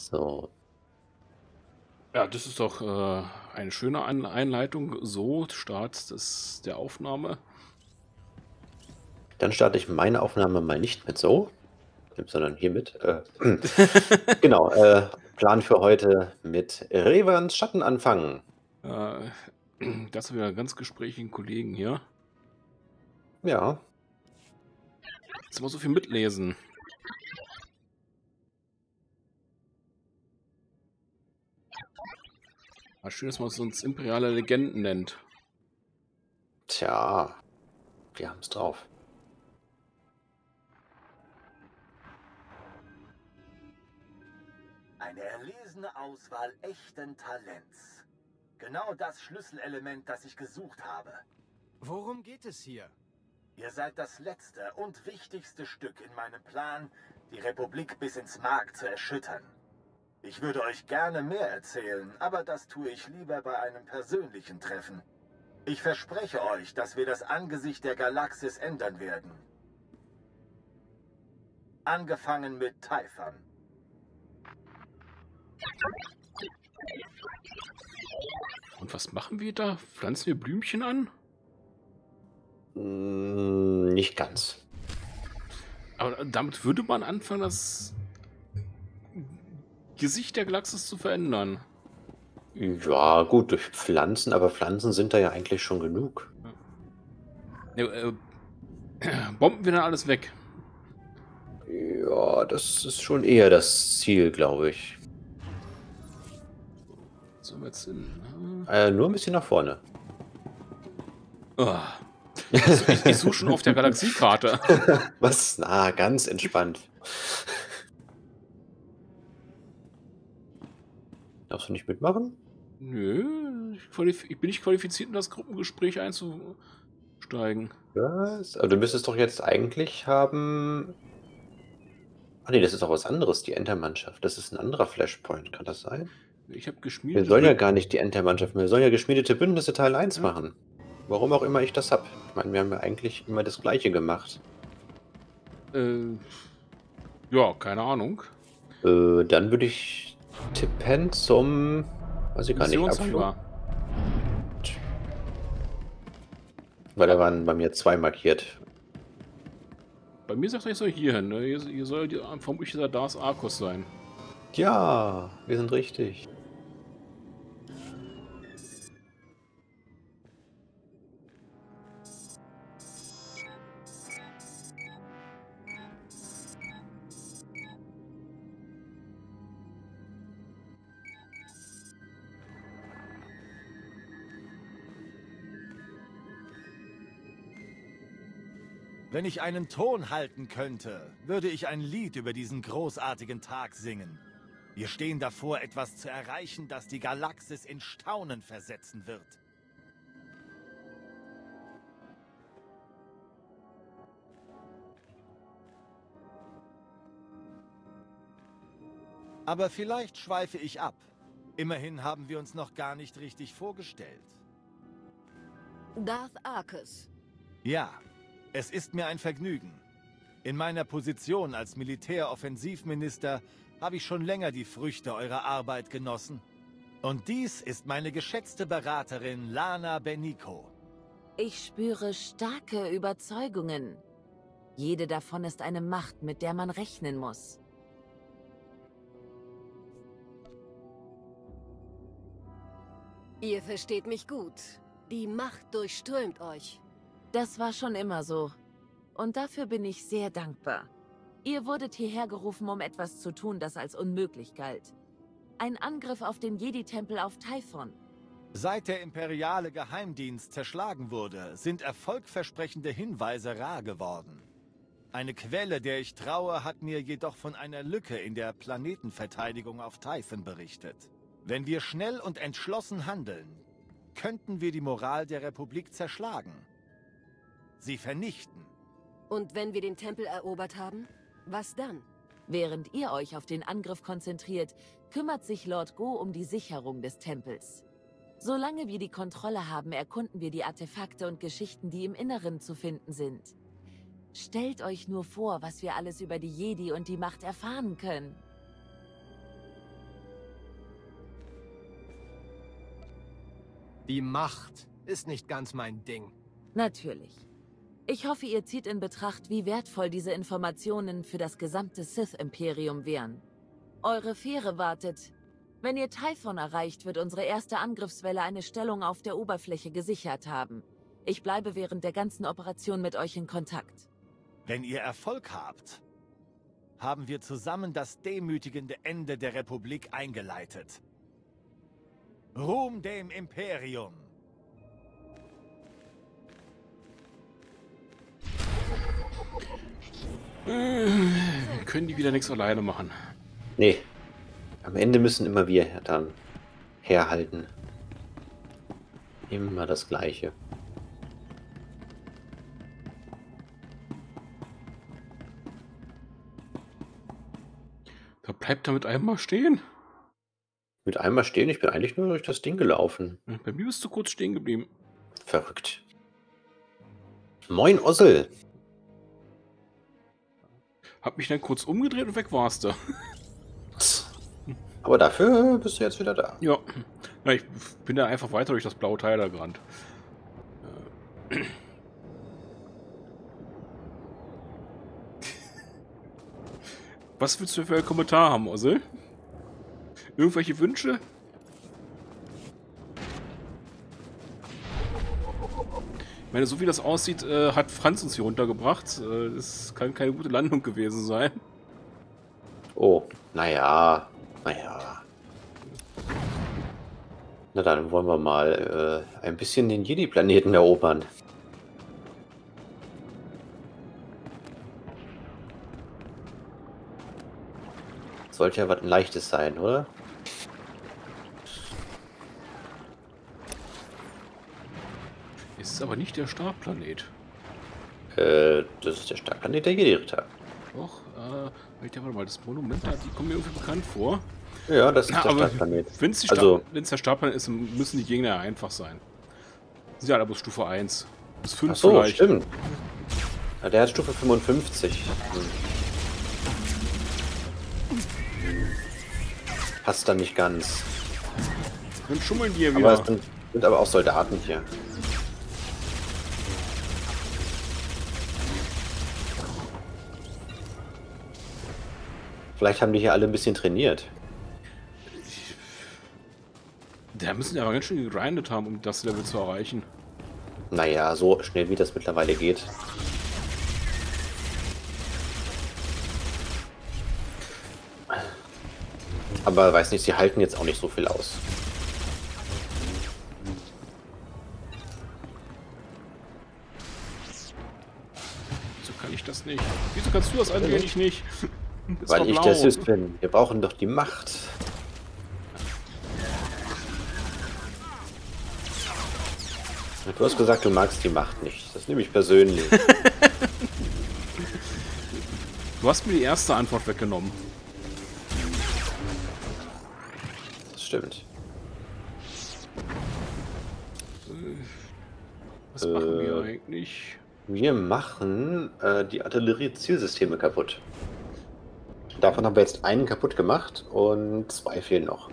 So, Ja, das ist doch eine schöne Einleitung. So, Start der Aufnahme. dann starte ich meine Aufnahme mal nicht mit so, sondern hiermit. Genau, Plan für heute mit Revans Schatten anfangen. äh, das sind wieder ganz gesprächigen Kollegen hier. Ja, Jetzt mal so viel mitlesen. Schön, dass man uns imperiale Legenden nennt. tja, wir haben es drauf. Eine erlesene Auswahl echten Talents. Genau das Schlüsselelement, das ich gesucht habe. Worum geht es hier? Ihr seid das letzte und wichtigste Stück in meinem Plan, die Republik bis ins Mark zu erschüttern. Ich würde euch gerne mehr erzählen, aber das tue ich lieber bei einem persönlichen Treffen. Ich verspreche euch, dass wir das Angesicht der Galaxis ändern werden. Angefangen mit Typhon. Und was machen wir da? Pflanzen wir Blümchen an? Nicht ganz. Aber damit würde man anfangen, das Gesicht der Galaxis zu verändern. Ja, gut, durch Pflanzen, aber Pflanzen sind da ja eigentlich schon genug. Ja, bomben wir dann alles weg? Ja, das ist schon eher das Ziel, glaube ich. So wir jetzt hin. Nur ein bisschen nach vorne. Oh. Ich suche schon auf der Galaxiekarte. Was? Na, ganz entspannt. Darfst du nicht mitmachen? Nö, ich bin nicht qualifiziert, in das Gruppengespräch einzusteigen. Was? Aber du müsstest doch jetzt eigentlich haben. Ach nee, das ist auch was anderes, die Entermannschaft. Das ist ein anderer Flashpoint, kann das sein? Ich habe Wir geschmiedete sollen ja gar nicht die Entermannschaft, wir sollen ja geschmiedete Bündnisse Teil 1 Ja. machen. Warum auch immer ich das hab. Ich meine, wir haben ja eigentlich immer das Gleiche gemacht. Ja, keine Ahnung. Dann würde ich tippen zum. Weiß ich gar nicht, Abflug. Missionshangar. Weil da waren bei mir 2 markiert. Bei mir sagt er, ich soll hier hin. Ne? Hier soll vermutlich dieser Dars Arcos sein. Ja, wir sind richtig. Wenn ich einen Ton halten könnte, würde ich ein Lied über diesen großartigen Tag singen. Wir stehen davor, etwas zu erreichen, das die Galaxis in Staunen versetzen wird. Aber vielleicht schweife ich ab. Immerhin haben wir uns noch gar nicht richtig vorgestellt. Darth Arcus. Ja, es ist mir ein Vergnügen. In meiner Position als Militäroffensivminister habe ich schon länger die Früchte eurer Arbeit genossen. Und dies ist meine geschätzte Beraterin Lana Beniko. Ich spüre starke Überzeugungen. Jede davon ist eine Macht, mit der man rechnen muss. Ihr versteht mich gut. Die Macht durchströmt euch. Das war schon immer so. Und dafür bin ich sehr dankbar. Ihr wurdet hierher gerufen, um etwas zu tun, das als unmöglich galt. Ein Angriff auf den Jedi-Tempel auf Typhon. Seit der imperiale Geheimdienst zerschlagen wurde, sind erfolgversprechende Hinweise rar geworden. Eine Quelle, der ich traue, hat mir jedoch von einer Lücke in der Planetenverteidigung auf Typhon berichtet. Wenn wir schnell und entschlossen handeln, könnten wir die Moral der Republik zerschlagen. Sie vernichten. Und wenn wir den Tempel erobert haben, was dann? Während ihr euch auf den Angriff konzentriert, kümmert sich Lord Go um die Sicherung des Tempels. Solange wir die Kontrolle haben, erkunden wir die Artefakte und Geschichten, die im Inneren zu finden sind. Stellt euch nur vor, was wir alles über die Jedi und die Macht erfahren können. Die Macht ist nicht ganz mein Ding. Natürlich. Ich hoffe, ihr zieht in Betracht, wie wertvoll diese Informationen für das gesamte Sith-Imperium wären. Eure Fähre wartet. Wenn ihr Typhon erreicht, wird unsere erste Angriffswelle eine Stellung auf der Oberfläche gesichert haben. Ich bleibe während der ganzen Operation mit euch in Kontakt. Wenn ihr Erfolg habt, haben wir zusammen das demütigende Ende der Republik eingeleitet. Ruhm dem Imperium! Können die wieder nichts alleine machen. Nee. Am Ende müssen immer wir dann herhalten. Immer das Gleiche. Da bleibt er mit einem mal stehen. Mit einmal stehen, ich bin eigentlich nur durch das Ding gelaufen. Bei mir bist du kurz stehen geblieben. Verrückt. Moin, Ossel. Hab mich dann kurz umgedreht und weg warst du. Aber dafür bist du jetzt wieder da. Ja. Ja, ich bin da einfach weiter durch das blaue Teil da gerannt. Was willst du für einen Kommentar haben, Ossel? Irgendwelche Wünsche? Ich meine, so wie das aussieht, hat Franz uns hier runtergebracht. Das kann keine gute Landung gewesen sein. Oh, naja. Na dann wollen wir mal ein bisschen den Jedi-Planeten erobern. Sollte ja was Leichtes sein, oder? Es ist aber nicht der Starplanet. Das ist der Startplanet der Jedi-Ritter. Doch, warte mal, das Monument da, die kommen mir irgendwie bekannt vor. Ja, das ist Na, der aber Startplanet. wenn es Also, der Startplanet ist, müssen die Gegner ja einfach sein. Sie sind halt aber Stufe 1. Bis 5 ach so, vielleicht. stimmt. Ja, der hat Stufe 55. Passt dann nicht ganz. Dann schummeln die hier Aber wieder. es sind aber auch Soldaten hier. Vielleicht haben die hier alle ein bisschen trainiert. Da müssen die aber ganz schön gegrindet haben, um das Level zu erreichen. Naja, so schnell wie das mittlerweile geht. Aber weiß nicht, sie halten jetzt auch nicht so viel aus. Wieso kann ich das nicht? Wieso kannst du das eigentlich nicht? Ist Weil doch ich blau. der Sith bin. Wir brauchen doch die Macht. Du hast gesagt, du magst die Macht nicht. Das nehme ich persönlich. Du hast mir die erste Antwort weggenommen. Das stimmt. Was machen wir eigentlich? Wir machen die Artillerie-Zielsysteme kaputt. Davon haben wir jetzt einen kaputt gemacht und 2 fehlen noch.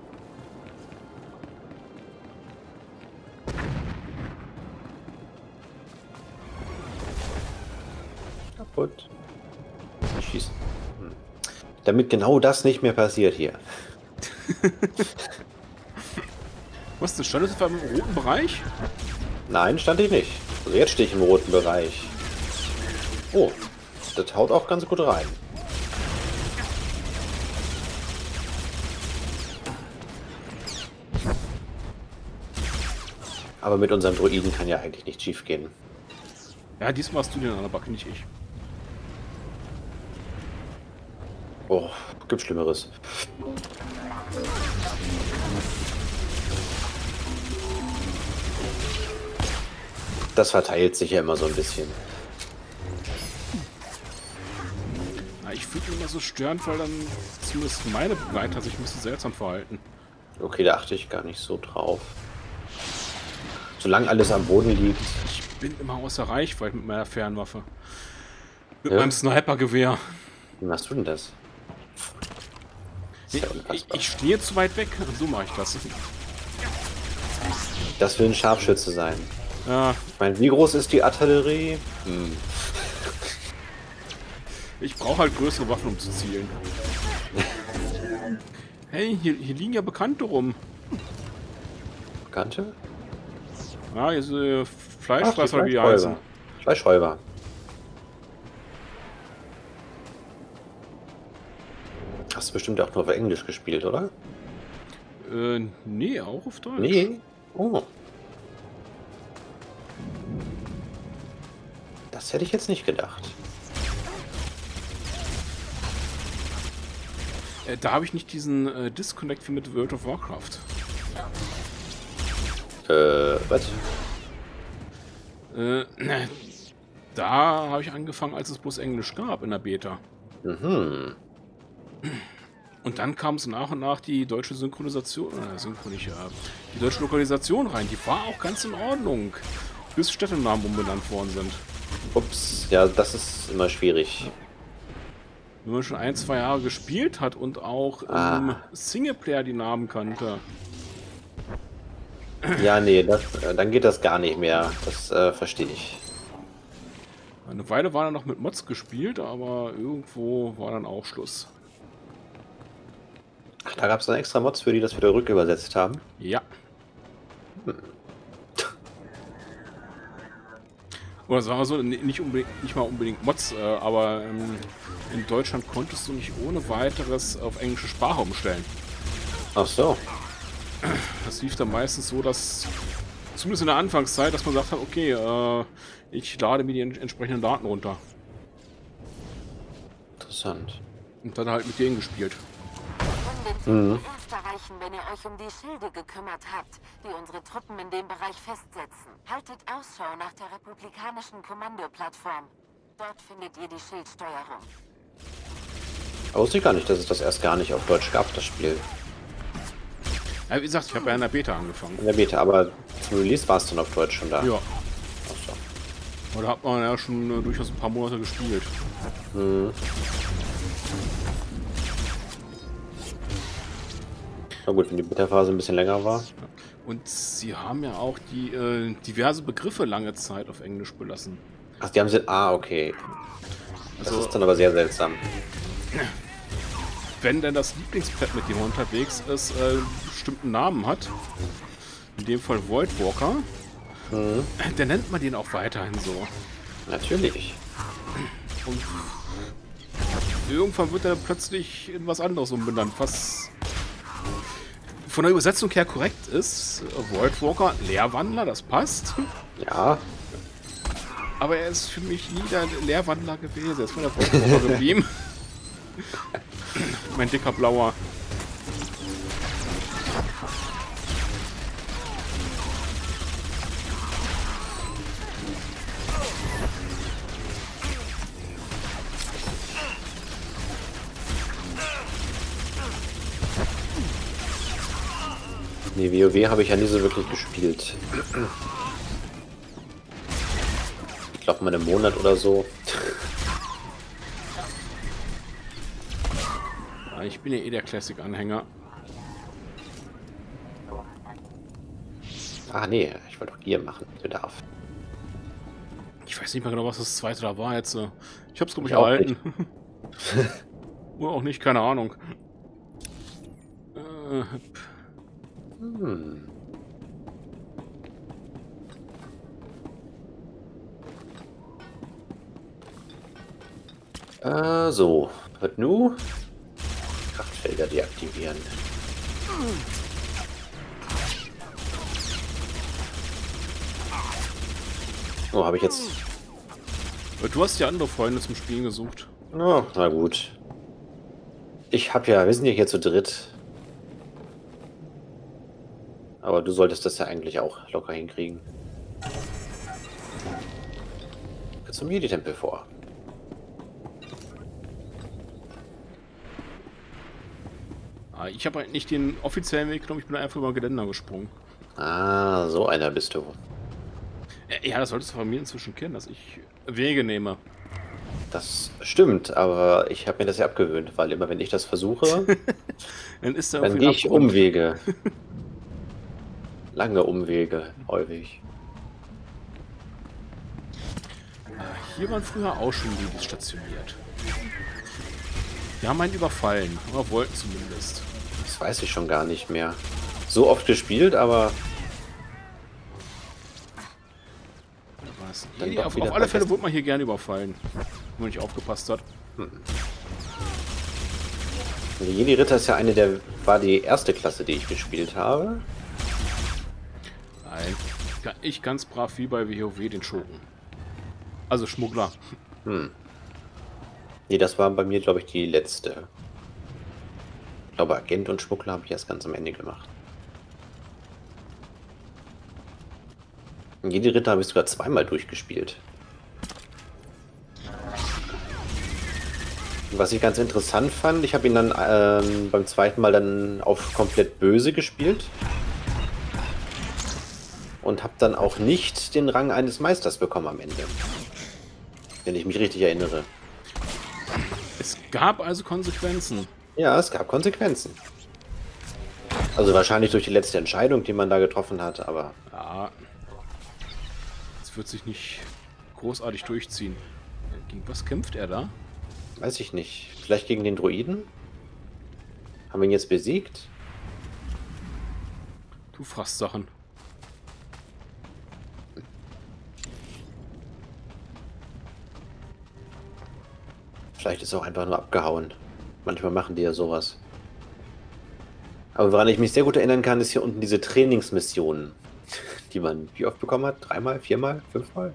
Kaputt. Nicht schießen. Damit genau das nicht mehr passiert hier. Was, das stand jetzt im roten Bereich? Nein, stand ich nicht. Also jetzt stehe ich im roten Bereich. Oh, das haut auch ganz gut rein. Aber mit unserem Droiden kann ja eigentlich nicht schief gehen. Ja, diesmal hast du den an der Backe, nicht ich. Oh, gibt Schlimmeres. Das verteilt sich ja immer so ein bisschen. Ja, ich fühle mich immer so störend, weil dann zumindest meine Begleiter sich ein bisschen seltsam verhalten. Okay, da achte ich gar nicht so drauf. Solange alles am Boden liegt. Ich bin immer außer Reichweite mit meiner Fernwaffe. Mit Ja? meinem Snipergewehr. Wie machst du denn das? Das ist ja unfassbar. Ich stehe zu weit weg, so mache ich das. Das will ein Scharfschütze sein. Ja, Ich meine, wie groß ist die Artillerie? ich brauche halt größere Waffen, um zu zielen. Hey, hier liegen ja Bekannte rum. Bekannte? Ja, hier ist Ach, die Fleischfresser, wie die heißen. Fleischräuber. Hast du bestimmt auch nur auf Englisch gespielt, oder? Nee, auch auf Deutsch. Nee. Oh. Das hätte ich jetzt nicht gedacht. Da habe ich nicht diesen Disconnect wie mit World of Warcraft. Was? Da habe ich angefangen, als es bloß Englisch gab in der Beta. Mhm. Und dann kam es nach und nach die deutsche Synchronisation, die deutsche Lokalisation rein. Die war auch ganz in Ordnung, bis Städtenamen umbenannt worden sind. Ups, ja, das ist immer schwierig. Wenn man schon 1, 2 Jahre gespielt hat und auch im Singleplayer die Namen kannte. Ja, nee, dann geht das gar nicht mehr. Das verstehe ich. Eine Weile war er noch mit Mods gespielt, aber irgendwo war dann auch Schluss. Ach, da gab es dann extra Mods für, die das wieder rückübersetzt haben. Ja. Oder sagen wir so, nicht mal unbedingt Mods, aber in Deutschland konntest du nicht ohne weiteres auf englische Sprache umstellen. Ach so. Das lief dann meistens so, dass, zumindest in der Anfangszeit, dass man sagt hat, okay, ich lade mir die entsprechenden Daten runter. Interessant. Und dann halt mit denen gespielt. Den Österreichen, wenn ihr euch um die Schilde gekümmert habt, die unsere Truppen in dem Bereich festsetzen. Haltet Ausschau nach der republikanischen Kommandoplattform. Dort findet ihr die Schildsteuerung. Aber wusste ich gar nicht, dass es das erst gar nicht auf Deutsch gab, das Spiel. Ja, wie gesagt, ich habe ja in der Beta angefangen. In der Beta, aber zum Release war es dann auf Deutsch schon da. Ja. Ach so. Oder hat man ja schon durchaus ein paar Monate gespielt. Mhm. Na gut, wenn die Beta-Phase ein bisschen länger war. Und sie haben ja auch die diverse Begriffe lange Zeit auf Englisch belassen. Ach, die haben sie. Ah, okay. Das Also, ist dann aber sehr seltsam. wenn denn das Lieblingspad, mit dem man unterwegs ist, bestimmten Namen hat, in dem Fall Voidwalker, dann nennt man den auch weiterhin so. Natürlich. Und irgendwann wird er plötzlich in was anderes umbenannt, was von der Übersetzung her korrekt ist. Voidwalker, Leerwandler, das passt. Ja. Aber er ist für mich nie der Leerwandler gewesen. Er ist von der Voidwalker geblieben. Mein dicker Blauer. Nee, WoW habe ich ja nie so wirklich gespielt. Ich glaube mal einen Monat oder so. Ja, ich bin ja eh der Classic-Anhänger. Ah nee, ich wollte doch Gear machen. Bedarf. Ich weiß nicht mehr genau, was das zweite da war jetzt. Ich hab's, glaube ich, Ich auch erhalten. Oder auch nicht, keine Ahnung. So. Was nu? Kraftfelder deaktivieren. Oh, habe ich jetzt... Du hast ja andere Freunde zum Spielen gesucht. Oh, na gut. Wir sind ja hier zu dritt. Aber du solltest das ja eigentlich auch locker hinkriegen. Zum Jedi-Tempel vor. Ich habe halt nicht den offiziellen Weg genommen, ich bin einfach über Geländer gesprungen. Ah, so einer bist du. Ja, das solltest du von mir inzwischen kennen, dass ich Wege nehme. Das stimmt, aber ich habe mir das ja abgewöhnt, weil immer wenn ich das versuche, Dann ist da dann irgendwie gehe ein ich Abgrund. Umwege. Lange Umwege, häufig. Hier waren früher auch schon Lidis stationiert. Die haben einen überfallen, oder wollten zumindest. Das weiß ich schon gar nicht mehr. So oft gespielt, aber... Was? Dann Nee, doch auf wieder alle Fälle vergessen. wurde man hier gerne überfallen. Wenn man nicht aufgepasst hat. Der Jedi-Ritter ist ja war die erste Klasse, die ich gespielt habe. Nein. Ich ganz brav wie bei WoW den Schurken. Also Schmuggler. Nee, das war bei mir, glaube ich, die letzte. Ich glaube, Agent und Schmuggler habe ich erst ganz am Ende gemacht. Jedi-Ritter habe ich sogar zweimal durchgespielt. Was ich ganz interessant fand, ich habe ihn dann beim zweiten Mal dann auf komplett böse gespielt. Und habe dann auch nicht den Rang eines Meisters bekommen am Ende. Wenn ich mich richtig erinnere. Es gab also Konsequenzen. Ja, es gab Konsequenzen. Also wahrscheinlich durch die letzte Entscheidung, die man da getroffen hat, aber... Ja. Es wird sich nicht großartig durchziehen. Gegen was kämpft er da? Weiß ich nicht. Vielleicht gegen den Druiden? Haben wir ihn jetzt besiegt? Du Fresssachen. Vielleicht ist er auch einfach nur abgehauen. Manchmal machen die ja sowas. Aber woran ich mich sehr gut erinnern kann, ist hier unten diese Trainingsmissionen, die man wie oft bekommen hat? 3-mal, 4-mal, 5-mal?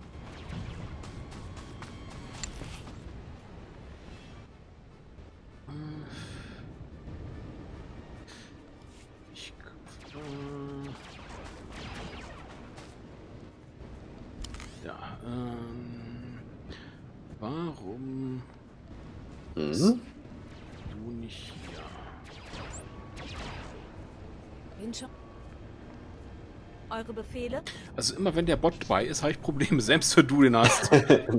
Ich, ja, warum Mhm. du nicht hier? Bin schon. Eure Befehle? Also immer wenn der Bot bei ist, habe ich Probleme, selbst wenn du den hast.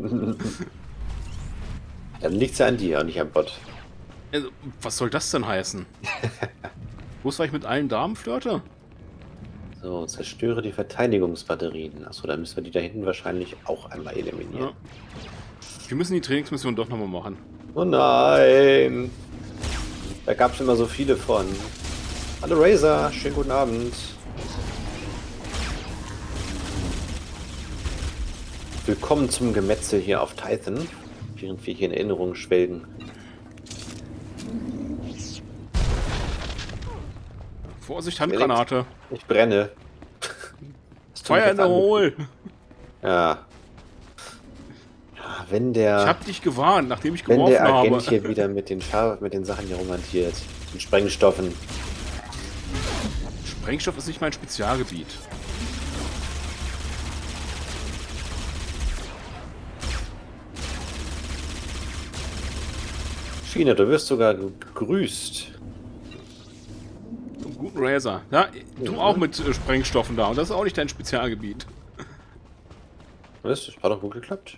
Dann liegt es ja an dir und nicht am Bot. Also, was soll das denn heißen? Bloß weil ich mit allen Damen flirte? So, zerstöre die Verteidigungsbatterien. Achso, dann müssen wir die da hinten wahrscheinlich auch einmal eliminieren. Ja. Wir müssen die Trainingsmission doch nochmal machen. Oh nein! Da gab es immer so viele von. Hallo Razer, schönen guten Abend. Willkommen zum Gemetzel hier auf Titan, während wir hier in Erinnerungen schwelgen. Vorsicht, Handgranate. Ich brenne. Das tut mich Feuer in jetzt der an. Hole. Ja. Ja, wenn Ich der, hab dich gewarnt, nachdem ich wenn geworfen der Agent habe. hier wieder mit den Sachen hier rumhantiert, den Sprengstoffen. Sprengstoff ist nicht mein Spezialgebiet. Schiene, du wirst sogar gegrüßt. Zum guten Razer. Ja, du auch mit Sprengstoffen da. Und das ist auch nicht dein Spezialgebiet. Was? Das hat doch gut geklappt.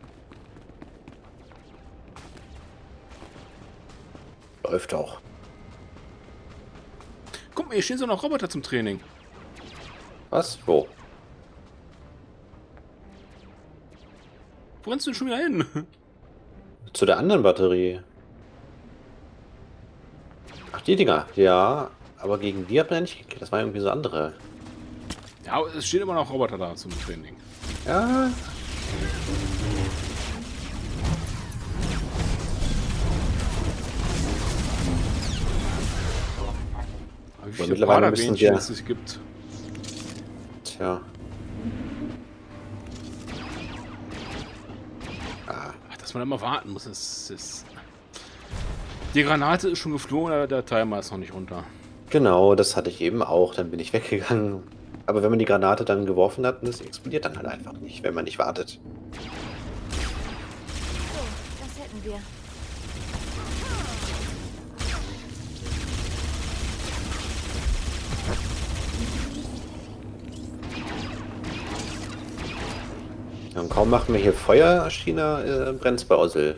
Läuft auch. Guck mal, hier stehen so noch Roboter zum Training. Was? Wo? Wo rennst du denn schon wieder hin? Zu der anderen Batterie. Ach, die Dinger. Ja, aber gegen die hat man ja nicht gekriegt. Das war irgendwie so andere. Ja, es stehen immer noch Roboter da zum Training. Ja. Aber wie Aber viele mittlerweile müssen Paderwähnchen wir- es gibt. Tja. Ach, dass man immer warten muss, ist... Die Granate ist schon geflogen, aber der Timer ist noch nicht runter. Genau, das hatte ich eben auch. Dann bin ich weggegangen. Aber wenn man die Granate dann geworfen hat, das explodiert dann halt einfach nicht, wenn man nicht wartet. So, das hätten wir. Ja, und kaum machen wir hier Feuer, China, brennt's bei Ossel.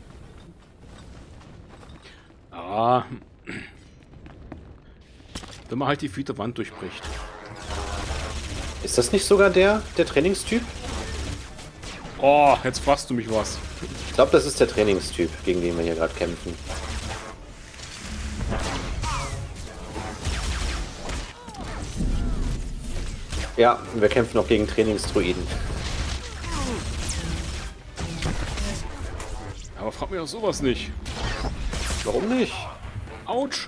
Ah. Wenn man halt die vierte Wand durchbricht. Ist das nicht sogar der Trainingstyp? Oh, jetzt fragst du mich was. Ich glaube, das ist der Trainingstyp, gegen den wir hier gerade kämpfen. Ja, wir kämpfen auch gegen Trainingsdruiden. Aber frag mich auch sowas nicht. Warum nicht? Autsch.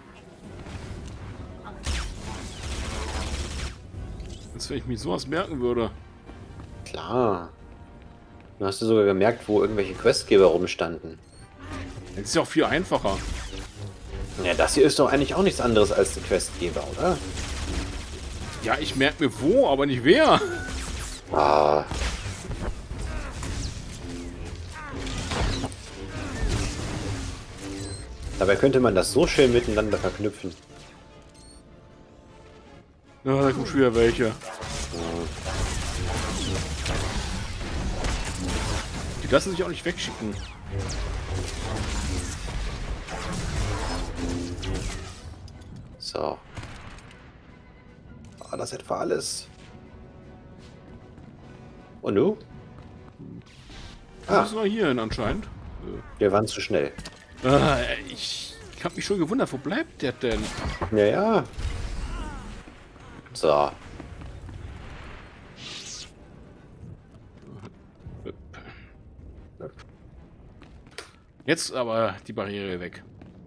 Als wenn ich mich sowas merken würde. Klar. Du hast ja sogar gemerkt, wo irgendwelche Questgeber rumstanden. Das ist ja auch viel einfacher. Ja, das hier ist doch eigentlich auch nichts anderes als die Questgeber, oder? Ja, ich merke mir wo, aber nicht wer. Ah. Dabei könnte man das so schön miteinander verknüpfen. Ja, da kommen schon wieder welche. Die lassen sich auch nicht wegschicken. So. Ah, das etwa alles. Und du? Das war hier hin anscheinend. Wir waren zu schnell. Ich habe mich schon gewundert, wo bleibt der denn? Ja, ja. So. Jetzt aber die Barriere weg.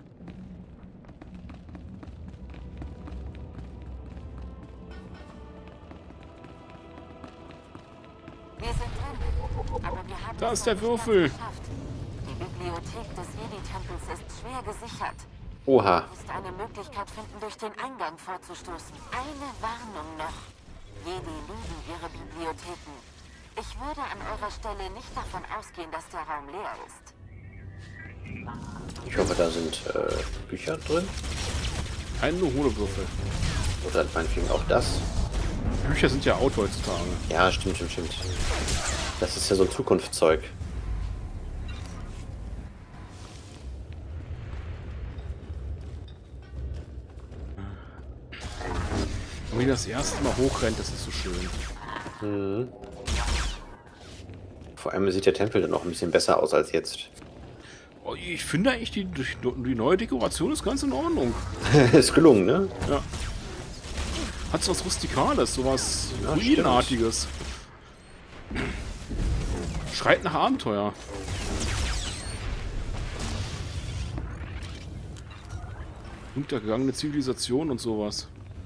Wir sind drin, aber wir haben Da es ist der noch nicht Würfel. ganz geschafft. Die Bibliothek des Jedi-Tempels ist schwer gesichert. Oha. Du musst eine Möglichkeit finden, durch den Eingang vorzustoßen. Eine Warnung noch. Jedi lieben ihre Bibliotheken. Ich würde an eurer Stelle nicht davon ausgehen, dass der Raum leer ist. Ich hoffe, da sind Bücher drin. Keine Hohlewürfel. Oder meinetwegen auch das. Bücher sind ja out heutzutage. Ja, stimmt. Das ist ja so ein Zukunftszeug. Und wie das erste Mal hochrennt, das ist so schön. Mhm. Vor allem sieht der Tempel dann noch ein bisschen besser aus als jetzt. Oh, ich finde eigentlich, die neue Dekoration ist ganz in Ordnung. Ist gelungen, ne? Ja. Hat so was Rustikales, sowas Ja, Ruinenartiges. Schreit nach Abenteuer. Untergegangene Zivilisation und sowas.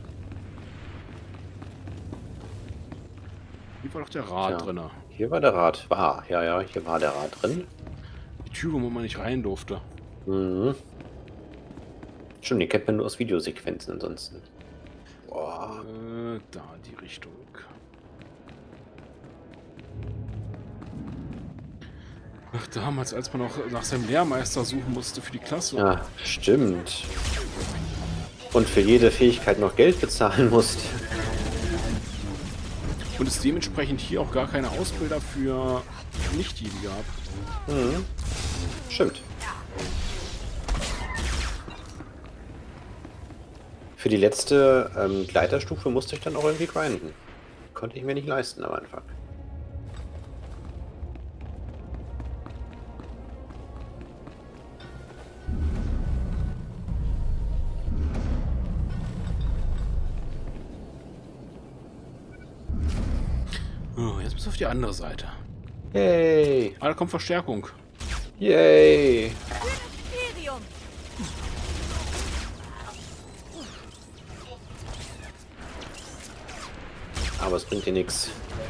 Hier war doch der Rad Ja. drin. Hier war der Rad. Ja, hier war der Rad drin. Die Tür, wo man nicht rein durfte. Mhm. Stimmt, die kennt man nur aus Videosequenzen ansonsten. Boah. Da die Richtung. Ach, damals, als man noch nach seinem Lehrmeister suchen musste für die Klasse. Ja, stimmt. Und für jede Fähigkeit noch Geld bezahlen musste. Und es dementsprechend hier auch gar keine Ausbilder für Nicht-Jedi gab. Mhm. Stimmt. Für die letzte Gleiterstufe musste ich dann auch irgendwie grinden. Konnte ich mir nicht leisten am Anfang. Oh, jetzt bis auf die andere Seite. Yay! Ah, da kommt Verstärkung. Yay! Imperium! Aber es bringt dir nichts.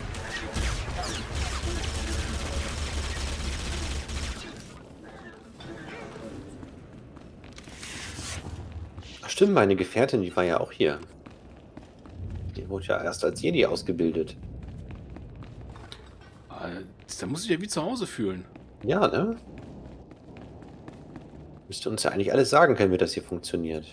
Ach stimmt, meine Gefährtin, die war ja auch hier. Die wurde ja erst als Jedi ausgebildet. Da muss ich ja wie zu Hause fühlen. Ja, ne? Müsste uns ja eigentlich alles sagen können, wie das hier funktioniert.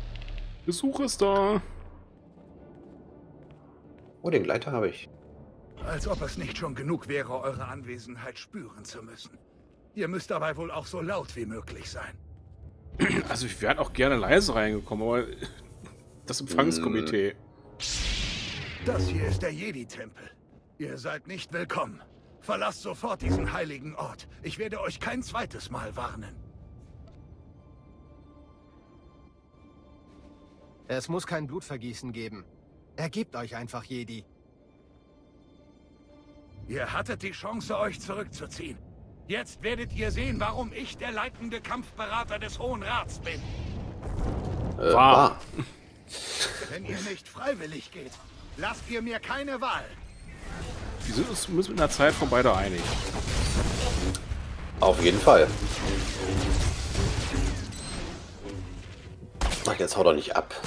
Besuch ist da. Oh, den Gleiter habe ich. Als ob es nicht schon genug wäre, eure Anwesenheit spüren zu müssen. Ihr müsst dabei wohl auch so laut wie möglich sein. Also ich wäre auch gerne leise reingekommen, aber das Empfangskomitee. Das hier ist der Jedi-Tempel. Ihr seid nicht willkommen. Verlasst sofort diesen heiligen Ort. Ich werde euch kein zweites Mal warnen. Es muss kein Blutvergießen geben. Ergebt euch einfach, Jedi. Ihr hattet die Chance, euch zurückzuziehen. Jetzt werdet ihr sehen, warum ich der leitende Kampfberater des Hohen Rats bin. Wahr. Wenn ihr nicht freiwillig geht, lasst ihr mir keine Wahl. Wir sind uns mit einer Zeit von beide einig. Auf jeden Fall. Ach, jetzt hau doch nicht ab.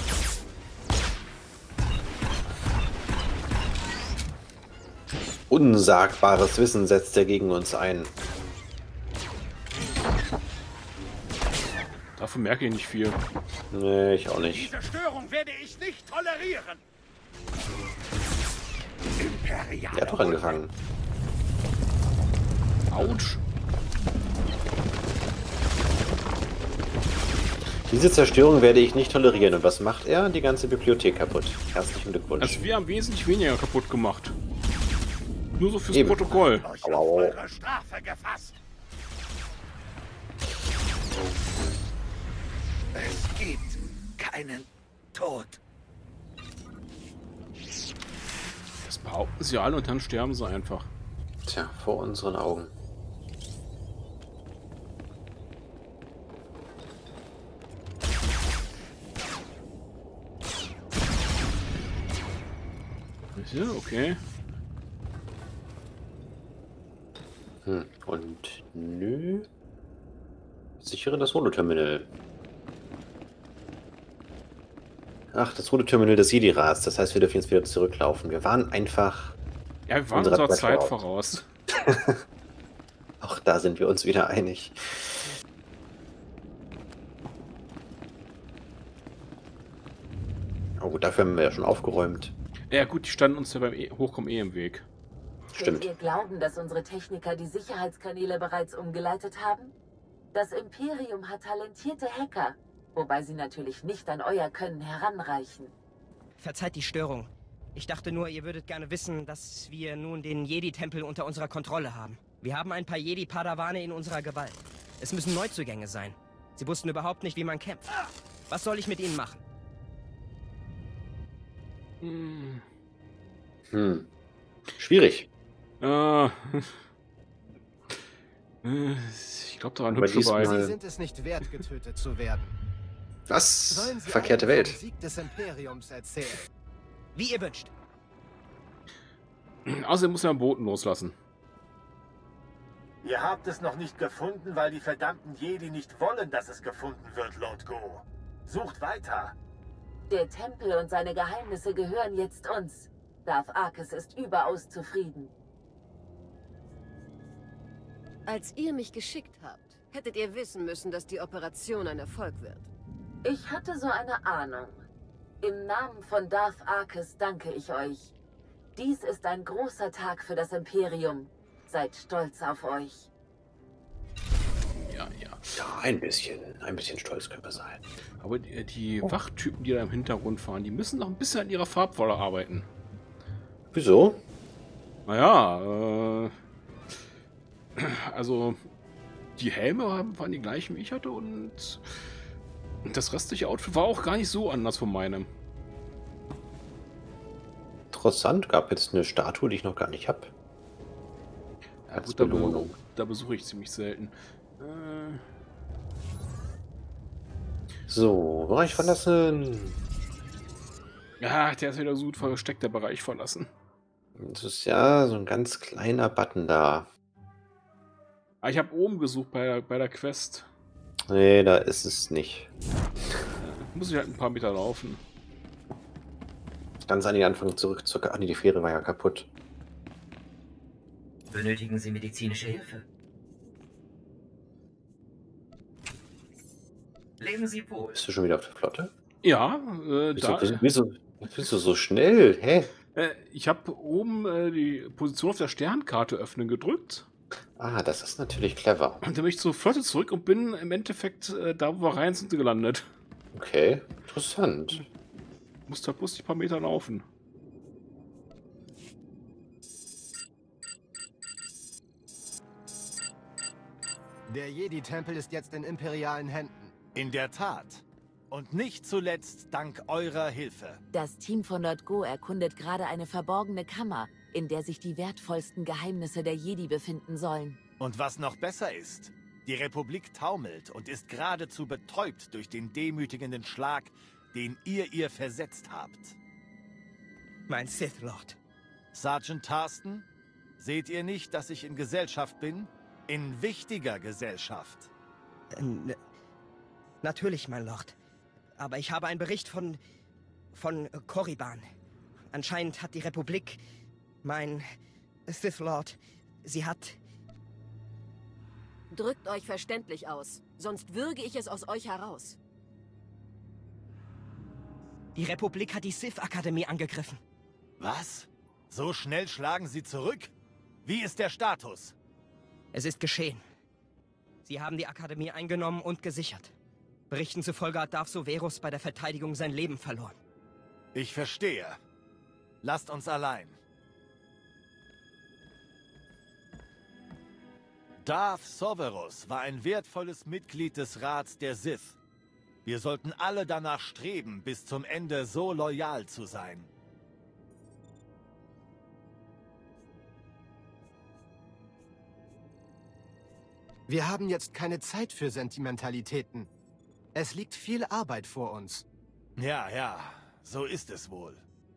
Unsagbares Wissen setzt er gegen uns ein. Davon merke ich nicht viel. Nee, ich auch nicht. Diese Störung werde ich nicht tolerieren. Imperial. Er hat doch angefangen. Autsch. Diese Zerstörung werde ich nicht tolerieren. Und was macht er? Die ganze Bibliothek kaputt. Herzlichen Glückwunsch. Also wir haben wesentlich weniger kaputt gemacht. Nur so fürs Eben. Protokoll. Euch auf eure Strafe gefasst. Es gibt keinen Tod. Das behaupten sie alle und dann sterben sie einfach. Tja, vor unseren Augen. Ja, okay. Und nö. Sichere das Holoterminal. Ach, das Holoterminal des Jedi-Rats. Das heißt, wir dürfen jetzt wieder zurücklaufen. Wir waren einfach... Ja, wir waren unserer unserer Zeit voraus. voraus. Auch da sind wir uns wieder einig. Oh, dafür haben wir ja schon aufgeräumt. Ja gut, die standen uns ja beim Hochkommen im Weg. Stimmt. Ihr glauben, dass unsere Techniker die Sicherheitskanäle bereits umgeleitet haben? Das Imperium hat talentierte Hacker, wobei sie natürlich nicht an euer Können heranreichen. Verzeiht die Störung. Ich dachte nur, ihr würdet gerne wissen, dass wir nun den Jedi-Tempel unter unserer Kontrolle haben. Wir haben ein paar Jedi-Padawane in unserer Gewalt. Es müssen Neuzugänge sein. Sie wussten überhaupt nicht, wie man kämpft. Was soll ich mit ihnen machen? Schwierig. Ich glaube, da war ein Aber Hübsche bei. diesmal- Sie sind es nicht wert, getötet zu werden. Was? Sollen Sie Verkehrte einfach Welt. vom Sieg des Imperiums erzählen? Wie ihr wünscht. Außerdem muss er am Boten loslassen. Ihr habt es noch nicht gefunden, weil die verdammten Jedi nicht wollen, dass es gefunden wird, Lord Go. Sucht weiter. Der Tempel und seine Geheimnisse gehören jetzt uns. Darth Arkes ist überaus zufrieden. Als ihr mich geschickt habt, hättet ihr wissen müssen, dass die Operation ein Erfolg wird. Ich hatte so eine Ahnung. Im Namen von Darth Arkes danke ich euch. Dies ist ein großer Tag für das Imperium. Seid stolz auf euch. Ja. Ja, ein bisschen stolz können wir sein. Aber die Wachtypen, die da im Hintergrund fahren, die müssen noch ein bisschen an ihrer Farbwolle arbeiten. Wieso? Naja, also die Helme waren die gleichen, wie ich hatte und das restliche Outfit war auch gar nicht so anders von meinem. Interessant, gab jetzt eine Statue, die ich noch gar nicht habe. Als Gut, Belohnung. da besuche ich ziemlich selten. So, Bereich verlassen. Ja, der ist wieder so gut versteckt, der Bereich verlassen. Das ist ja so ein ganz kleiner Button da. Ah, ich habe oben gesucht bei der Quest. Nee, da ist es nicht. Muss ich halt ein paar Meter laufen. Ganz an den Anfang zurück. Nee, die Fähre war ja kaputt. Benötigen Sie medizinische Hilfe? Leben Sie wohl. Bist du schon wieder auf der Flotte? Ja, Wieso, da. wieso bist du so schnell? Hä? Ich habe oben die Position auf der Sternkarte öffnen gedrückt. Ah, das ist natürlich clever. Und dann bin ich zur Flotte zurück und bin im Endeffekt da, wo wir rein sind, gelandet. Okay, interessant. Musste halt bloß die paar Meter laufen. Der Jedi-Tempel ist jetzt in imperialen Händen. In der Tat. Und nicht zuletzt dank eurer Hilfe. Das Team von Lord Go erkundet gerade eine verborgene Kammer, in der sich die wertvollsten Geheimnisse der Jedi befinden sollen. Und was noch besser ist, die Republik taumelt und ist geradezu betäubt durch den demütigenden Schlag, den ihr versetzt habt. Mein Sith Lord. Sergeant Tarston, seht ihr nicht, dass ich in Gesellschaft bin? In wichtiger Gesellschaft. Natürlich, mein Lord. Aber ich habe einen Bericht von Korriban. Anscheinend hat die Republik, mein Sith Lord, sie hat... Drückt euch verständlich aus, sonst würge ich es aus euch heraus. Die Republik hat die Sith-Akademie angegriffen. Was? So schnell schlagen sie zurück? Wie ist der Status? Es ist geschehen. Sie haben die Akademie eingenommen und gesichert. Berichten zufolge hat Darth Soverus bei der Verteidigung sein Leben verloren. Ich verstehe. Lasst uns allein. Darth Soverus war ein wertvolles Mitglied des Rats der Sith. Wir sollten alle danach streben, bis zum Ende so loyal zu sein. Wir haben jetzt keine Zeit für Sentimentalitäten. Es liegt viel Arbeit vor uns. Ja, so ist es wohl.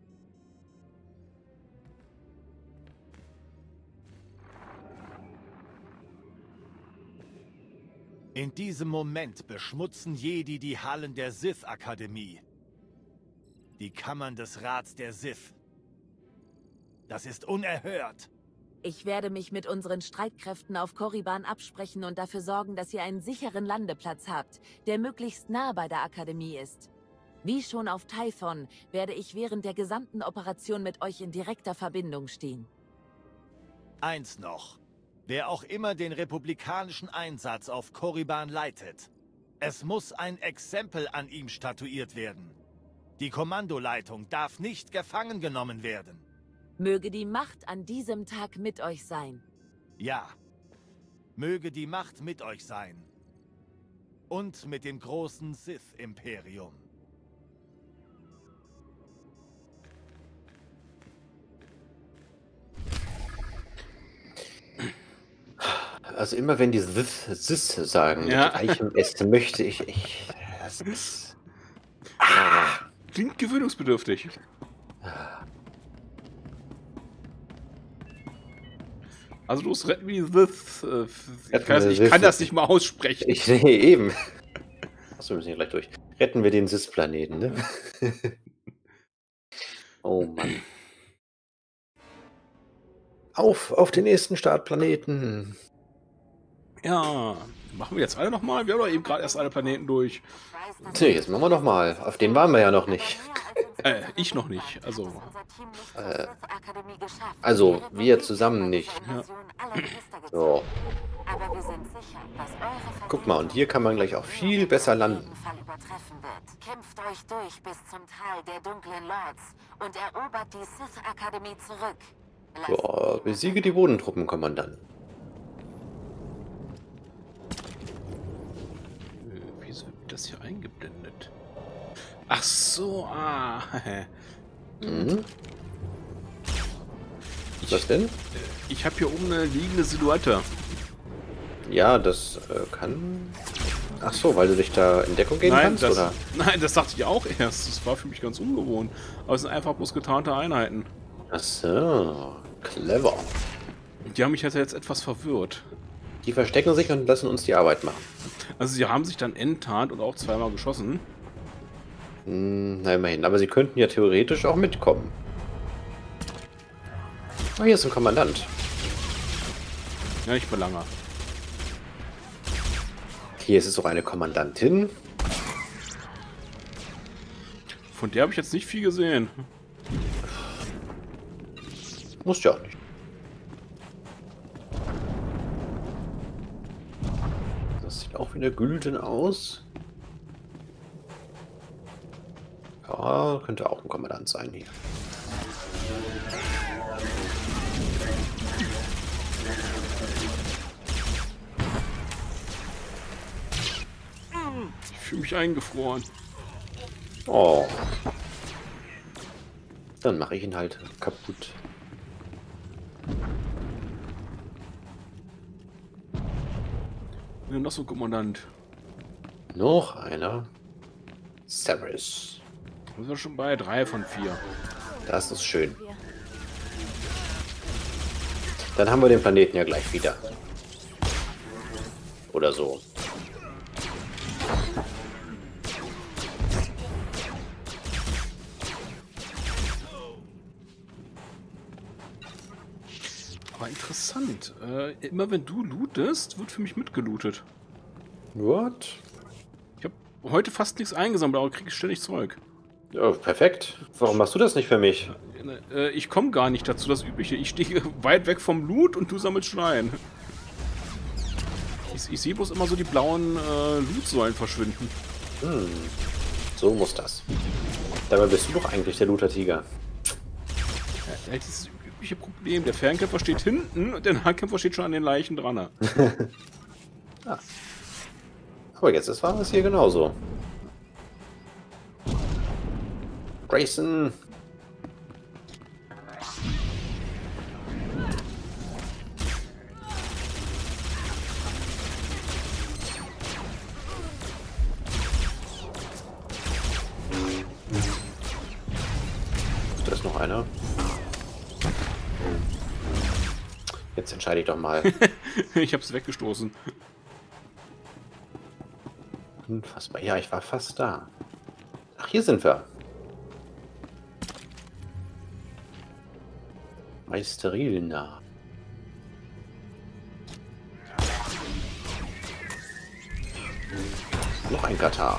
In diesem Moment beschmutzen Jedi die Hallen der Sith-Akademie. Die Kammern des Rats der Sith. Das ist unerhört. Ich werde mich mit unseren Streitkräften auf Korriban absprechen und dafür sorgen, dass ihr einen sicheren Landeplatz habt, der möglichst nah bei der Akademie ist. Wie schon auf Typhon werde ich während der gesamten Operation mit euch in direkter Verbindung stehen. Eins noch. Wer auch immer den republikanischen Einsatz auf Korriban leitet, es muss ein Exempel an ihm statuiert werden. Die Kommandoleitung darf nicht gefangen genommen werden. Möge die Macht an diesem Tag mit euch sein. Ja. Möge die Macht mit euch sein. Und mit dem großen Sith-Imperium. Also immer wenn die Sith sagen, Ja. mit reichem Äste möchte ich... Das ist... Klingt gewöhnungsbedürftig. Also los, retten wir die Sith. Ich kann das nicht mal aussprechen. Nee, eben. Achso, wir müssen hier gleich durch. Retten wir den Sith-Planeten, ne? Oh Mann. Auf den nächsten Startplaneten. Ja, machen wir jetzt alle nochmal? Wir haben doch eben gerade erst alle Planeten durch. Tja, jetzt machen wir noch mal. Auf den waren wir ja noch nicht. Ich noch nicht. Also, wir zusammen nicht. Ja. So. Aber wir sind sicher, dass eure Guck mal, und hier kann man gleich auch viel besser landen. Fall übertreffen wird. Kämpft euch durch bis zum Tal der dunklen Lords und erobert die Sith-Akademie zurück. So, besiege die Bodentruppenkommandanten. Wieso wird das hier eingeblendet? Ach so, Mhm. Was denn? Ich habe hier oben eine liegende Silhouette. Ja, das kann... Ach so, weil du dich da in Deckung gehen kannst, oder? Nein, das dachte ich auch erst. Das war für mich ganz ungewohnt. Aber es sind einfach bloß getarnte Einheiten. Ach so, clever. Die haben mich jetzt etwas verwirrt. Die verstecken sich und lassen uns die Arbeit machen. Also sie haben sich dann enttarnt und auch zweimal geschossen. Na, immerhin. Aber sie könnten ja theoretisch auch mitkommen. Oh, hier ist ein Kommandant. Ja, nicht belange. Hier ist es auch eine Kommandantin. Von der habe ich jetzt nicht viel gesehen. Muss ja auch nicht. Das sieht auch wieder gülden aus. Ja, könnte auch ein Kommandant sein hier. Ich fühle mich eingefroren. Oh. Dann mache ich ihn halt kaputt. Ja, noch so ein Kommandant. Noch einer. Severus. Da sind wir schon bei 3 von 4. Das ist schön. Dann haben wir den Planeten ja gleich wieder. Oder so. Aber interessant. Immer wenn du lootest, wird für mich mitgelootet. What? Ich habe heute fast nichts eingesammelt, aber kriege ständig Zeug. Ja, perfekt. Warum machst du das nicht für mich? Ich komme gar nicht dazu, das Übliche. Ich stehe weit weg vom Loot und du sammelst Schreien. Ich sehe bloß immer so die blauen Lootsäulen verschwinden. So muss das. Dabei bist du doch eigentlich der Looter-Tiger. Ja, dieses übliche Problem. Der Fernkämpfer steht hinten und der Nahkämpfer steht schon an den Leichen dran. Ah. Aber jetzt war es hier genauso. Grayson! Da ist noch einer. Jetzt entscheide ich doch mal. Ich hab's weggestoßen. Unfassbar. Ja, ich war fast da. Ach, hier sind wir. Meisterilna. Noch ein Katar.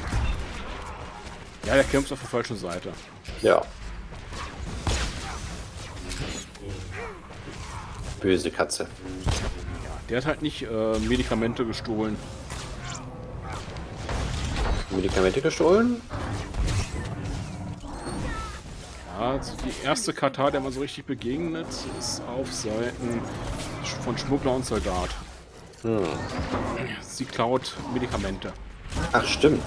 Ja, der kämpft auf der falschen Seite. Ja. Böse Katze. Der hat halt nicht Medikamente gestohlen. Medikamente gestohlen? Ja, also die erste Katar, der man so richtig begegnet, ist auf Seiten von Schmuggler und Soldat. Sie klaut Medikamente. Ach, stimmt.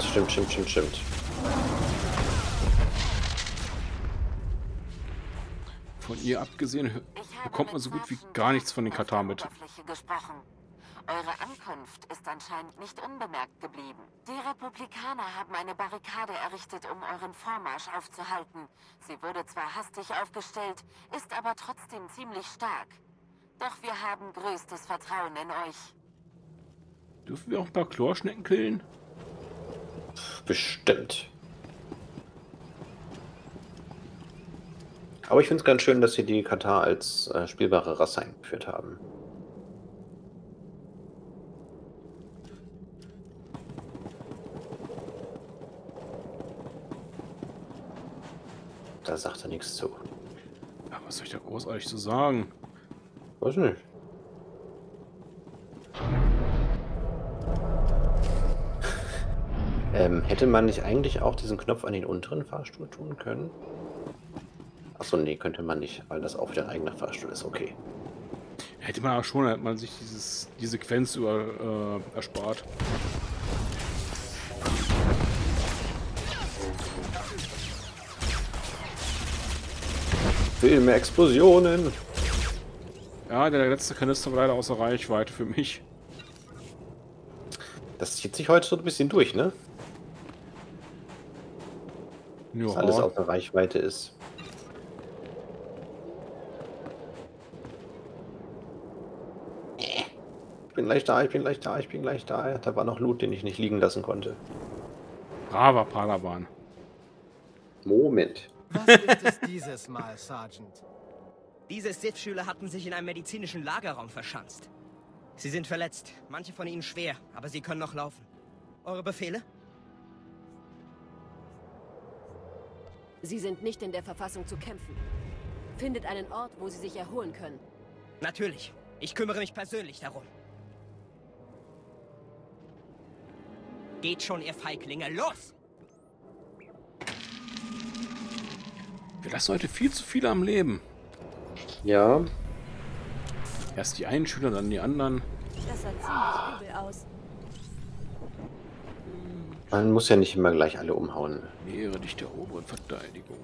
Von ihr abgesehen bekommt man so gut wie gar nichts von den Katar mit. Eure Ankunft ist anscheinend nicht unbemerkt geblieben. Die Republikaner haben eine Barrikade errichtet, um euren Vormarsch aufzuhalten. Sie wurde zwar hastig aufgestellt, ist aber trotzdem ziemlich stark. Doch wir haben größtes Vertrauen in euch. Dürfen wir auch ein paar Chlorschnecken killen? Bestimmt. Aber ich finde es ganz schön, dass sie die Katar als spielbare Rasse eingeführt haben. Da sagt er nichts zu. Ja, was soll ich da großartig zu sagen? Weiß nicht. Hätte man nicht eigentlich auch diesen Knopf an den unteren Fahrstuhl tun können? Achso, nee, könnte man nicht, weil das auch wieder ein eigener Fahrstuhl ist, okay. Hätte man auch schon, hätte man sich die Sequenz erspart. Viel mehr Explosionen! Ja, der letzte Kanister war leider außer Reichweite für mich. Das zieht sich heute so ein bisschen durch, ne? Ja. Dass alles außer Reichweite ist. Ich bin gleich da, ich bin gleich da, ich bin gleich da. Da war noch Loot, den ich nicht liegen lassen konnte. Braver Padawan. Moment. Was ist es dieses Mal, Sergeant? Diese Sith-Schüler hatten sich in einem medizinischen Lagerraum verschanzt. Sie sind verletzt, manche von ihnen schwer, aber sie können noch laufen. Eure Befehle? Sie sind nicht in der Verfassung zu kämpfen. Findet einen Ort, wo sie sich erholen können. Natürlich. Ich kümmere mich persönlich darum. Geht schon, ihr Feiglinge, los! Wir lassen heute viel zu viele am Leben. Ja. Erst die einen Schüler, dann die anderen. Das sah ziemlich übel aus. Man muss ja nicht immer gleich alle umhauen. Nähere dich der oberen Verteidigung.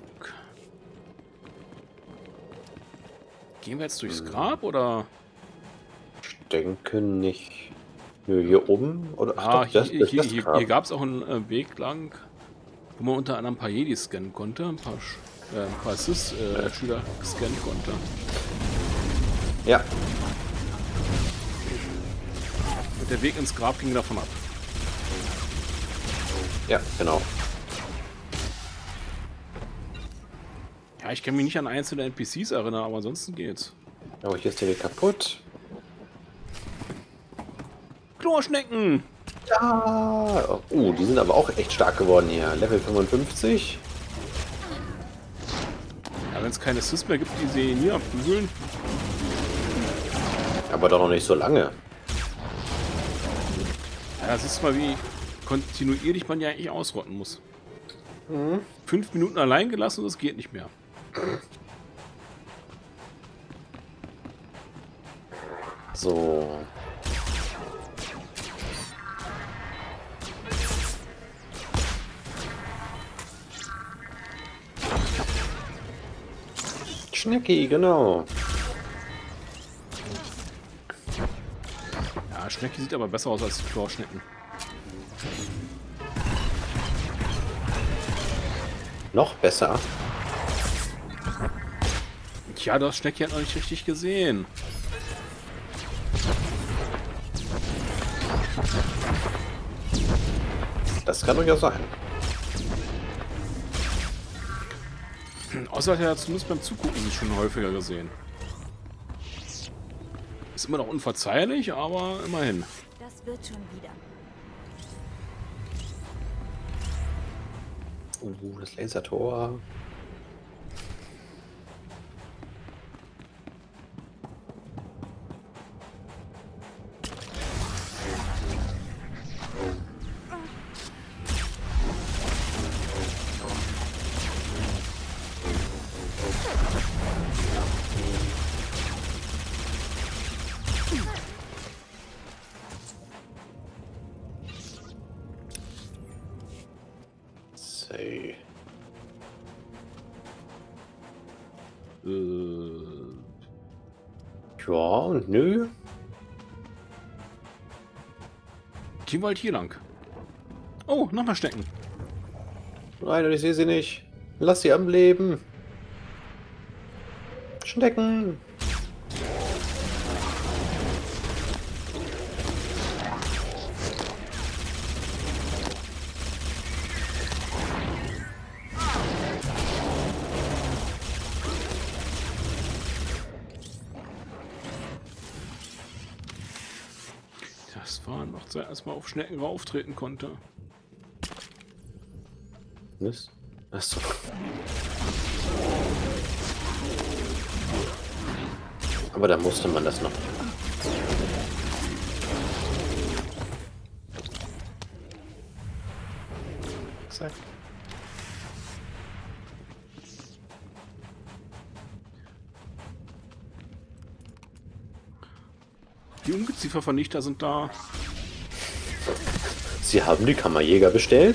Gehen wir jetzt durchs Grab, oder? Ich denke nicht. Nö, hier oben? Oder? Ach, doch, hier gab es auch einen Weg lang, wo man unter anderem ein paar Jedi scannen konnte. Ein paar Sith-Schüler scannen konnte. Ja. Und der Weg ins Grab ging davon ab. Ja, genau. Ja, ich kann mich nicht an einzelne NPCs erinnern, aber ansonsten geht's. Aber hier ist der Weg kaputt. Chlorschnecken! Ja! Die sind aber auch echt stark geworden hier. Level 55. Ja, wenn es keine Sys mehr gibt, die sie nie abprügeln. Aber doch noch nicht so lange. Ja, das ist mal wie kontinuierlich man ja eigentlich ausrotten muss. 5 Minuten allein gelassen und es geht nicht mehr. So. Schnecki, genau. Ja, Schnecki sieht aber besser aus als die Chlorschnecken. Noch besser. Tja, das Schnecki hat noch nicht richtig gesehen. Das kann doch ja sein. Außer hat er zumindest beim Zugucken schon häufiger gesehen. Ist immer noch unverzeihlich, aber immerhin. Das wird schon wieder. Das Lasertor. Ja und nö. Gehen wir halt hier lang. Oh, nochmal stecken. Nein, und ich sehe sie nicht. Lass sie am Leben. Stecken. Das war noch Zeit, als man auf Schnecken rauftreten konnte. Was? Achso. Aber da musste man das noch. Zack. Die Ungeziefervernichter sind da. Sie haben die Kammerjäger bestellt?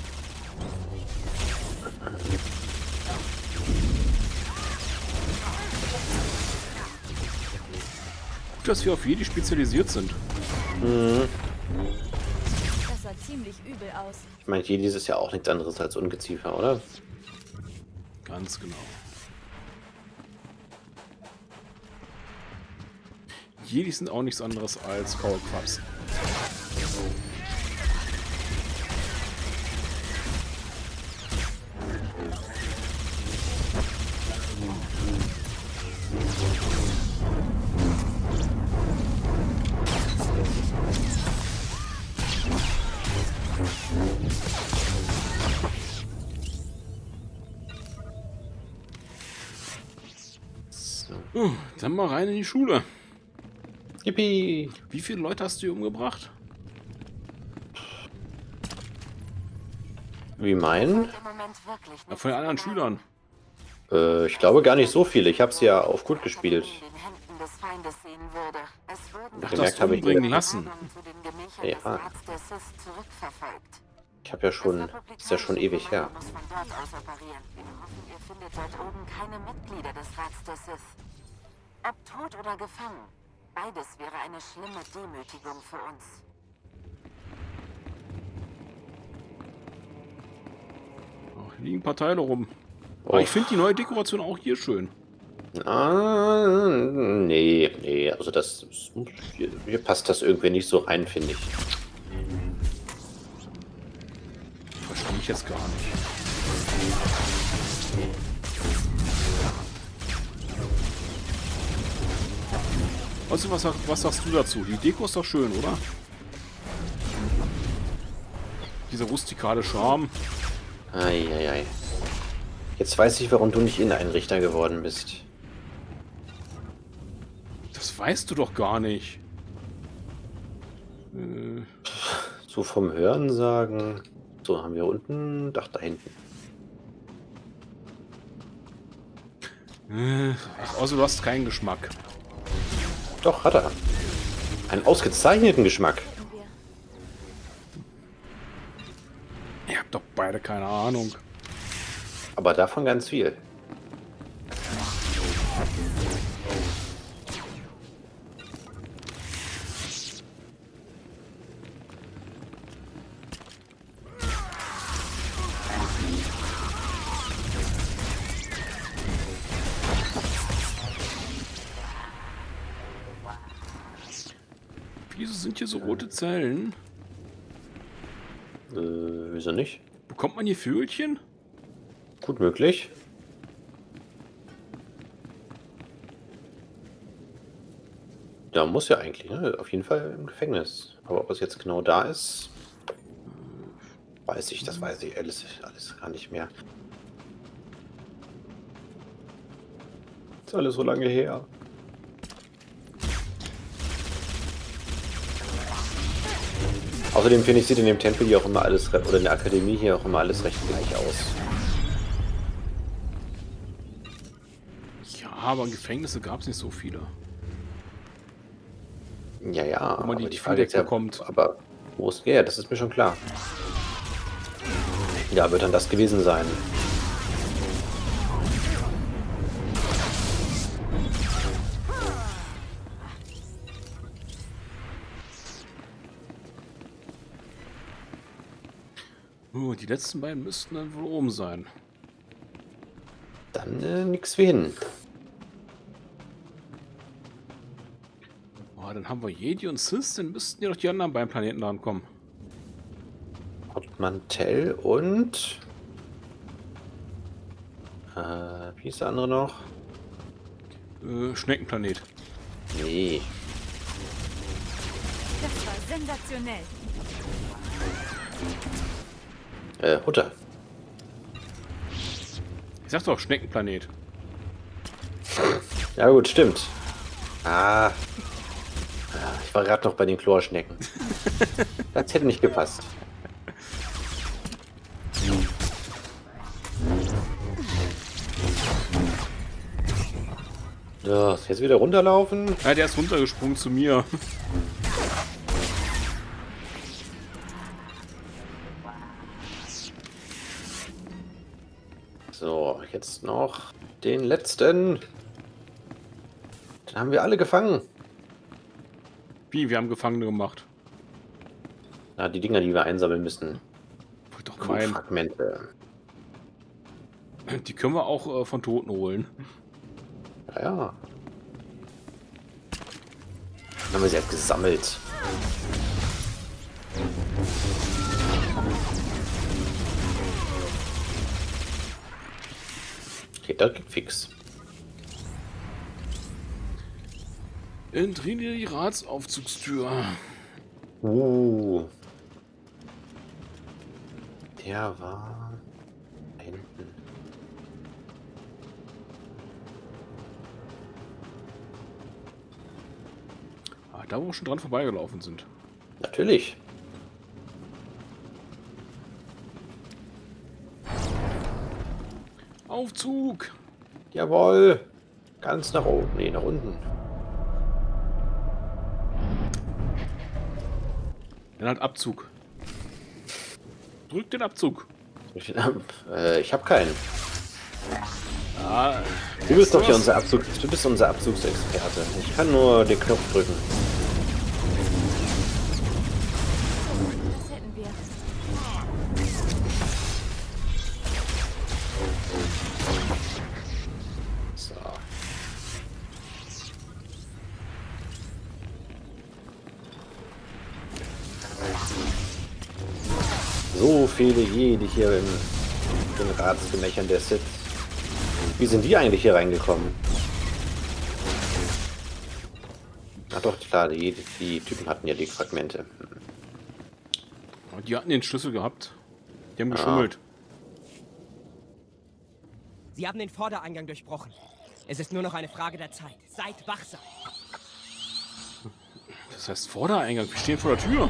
Gut, dass wir auf Jedi spezialisiert sind. Mhm. Das sah ziemlich übel aus. Ich meine, Jedis ist ja auch nichts anderes als Ungeziefer, oder? Ganz genau. Jedi sind auch nichts anderes als Faulquaps. Dann mal rein in die Schule. Yippie! Wie viele Leute hast du hier umgebracht? Wie meinen? Im Moment wirklich Ja, von den anderen Schülern. Ich glaube gar nicht so viele. Ich habe es ja auf gut gespielt. in den Händen des Feindes sehen würde. Es wurden Ach, Gemerkt das habe ich umbringen nur- lassen. zu den Gemächern Ja. des Rats der Sith zurückverfolgt. Ich habe ja schon, ist ja schon ewig her. Muss von dort aus operieren. Wir hoffen, ihr findet dort oben keine Mitglieder des Rats der Sith. Ob tot oder gefangen, beides wäre eine schlimme Demütigung für uns. Ach, hier liegen ein paar Teile rum. Oh. Aber ich finde die neue Dekoration auch hier schön. Nee, also das hier passt das irgendwie nicht so rein, finde ich. Verstehe ich jetzt gar nicht. Also, was sagst du dazu? Die Deko ist doch schön, oder? Dieser rustikale Charme. Eieiei. Jetzt weiß ich, warum du nicht Inneneinrichter geworden bist. Das weißt du doch gar nicht. So vom Hören sagen. So, haben wir unten, Dach da hinten. Ach, also du hast keinen Geschmack. Doch, hat er. Einen ausgezeichneten Geschmack. Ihr habt doch beide keine Ahnung. Aber davon ganz viel. Wieso sind hier so rote Zellen? Wieso nicht? Bekommt man hier Vögelchen? Gut möglich. Da muss ja eigentlich, ne? Auf jeden Fall im Gefängnis. Aber ob es jetzt genau da ist, weiß ich, das weiß ich alles gar nicht mehr. Ist alles so lange her. Außerdem finde ich, sieht in dem Tempel hier auch immer alles, oder in der Akademie hier auch immer alles recht gleich aus. Ja, aber Gefängnisse gab es nicht so viele. Ja, ja, Wo man die aber die Frage ist Tür ja, bekommt. aber wo ist, ja, das ist mir schon klar. Ja, wird dann das gewesen sein. Die letzten beiden müssten dann wohl oben sein. Dann nix wie hin. Oh, dann haben wir Jedi und Sith, dann müssten ja doch die anderen beiden Planeten rankommen. Hot Mantell und... wie ist der andere noch? Schneckenplanet. Nee. Das war sensationell. Hutter. Ich sag doch Schneckenplanet. Ja gut, stimmt. Ich war gerade noch bei den Chlorschnecken. Das hätte nicht gepasst. So, jetzt wieder runterlaufen. Ja, der ist runtergesprungen zu mir. So, jetzt noch den letzten. Dann haben wir alle gefangen. Wie, wir haben Gefangene gemacht. Na, die Dinger, die wir einsammeln müssen. Wollt doch meinen, Fragmente. die können wir auch von Toten holen. Ja, ja. Dann haben wir sie halt gesammelt. Okay, das geht fix. Entrinnen die Ratsaufzugstür. Der war da hinten. Da, wo wir schon dran vorbeigelaufen sind. Natürlich. Aufzug! Jawohl. Ganz nach oben. Nee, nach unten. Dann halt Abzug. Drück den Abzug. Ich habe keinen. Ja, Du bist doch hier unser Du bist unser Abzugsexperte. Ich kann nur den Knopf drücken. Das hätten wir. So. So viele Jedi hier in den Ratsgemächern der Sith. Wie sind die eigentlich hier reingekommen? Ach doch, klar, die Typen hatten ja die Fragmente. die hatten den Schlüssel gehabt. Die haben geschummelt. Sie haben den Vordereingang durchbrochen. Es ist nur noch eine Frage der Zeit. Seid wachsam. Das heißt Vordereingang. Wir stehen vor der Tür.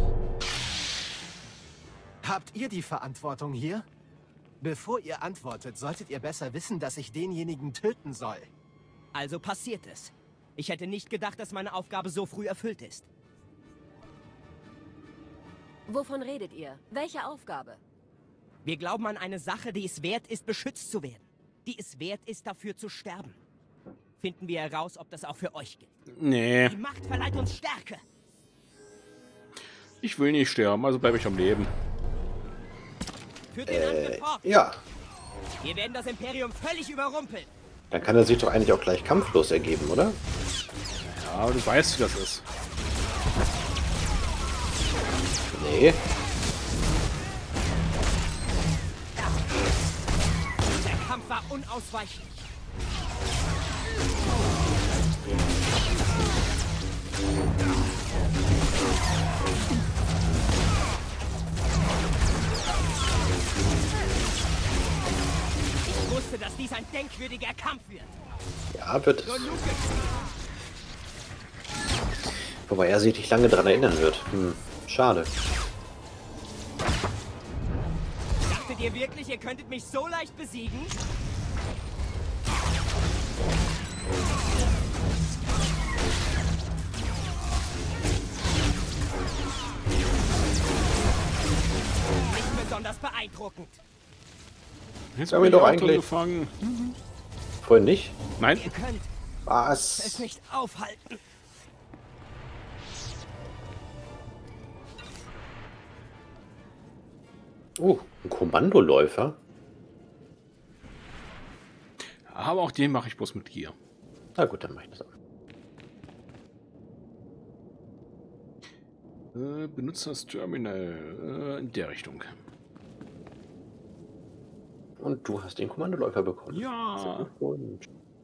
Habt ihr die Verantwortung hier? Bevor ihr antwortet, solltet ihr besser wissen, dass ich denjenigen töten soll. Also passiert es. Ich hätte nicht gedacht, dass meine Aufgabe so früh erfüllt ist. Wovon redet ihr? Welche Aufgabe? Wir glauben an eine Sache, die es wert ist, beschützt zu werden. Die es wert ist, dafür zu sterben. Finden wir heraus, ob das auch für euch gilt. Nee, Die Macht verleiht uns Stärke. ich will nicht sterben, also bleibe ich am Leben. Führt den Angriff fort. Ja, Wir werden das Imperium völlig überrumpeln. dann kann er sich doch eigentlich auch gleich kampflos ergeben, oder? Ja, aber du weißt, wie das ist. Nee. Der Kampf war unausweichlich. Ich wusste, dass dies ein denkwürdiger Kampf wird. Ja, wird es. Genug Wobei er sich nicht lange daran erinnern wird. Schade. Dachtet ihr wirklich, ihr könntet mich so leicht besiegen? Nicht besonders beeindruckend. Jetzt haben bin wir ich doch auch eigentlich- gefangen. Vorhin nicht? Nein, Ihr könnt es Was? nicht aufhalten. Ein Kommandoläufer? aber auch den mache ich bloß mit Gier. Na gut, dann mach ich das auch. Benutze das Terminal in der Richtung. Und du hast den Kommandoläufer bekommen. Ja. Und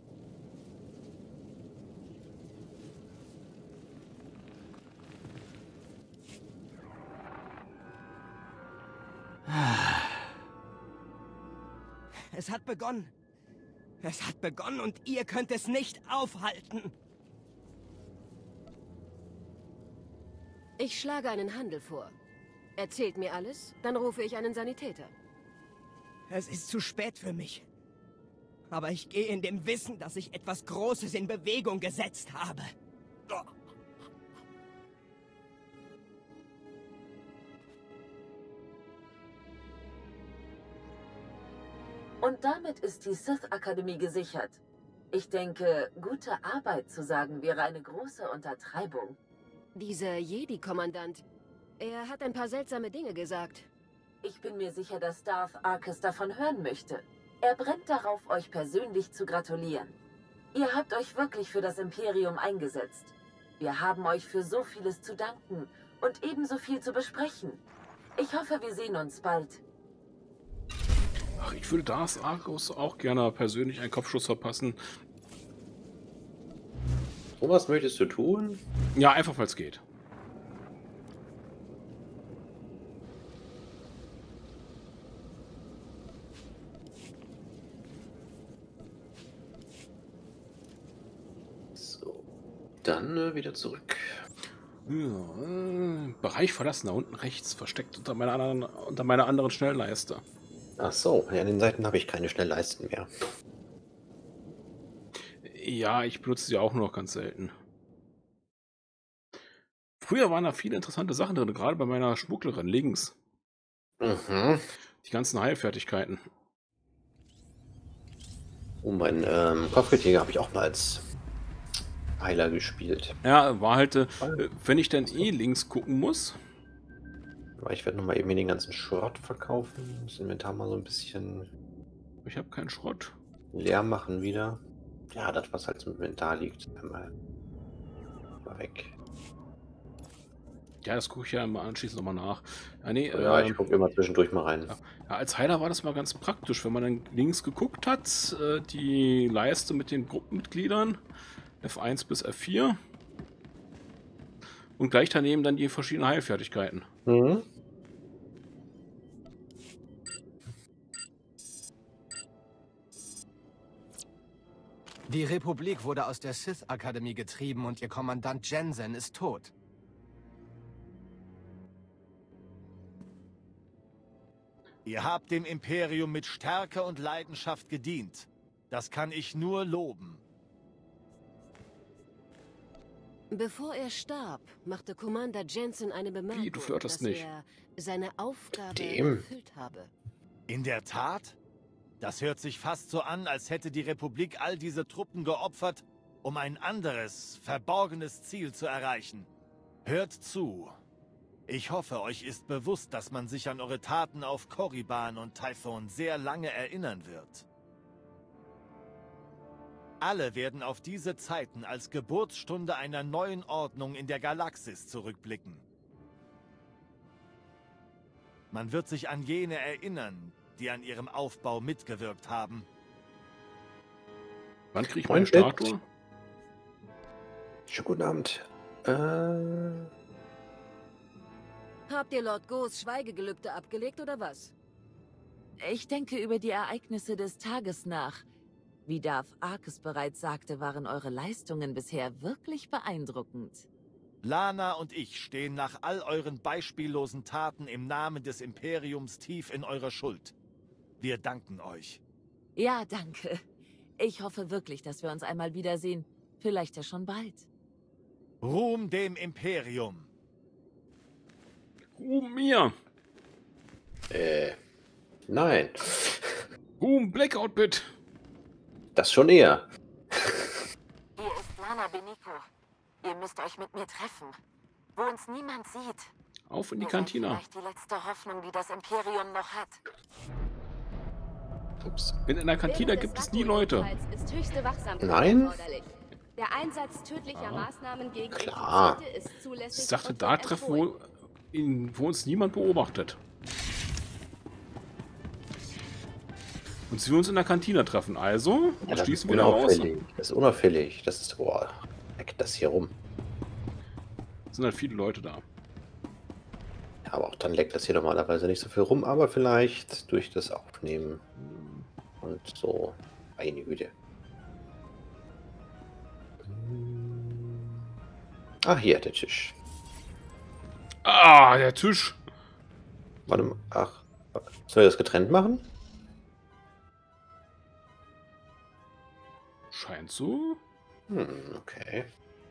Es hat begonnen. Es hat begonnen und ihr könnt es nicht aufhalten. Ich schlage einen Handel vor. Erzählt mir alles, dann rufe ich einen Sanitäter. Es ist zu spät für mich. Aber ich gehe in dem Wissen, dass ich etwas Großes in Bewegung gesetzt habe. Und damit ist die Sith-Akademie gesichert. Ich denke, gute Arbeit zu sagen wäre eine große Untertreibung. Dieser Jedi-Kommandant, er hat ein paar seltsame Dinge gesagt. Ich bin mir sicher, dass Darth Arkes davon hören möchte. Er brennt darauf, euch persönlich zu gratulieren. Ihr habt euch wirklich für das Imperium eingesetzt. Wir haben euch für so vieles zu danken und ebenso viel zu besprechen. Ich hoffe, wir sehen uns bald. Ach, ich würde Darth Arkos auch gerne persönlich einen Kopfschuss verpassen. was möchtest du tun? Ja, einfach weil es geht. So. Dann wieder zurück. Ja, Bereich verlassen, da unten rechts, versteckt unter meiner anderen Schnellleiste. Ach so, ja, an den Seiten habe ich keine Schnellleisten mehr. Ja, ich benutze sie auch nur noch ganz selten. Früher waren da viele interessante Sachen drin, gerade bei meiner Schmugglerin links. Mhm. Die ganzen Heilfertigkeiten. Und meinen Kopfgeldjäger habe ich auch mal als Heiler gespielt. Ja, war halt, wenn ich dann eh links gucken muss. Aber ich werde nochmal eben den ganzen Schrott verkaufen. Das Inventar mal so ein bisschen Ich habe keinen Schrott. leer machen wieder. Ja, das, was halt im Inventar liegt. Einmal mal weg. Ja, das gucke ich ja immer anschließend nochmal nach. Ja, nee, Ja, ich gucke immer zwischendurch mal rein. ja, als Heiler war das mal ganz praktisch, wenn man dann links geguckt hat, die Leiste mit den Gruppenmitgliedern, F1 bis F4 und gleich daneben dann die verschiedenen Heilfertigkeiten. Mhm. Die Republik wurde aus der Sith-Akademie getrieben und ihr Kommandant Jensen ist tot. Ihr habt dem Imperium mit Stärke und Leidenschaft gedient. Das kann ich nur loben. Bevor er starb, machte Commander Jensen eine Bemerkung, Wie, du flirtest dass nicht. er seine Aufgabe Dem. erfüllt habe. In der Tat? Das hört sich fast so an, als hätte die Republik all diese Truppen geopfert, um ein anderes, verborgenes Ziel zu erreichen. Hört zu. Ich hoffe, euch ist bewusst, dass man sich an eure Taten auf Korriban und Typhon sehr lange erinnern wird. Alle werden auf diese Zeiten als Geburtsstunde einer neuen Ordnung in der Galaxis zurückblicken. Man wird sich an jene erinnern, die an ihrem Aufbau mitgewirkt haben. Wann kriege ich meine Freund, Statue? Schönen guten Abend. Habt ihr Lord Go's Schweigegelübde abgelegt oder was? Ich denke über die Ereignisse des Tages nach. Wie Darth Arkes bereits sagte, waren eure Leistungen bisher wirklich beeindruckend. Lana und ich stehen nach all euren beispiellosen Taten im Namen des Imperiums tief in eurer Schuld. Wir danken euch. Ja, danke. Ich hoffe wirklich, dass wir uns einmal wiedersehen. Vielleicht ja schon bald. Ruhm dem Imperium. Ruhm mir! Nein. Ruhm Blackout-Bit! Das schon eher. Hier ist Lana Beniko. Ihr müsst euch mit mir treffen. Wo uns niemand sieht. Auf in die Ihr seid Kantina. vielleicht die letzte Hoffnung, die das Imperium noch hat. Ups. In der Kantina gibt es nie Leute. Ist höchste Wachsamkeit Nein? erforderlich. Der Einsatz tödlicher Maßnahmen gegen Klar. Infizierte ist zulässig. Ich sagte, und da wird treffen, empfohlen. wo uns niemand beobachtet. Und sie will uns in der Kantina treffen. Also, Ja, das ist schließen wir da raus. unauffällig. Das ist unauffällig. Das ist. Boah, leckt das hier rum. Sind halt viele Leute da. Ja, aber auch dann leckt das hier normalerweise nicht so viel rum, aber vielleicht durch das Aufnehmen und so. Eine Güte. Ah, hier, der Tisch. Ah, der Tisch. Warte mal. Ach, soll ich das getrennt machen? Scheint so. Okay.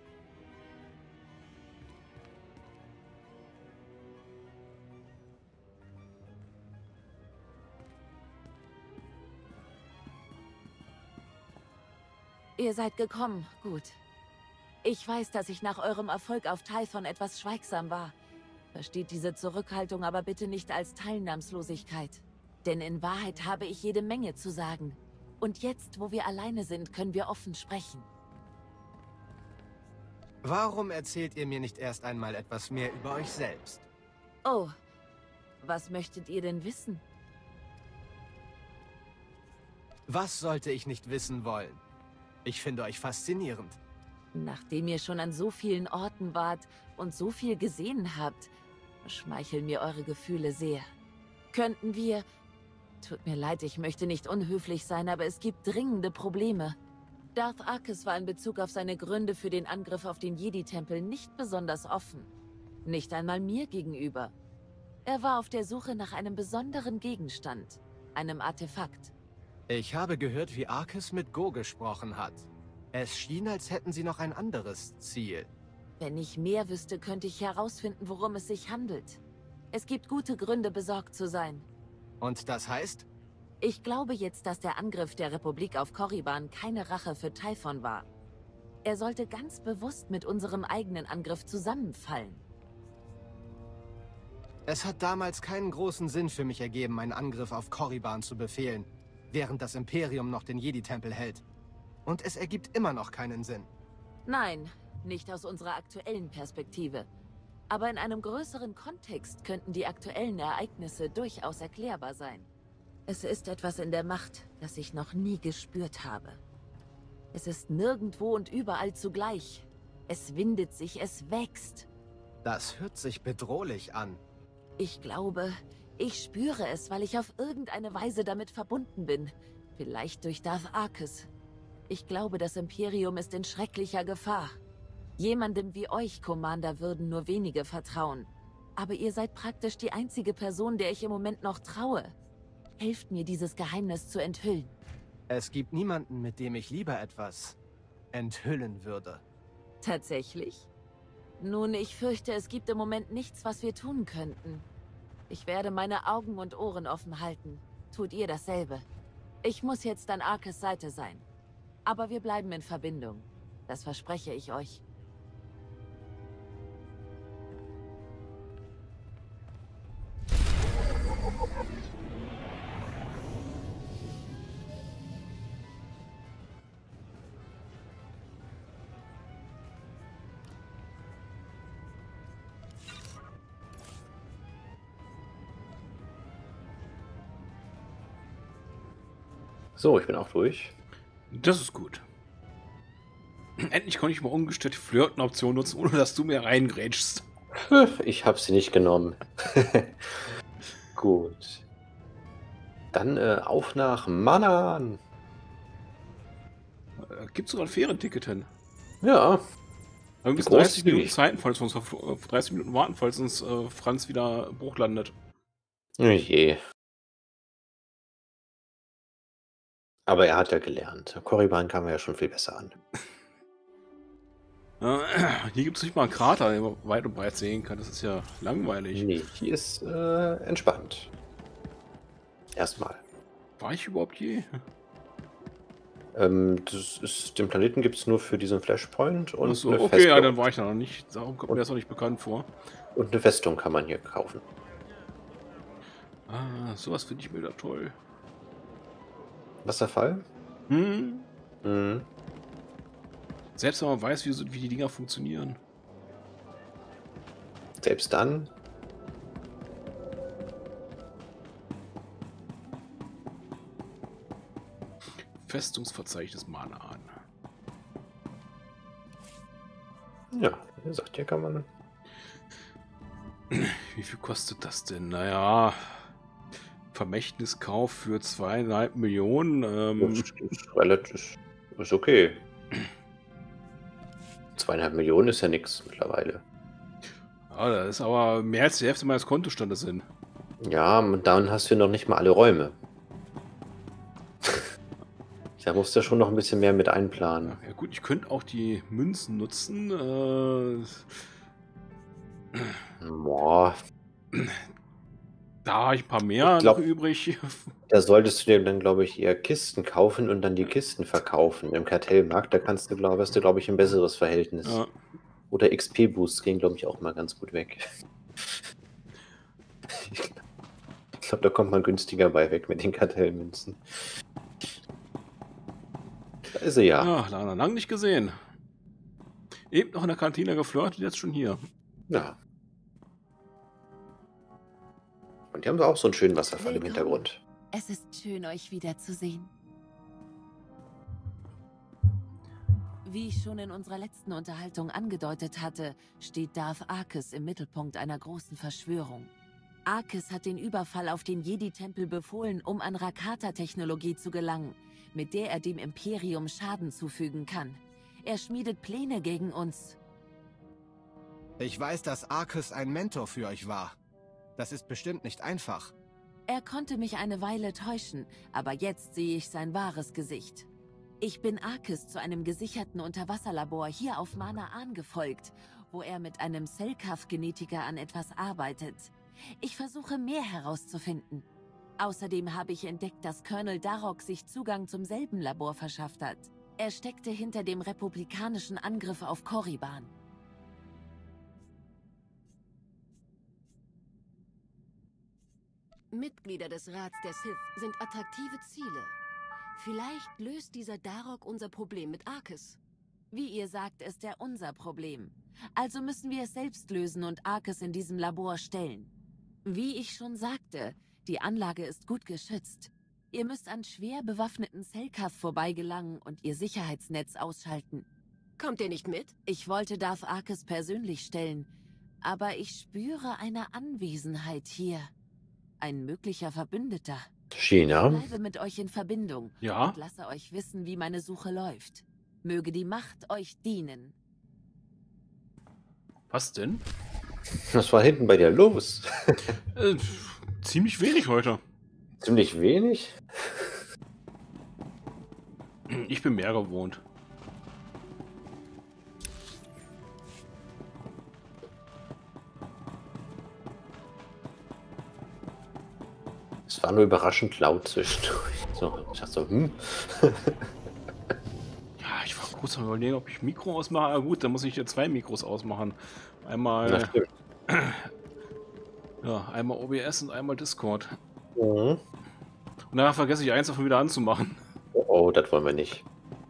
Ihr seid gekommen, gut. Ich weiß, dass ich nach eurem Erfolg auf Typhon etwas schweigsam war. Versteht diese Zurückhaltung aber bitte nicht als Teilnahmslosigkeit. Denn in Wahrheit habe ich jede Menge zu sagen. Und jetzt, wo wir alleine sind, können wir offen sprechen. Warum erzählt ihr mir nicht erst einmal etwas mehr über euch selbst? Oh, was möchtet ihr denn wissen? Was sollte ich nicht wissen wollen? Ich finde euch faszinierend. Nachdem ihr schon an so vielen Orten wart und so viel gesehen habt, schmeicheln mir eure Gefühle sehr. Könnten wir... Tut mir leid, ich möchte nicht unhöflich sein, aber es gibt dringende Probleme. Darth Arkes war in Bezug auf seine Gründe für den Angriff auf den Jedi-Tempel nicht besonders offen. Nicht einmal mir gegenüber. Er war auf der Suche nach einem besonderen Gegenstand, einem Artefakt. Ich habe gehört, wie Arkes mit Go gesprochen hat. Es schien, als hätten sie noch ein anderes Ziel. Wenn ich mehr wüsste, könnte ich herausfinden, worum es sich handelt. Es gibt gute Gründe, besorgt zu sein. Und das heißt? Ich glaube jetzt, dass der Angriff der Republik auf Korriban keine Rache für Typhon war. Er sollte ganz bewusst mit unserem eigenen Angriff zusammenfallen. Es hat damals keinen großen Sinn für mich ergeben, einen Angriff auf Korriban zu befehlen, während das Imperium noch den Jedi-Tempel hält. Und es ergibt immer noch keinen Sinn. Nein, nicht aus unserer aktuellen Perspektive. Aber in einem größeren Kontext könnten die aktuellen Ereignisse durchaus erklärbar sein. Es ist etwas in der Macht, das ich noch nie gespürt habe. Es ist nirgendwo und überall zugleich. Es windet sich, es wächst. Das hört sich bedrohlich an. Ich glaube, ich spüre es, weil ich auf irgendeine Weise damit verbunden bin. Vielleicht durch Darth Arkes. Ich glaube, das Imperium ist in schrecklicher Gefahr. Jemandem wie euch, Commander, würden nur wenige vertrauen. Aber ihr seid praktisch die einzige Person, der ich im Moment noch traue. Helft mir, dieses Geheimnis zu enthüllen. Es gibt niemanden, mit dem ich lieber etwas enthüllen würde. Tatsächlich? Nun, ich fürchte, es gibt im Moment nichts, was wir tun könnten. Ich werde meine Augen und Ohren offen halten. Tut ihr dasselbe. Ich muss jetzt an Arkes Seite sein. Aber wir bleiben in Verbindung. Das verspreche ich euch. So, ich bin auch durch. Das ist gut. Endlich konnte ich mal ungestört die Flirten-Option nutzen, ohne dass du mir reingrätschst. Ich habe sie nicht genommen. Gut. Dann auf nach Manan. Gibt es sogar ein Fährenticket hin? Ja. Aber wir müssen Groß 30 Minuten wie? Zeit, falls wir uns auf 30 Minuten warten, falls uns Franz wieder Bruch landet. Oh je. Aber er hat ja gelernt. Korriban kam ja schon viel besser an. Hier gibt es nicht mal einen Krater, den man weit und breit sehen kann. Das ist ja langweilig. Nee, hier ist entspannt. Erstmal. War ich überhaupt je? Den Planeten gibt es nur für diesen Flashpoint und Achso, eine okay, Festung. ja, dann war ich da noch nicht. Darum kommt mir das noch nicht bekannt vor. Und eine Festung kann man hier kaufen. Ah, sowas finde ich mir da toll. Wasserfall? Hm? Mhm. Selbst wenn man weiß, wie die Dinger funktionieren. Selbst dann. Festungsverzeichnis Mana an. Ja, wie gesagt, hier kann man. Wie viel kostet das denn? Naja, Vermächtniskauf für 2,5 Millionen. Ist relativ. Ist okay. 2,5 Millionen ist ja nichts mittlerweile. Ja, das ist aber mehr als die Hälfte meines Kontostandes sind. Ja, und dann hast du noch nicht mal alle Räume. Da musst du schon noch ein bisschen mehr mit einplanen. Ja gut, ich könnte auch die Münzen nutzen. Boah. Da habe ich ein paar mehr noch übrig. Da solltest du dir dann, glaube ich, eher Kisten kaufen und dann die Kisten verkaufen. Im Kartellmarkt, da hast du, glaube ich, ein besseres Verhältnis. Ja. Oder XP-Boosts gehen, glaube ich, auch mal ganz gut weg. Ich glaube, da kommt man günstiger bei weg mit den Kartellmünzen. Da ist sie ja. Ja, lange nicht gesehen. Eben noch in der Kantine geflirtet, jetzt schon hier. Ja. Und die haben auch so einen schönen Wasserfall im Willkommen. Hintergrund. Es ist schön, euch wiederzusehen. Wie ich schon in unserer letzten Unterhaltung angedeutet hatte, steht Darth Arkes im Mittelpunkt einer großen Verschwörung. Arcus hat den Überfall auf den Jedi-Tempel befohlen, um an Rakata-Technologie zu gelangen, mit der er dem Imperium Schaden zufügen kann. Er schmiedet Pläne gegen uns. Ich weiß, dass Arcus ein Mentor für euch war. Das ist bestimmt nicht einfach. Er konnte mich eine Weile täuschen, aber jetzt sehe ich sein wahres Gesicht. Ich bin Arcus zu einem gesicherten Unterwasserlabor hier auf Manaan gefolgt, wo er mit einem Selkath-Genetiker an etwas arbeitet. Ich versuche mehr herauszufinden. Außerdem habe ich entdeckt, dass Colonel Darok sich Zugang zum selben Labor verschafft hat. Er steckte hinter dem republikanischen Angriff auf Korriban. Mitglieder des Rats der Sith sind attraktive Ziele. Vielleicht löst dieser Darok unser Problem mit Arcus. Wie ihr sagt, ist er unser Problem. Also müssen wir es selbst lösen und Arcus in diesem Labor stellen. Wie ich schon sagte, die Anlage ist gut geschützt. Ihr müsst an schwer bewaffneten Selkath vorbeigelangen und ihr Sicherheitsnetz ausschalten. Kommt ihr nicht mit? Ich wollte Darth Arcus persönlich stellen, aber ich spüre eine Anwesenheit hier. Ein möglicher Verbündeter. China. Ich bleibe mit euch in Verbindung und lasse euch wissen, wie meine Suche läuft. Möge die Macht euch dienen. Was denn? Was war hinten bei dir los? Ziemlich wenig heute. Ziemlich wenig? Ich bin mehr gewohnt. Es war nur überraschend laut zwischendurch. So, ich dachte so, Ja, ich war kurz am Überlegen, ob ich Mikro ausmache. Aber gut, dann muss ich hier 2 Mikros ausmachen. Einmal, einmal OBS und einmal Discord. Mhm. Und danach vergesse ich eins davon wieder anzumachen. Oh, das wollen wir nicht.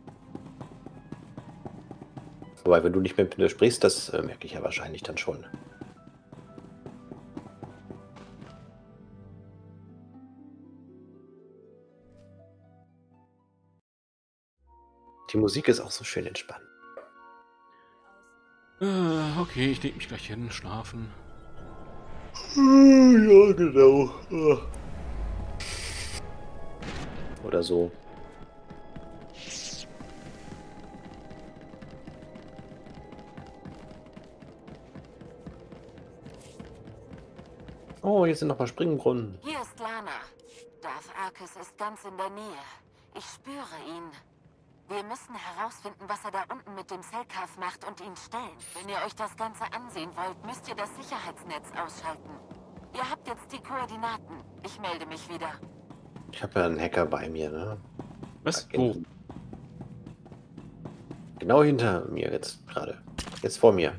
Wobei, wenn du nicht mehr mit mir sprichst, das merke ich ja wahrscheinlich dann schon. Die Musik ist auch so schön entspannt. Okay, ich leg mich gleich hin, schlafen. Ja, genau. Oder so. Oh, hier sind noch mal Springbrunnen. Hier ist Lana. Darth Arcus ist ganz in der Nähe. Ich spüre ihn. Wir müssen herausfinden, was er da unten mit dem Selkath macht und ihn stellen. Wenn ihr euch das Ganze ansehen wollt, müsst ihr das Sicherheitsnetz ausschalten. Ihr habt jetzt die Koordinaten. Ich melde mich wieder. Ich habe ja einen Hacker bei mir, ne? Was? Wo? Genau hinter mir jetzt gerade. Jetzt vor mir.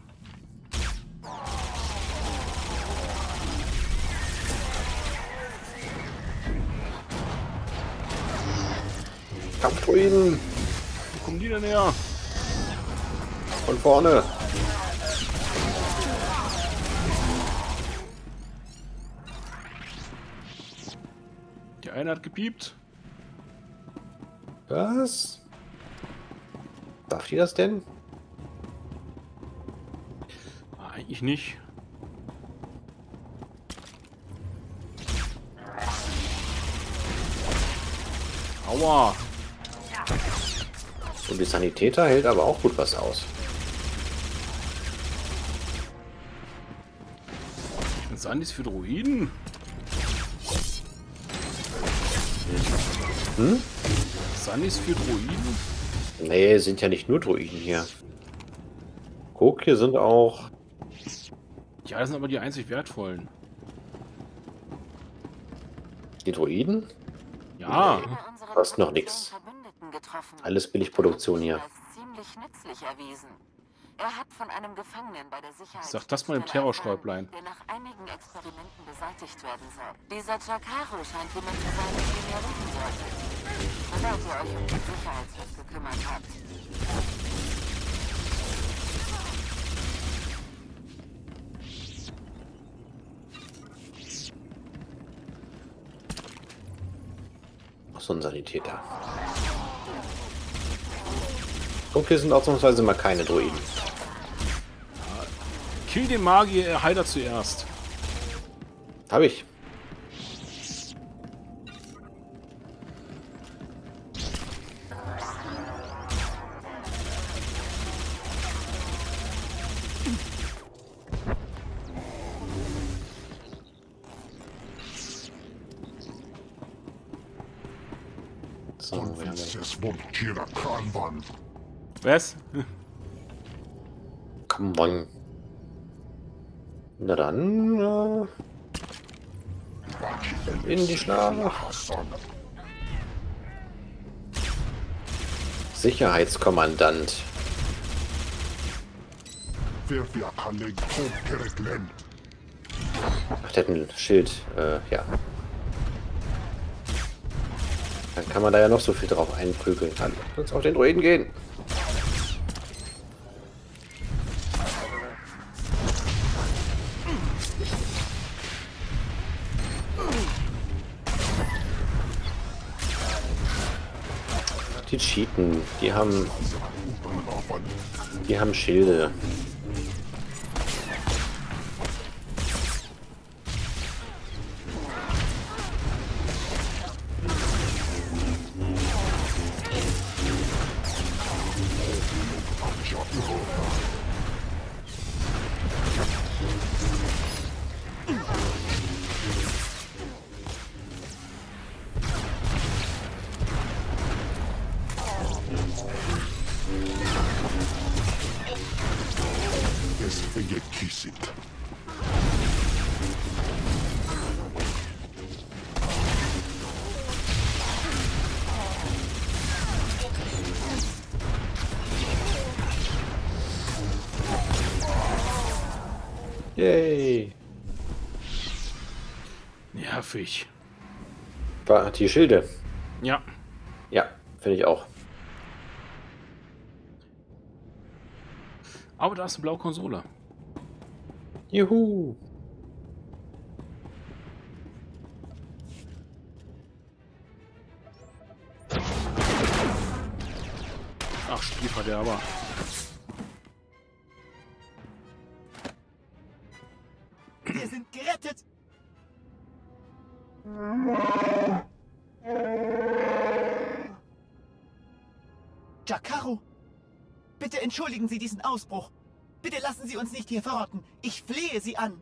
Kampfdruiden! Wo kommen die denn her? Von vorne! Die eine hat gepiept. Was? Darf die das denn? Eigentlich nicht. Aua! Und die Sanitäter hält aber auch gut was aus. Sandis für Droiden? Hm? Sandis für Droiden? Nee, sind ja nicht nur Droiden hier. Guck, hier sind auch... Ja, das sind aber die einzig wertvollen. Die Droiden? Ja. Fast noch nichts. Alles Billigproduktion hier. Ziemlich nützlich erwiesen. Er hat von einem Gefangenen bei der Sicherheit. Sag das mal im Terrorstäublein. Der nach einigen Experimenten beseitigt werden soll. Dieser Jakaru scheint jemand zu sein, mit dem ihr reden solltet. Sobald ihr euch um die Sicherheitschef gekümmert habt. So ein Sanitäter. Guck, hier sind ausnahmsweise mal keine Droiden. Kill den Magier, Heiler zuerst. Habe ich. So, wir haben Was? Come on. Na dann, in die Schlacht. Sicherheitskommandant. Ach, der hat ein Schild, ja. Dann kann man da ja noch so viel drauf einprügeln. Dann lass uns auf den Druiden gehen. Die cheaten, die haben Schilde. Yay. Nervig. War die Schilde? Ja. Ja, finde ich auch. Aber da ist eine blaue Konsole. Juhu. Ach, Spielverderber. Wir sind gerettet! Jacaro! Bitte entschuldigen Sie diesen Ausbruch. Bitte lassen Sie uns nicht hier verrotten. Ich flehe Sie an.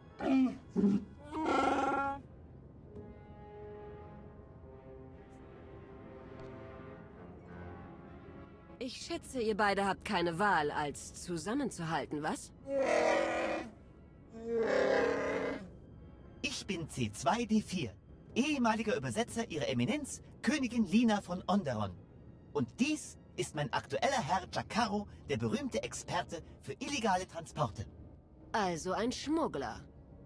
Ich schätze, ihr beide habt keine Wahl, als zusammenzuhalten, was? Ich bin C2D4, ehemaliger Übersetzer Ihrer Eminenz, Königin Lina von Onderon. Und dies ist mein aktueller Herr Jacaro, der berühmte Experte für illegale Transporte. Also ein Schmuggler.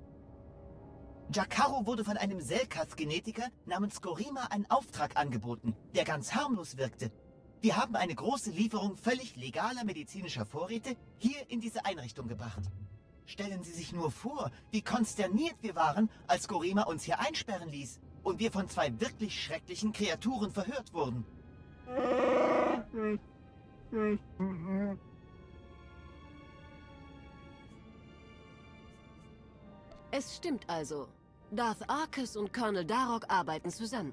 Jacaro wurde von einem Selkath-Genetiker namens Gorima einen Auftrag angeboten, der ganz harmlos wirkte. Wir haben eine große Lieferung völlig legaler medizinischer Vorräte hier in diese Einrichtung gebracht. Stellen Sie sich nur vor, wie konsterniert wir waren, als Gorima uns hier einsperren ließ und wir von zwei wirklich schrecklichen Kreaturen verhört wurden. Es stimmt also. Darth Arkous und Colonel Darok arbeiten zusammen.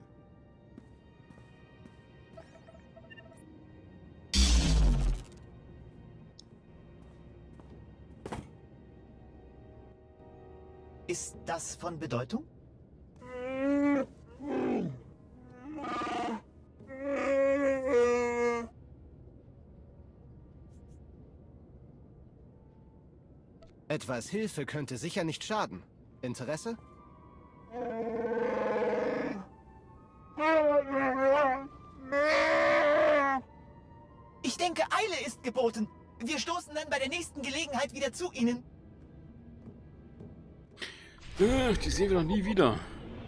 Ist das von Bedeutung? Etwas Hilfe könnte sicher nicht schaden. Interesse? Ich denke, Eile ist geboten. Wir stoßen dann bei der nächsten Gelegenheit wieder zu Ihnen. Die sehen wir noch nie wieder.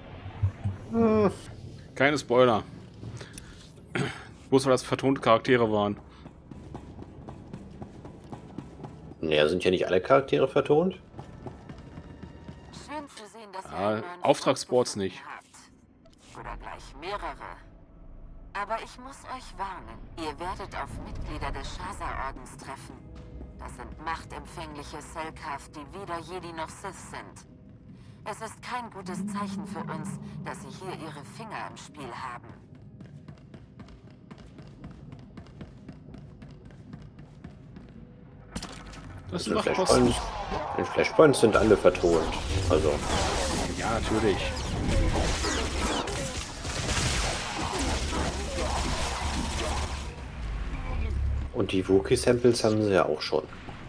Keine Spoiler. Bloß weil das vertonte Charaktere waren. Naja, sind ja nicht alle Charaktere vertont. Schön zu sehen, dass ihr einen neuen Auftragssports nicht. habt. Oder gleich mehrere. Aber ich muss euch warnen. Ihr werdet auf Mitglieder des Shaza-Ordens treffen. Das sind machtempfängliche Selkath, die weder Jedi noch Sith sind. Es ist kein gutes Zeichen für uns, dass sie hier ihre Finger im Spiel haben. Das Die macht Kosten. Flashpoints sind alle vertont. Also. Ja, natürlich. Und die Wookiee-Samples haben sie ja auch schon.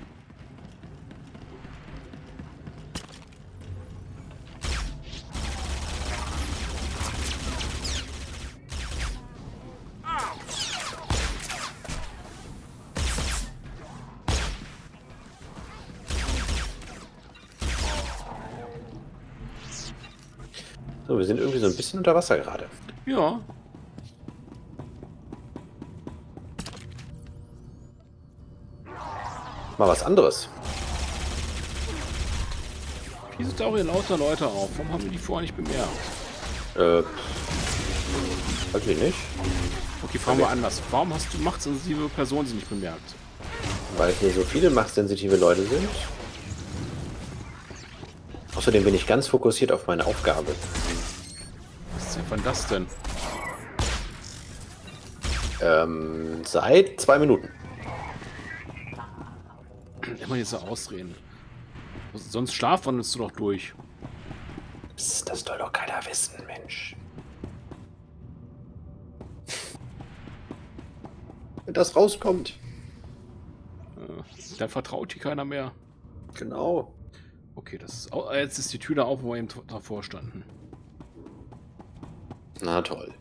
So, wir sind irgendwie so ein bisschen unter Wasser gerade. Ja. Mal was anderes. Hier sind auch hier lauter Leute auf. Warum haben wir die vorher nicht bemerkt? Weiß ich nicht. Okay, fragen wir anders. Warum hast du machtsensitive Personen sie nicht bemerkt? Weil hier so viele machtsensitive Leute sind. Außerdem bin ich ganz fokussiert auf meine Aufgabe. Was ist denn von das denn? Seit 2 Minuten. Immer diese Ausreden. Sonst schlafwandelst du doch durch. Psst, das soll doch keiner wissen, Mensch. Wenn das rauskommt. Dann vertraut hier keiner mehr. Genau. Okay, das ist jetzt ist die Tür da auf, wo wir eben davor standen. Na toll.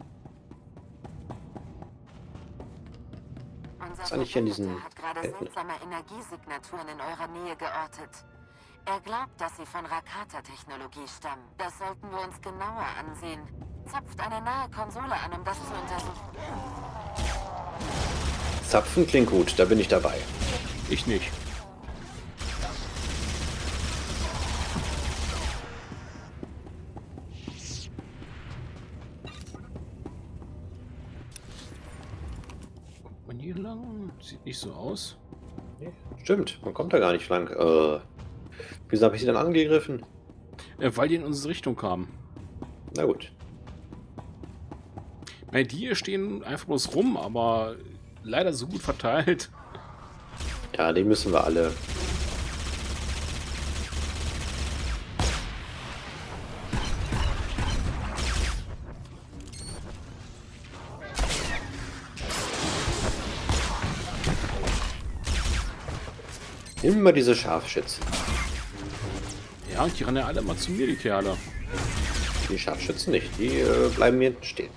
Unser eigentlich hier in diesen Verbündeter hat gerade Ketten? seltsame Energiesignaturen in eurer Nähe geortet. Er glaubt, dass sie von Rakata-Technologie stammen. Das sollten wir uns genauer ansehen. Zapft eine nahe Konsole an, um das zu untersuchen. Zapfen klingt gut, da bin ich dabei. Ich nicht. Kommt man hier lang? Sieht nicht so aus. Stimmt, man kommt da gar nicht lang. Wieso habe ich sie dann angegriffen? Weil die in unsere Richtung kamen. Na gut. Die hier stehen einfach bloß rum, aber leider so gut verteilt. Ja, die müssen wir alle. Immer diese Scharfschützen. Ja, und die rennen ja alle mal zu mir, die Kerle. Die Scharfschützen nicht, die bleiben mir stehen.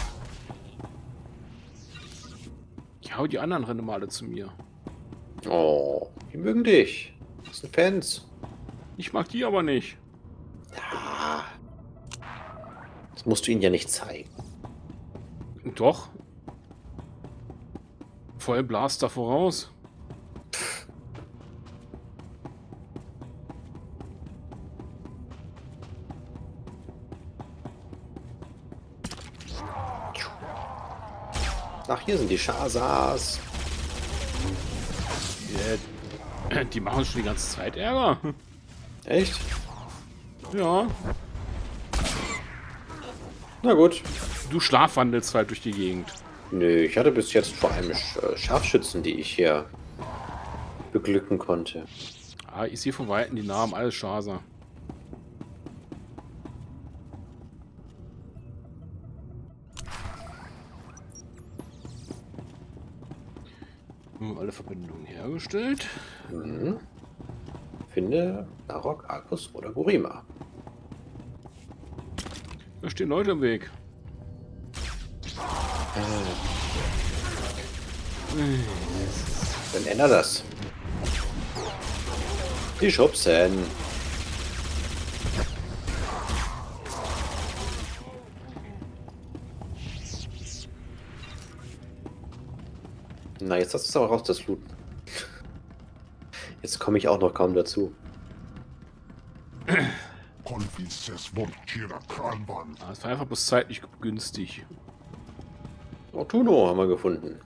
Ja, aber die anderen rennen mal alle zu mir. Oh, die mögen dich. Das sind Fans. Ich mag die aber nicht. Ja. Das musst du ihnen ja nicht zeigen. Doch. Voll Blaster voraus. Ach, hier sind die Shazas. Die machen schon die ganze Zeit Ärger. Echt? Ja. Na gut. Du schlafwandelst halt durch die Gegend. Nö, ich hatte bis jetzt vor allem Scharfschützen, die ich hier beglücken konnte. Ah, ich sehe von Weitem die Namen, alles Shaza. Alle Verbindungen hergestellt. Mhm. Finde Darok, Arcus oder Gorima. Da stehen Leute im Weg. Dann ändert das. Die schubsen. Na, jetzt hast du es aber raus, das Looten. Jetzt komme ich auch noch kaum dazu. Es war einfach bloß zeitlich günstig. Ortuno haben wir gefunden.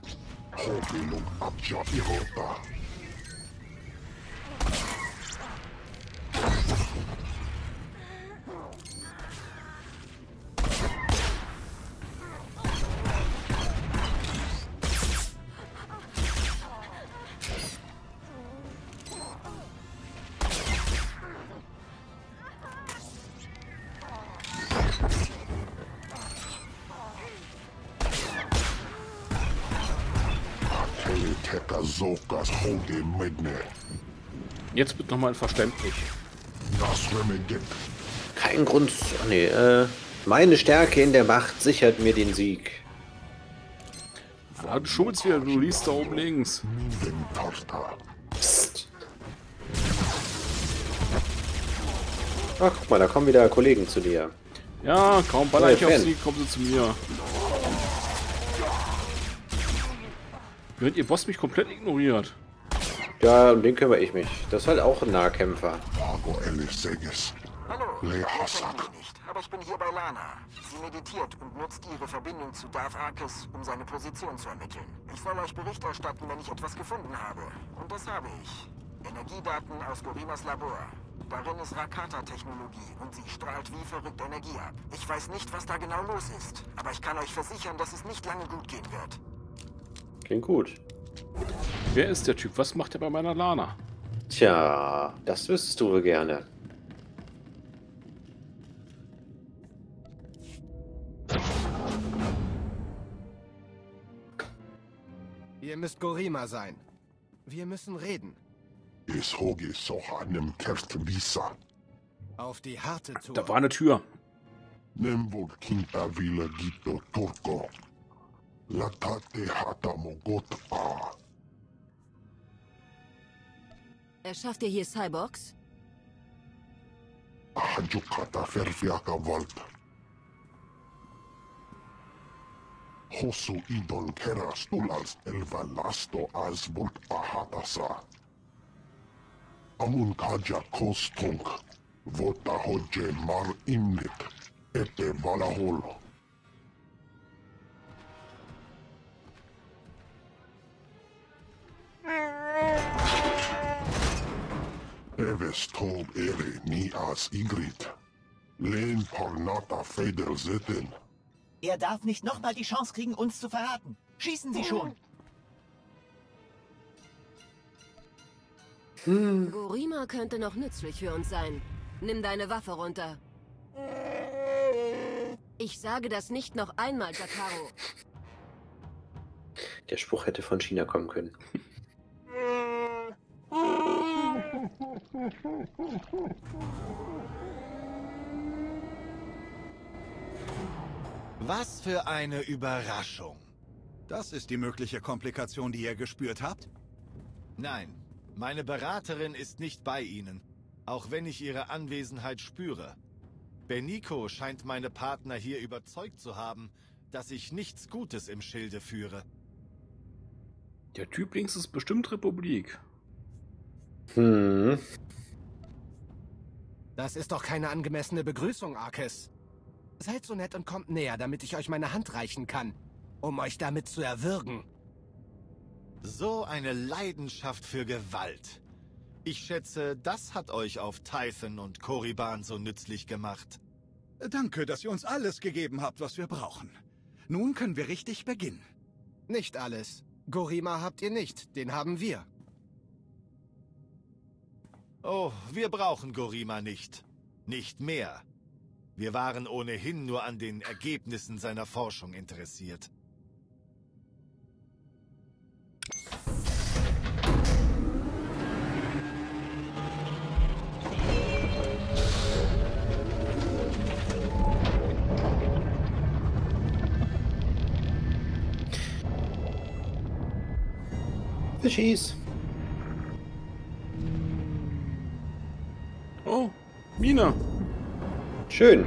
Jetzt bitte nochmal verständlich. Kein Grund. Ach nee, meine Stärke in der Macht sichert mir den Sieg. Du schummelst wieder, du liest da oben links. Psst. Ach, guck mal, da kommen wieder Kollegen zu dir. Ja, kaum baller ich auf sie, kommen sie zu mir. Während ihr Boss mich komplett ignoriert. Ja, um den kümmere ich mich. Das ist halt auch ein Nahkämpfer. Hallo, ich kenne dich nicht, aber ich bin hier bei Lana. Sie meditiert und nutzt ihre Verbindung zu Darth Arkes, um seine Position zu ermitteln. Ich soll euch Bericht erstatten, wenn ich etwas gefunden habe. Und das habe ich. Energiedaten aus Gorimas Labor. Darin ist Rakata-Technologie und sie strahlt wie verrückt Energie ab. Ich weiß nicht, was da genau los ist, aber ich kann euch versichern, dass es nicht lange gut gehen wird. Klingt gut. Wer ist der Typ? Was macht er bei meiner Lana? Tja, das wüsstest du wohl gerne. Ihr müsst Gorima sein. Wir müssen reden. Auf die harte Tour. Da war eine Tür. Erschafft ihr hier Cyborgs? Hosu idol keras tulals elvalasto asbult ahatasa. Amun kaja kostunk, vota hodje mar innit, ete valahol. Eves tob ere ni as igrit. Len parnata feder zeten. Er darf nicht nochmal die Chance kriegen, uns zu verraten. Schießen Sie schon! Gorima könnte noch nützlich für uns sein. Nimm deine Waffe runter. Ich sage das nicht noch einmal, Jacaro. Der Spruch hätte von China kommen können. Was für eine Überraschung. Das ist die mögliche Komplikation, die ihr gespürt habt? Nein, meine Beraterin ist nicht bei Ihnen, auch wenn ich ihre Anwesenheit spüre. Beniko scheint meine Partner hier überzeugt zu haben, dass ich nichts Gutes im Schilde führe. Der Typ links ist bestimmt Republik. Das ist doch keine angemessene Begrüßung, Arkes. Seid so nett und kommt näher, damit ich euch meine Hand reichen kann, um euch damit zu erwürgen. So eine Leidenschaft für Gewalt. Ich schätze, das hat euch auf Tython und Korriban so nützlich gemacht. Danke, dass ihr uns alles gegeben habt, was wir brauchen. Nun können wir richtig beginnen. Nicht alles. Gorima habt ihr nicht, den haben wir. Oh, wir brauchen Gorima nicht. Nicht mehr. Wir waren ohnehin nur an den Ergebnissen seiner Forschung interessiert. Fischies. Oh, Mine. Schön.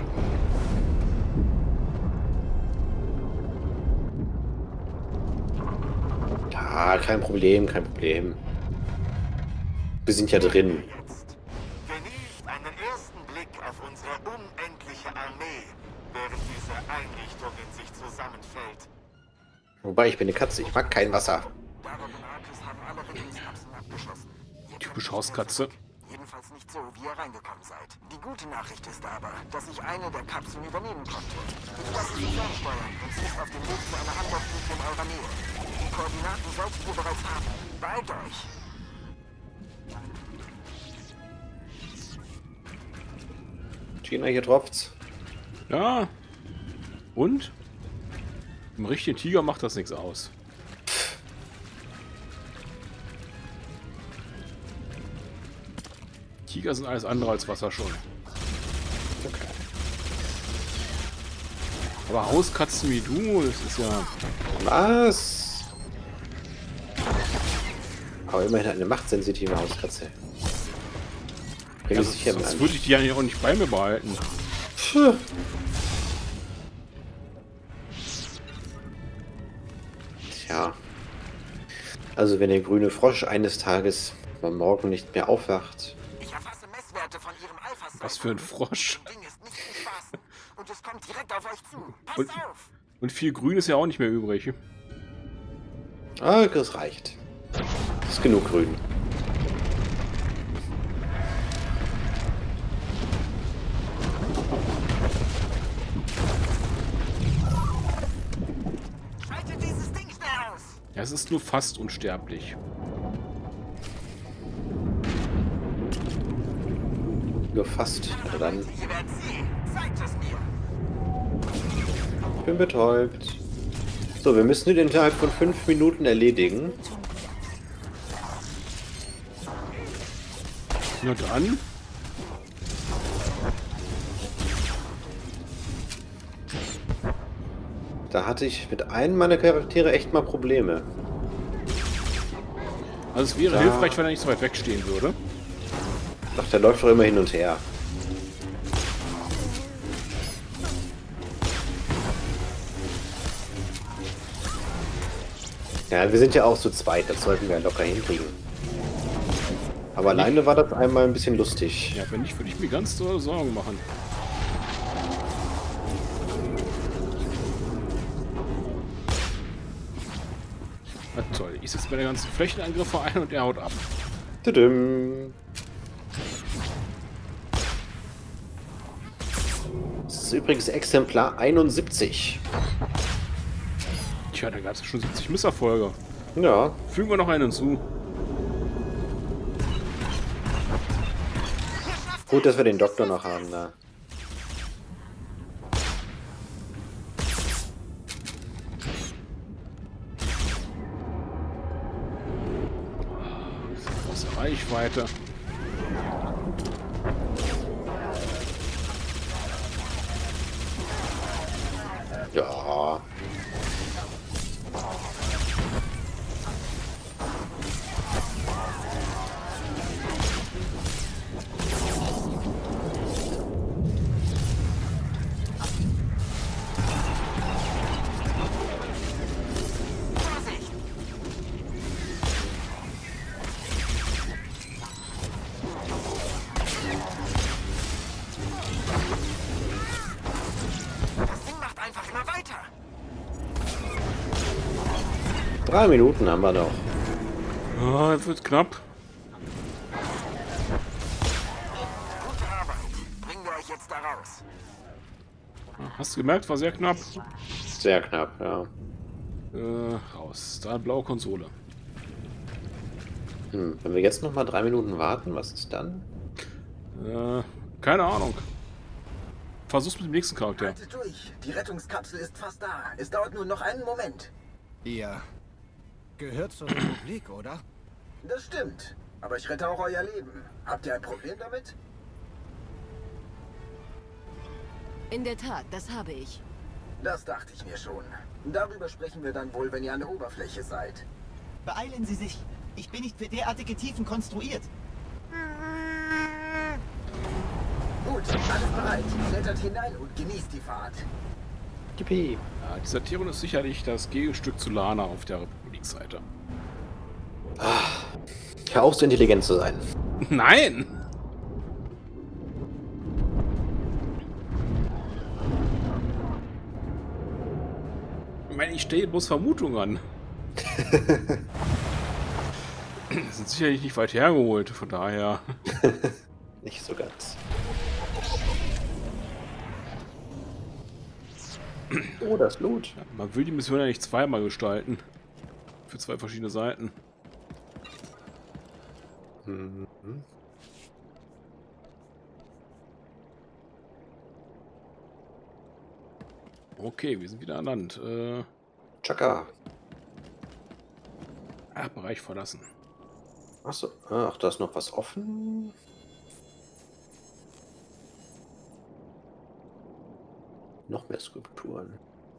Ja, kein Problem, kein Problem. Wir sind ja drin. Jetzt genießt einen ersten Blick auf unsere unendliche Armee, während diese Einrichtung in sich zusammenfällt. Wobei, ich bin eine Katze, ich mag kein Wasser. Darok und Arkes haben alle Rettungskapseln abgeschossen. Typische Hauskatze. Jedenfalls nicht so, wie ihr reingekommen seid. Die gute Nachricht ist aber, dass ich eine der Kapseln übernehmen konnte. Ich lasse sie fernsteuern und sie ist auf dem Weg zu einer Andockroute in eurer Nähe. Die Koordinaten solltet ihr bereits haben. Beeilt euch! Gina, hier tropft's. Ja. Und? Im richtigen Tiger macht das nichts aus. Tiger sind alles andere als Wasser schon. Okay. Aber Hauskatzen wie du, das ist ja... Was? Aber immerhin eine machtsensitive Hauskatze. Ja, sonst würde ich die ja auch nicht bei mir behalten. Puh. Tja. Also wenn der grüne Frosch eines Tages am Morgen nicht mehr aufwacht. Ich erfasse Messwerte von ihrem Alpha. Was für ein Frosch. Das Ding ist nicht zum Spaß. Und es kommt direkt auf euch zu. Passt auf! Und viel Grün ist ja auch nicht mehr übrig. Ah, das reicht. Das ist genug grün. Schaltet dieses Ding schnell aus! Ja, es ist nur fast unsterblich. Nur fast. Na dann. Ihr werdet sehen. Zeigt es mir! Ich bin betäubt. So, wir müssen den innerhalb von 5 Minuten erledigen. Na dann. Da hatte ich mit einem meiner Charaktere echt mal Probleme. Also es wäre hilfreich, wenn er nicht so weit wegstehen würde. Doch, der läuft doch immer hin und her. Ja, wir sind ja auch zu zweit, das sollten wir locker hinkriegen. Aber alleine war das einmal ein bisschen lustig. Ja, wenn nicht, würde ich mir ganz doll Sorgen machen. Na toll, ich setze meine ganzen Flächenangriffe ein und er haut ab. Tudum. Das ist übrigens Exemplar 71. Tja, da gab es ja schon 70 Misserfolge. Ja. Fügen wir noch einen hinzu. Gut, dass wir den Doktor noch haben da. Große Reichweite. Ja. Das Ding macht einfach immer weiter. 3 Minuten haben wir noch. Ah, jetzt wird knapp. Gute Arbeit. Bringen wir euch jetzt da raus. Hast du gemerkt, war sehr knapp. Sehr knapp, ja. Raus. Da blaue Konsole. Wenn wir jetzt noch mal 3 Minuten warten, was ist dann? Keine Ahnung. Versuch's mit dem nächsten Charakter. Haltet durch. Die Rettungskapsel ist fast da. Es dauert nur noch einen Moment. Ihr gehört zur Republik, oder? Das stimmt. Aber ich rette auch euer Leben. Habt ihr ein Problem damit? In der Tat, das habe ich. Das dachte ich mir schon. Darüber sprechen wir dann wohl, wenn ihr an der Oberfläche seid. Beeilen Sie sich. Ich bin nicht für derartige Tiefen konstruiert. Gut, alles bereit. Klettert hinein und genießt die Fahrt. Yippie. Ja, dieser Tyron ist sicherlich das Gegenstück zu Lana auf der Republikseite. Hör auf, so intelligent zu sein. Nein! Ich meine, ich stelle bloß Vermutungen an. Sind sicherlich nicht weit hergeholt, von daher. Nicht so ganz. Oh, das Blut. Ja, man will die Mission ja nicht zweimal gestalten. Für 2 verschiedene Seiten. Mhm. Okay, wir sind wieder an Land. Chaka. Bereich verlassen. Achso, ach, da ist noch was offen. Noch mehr Skulpturen.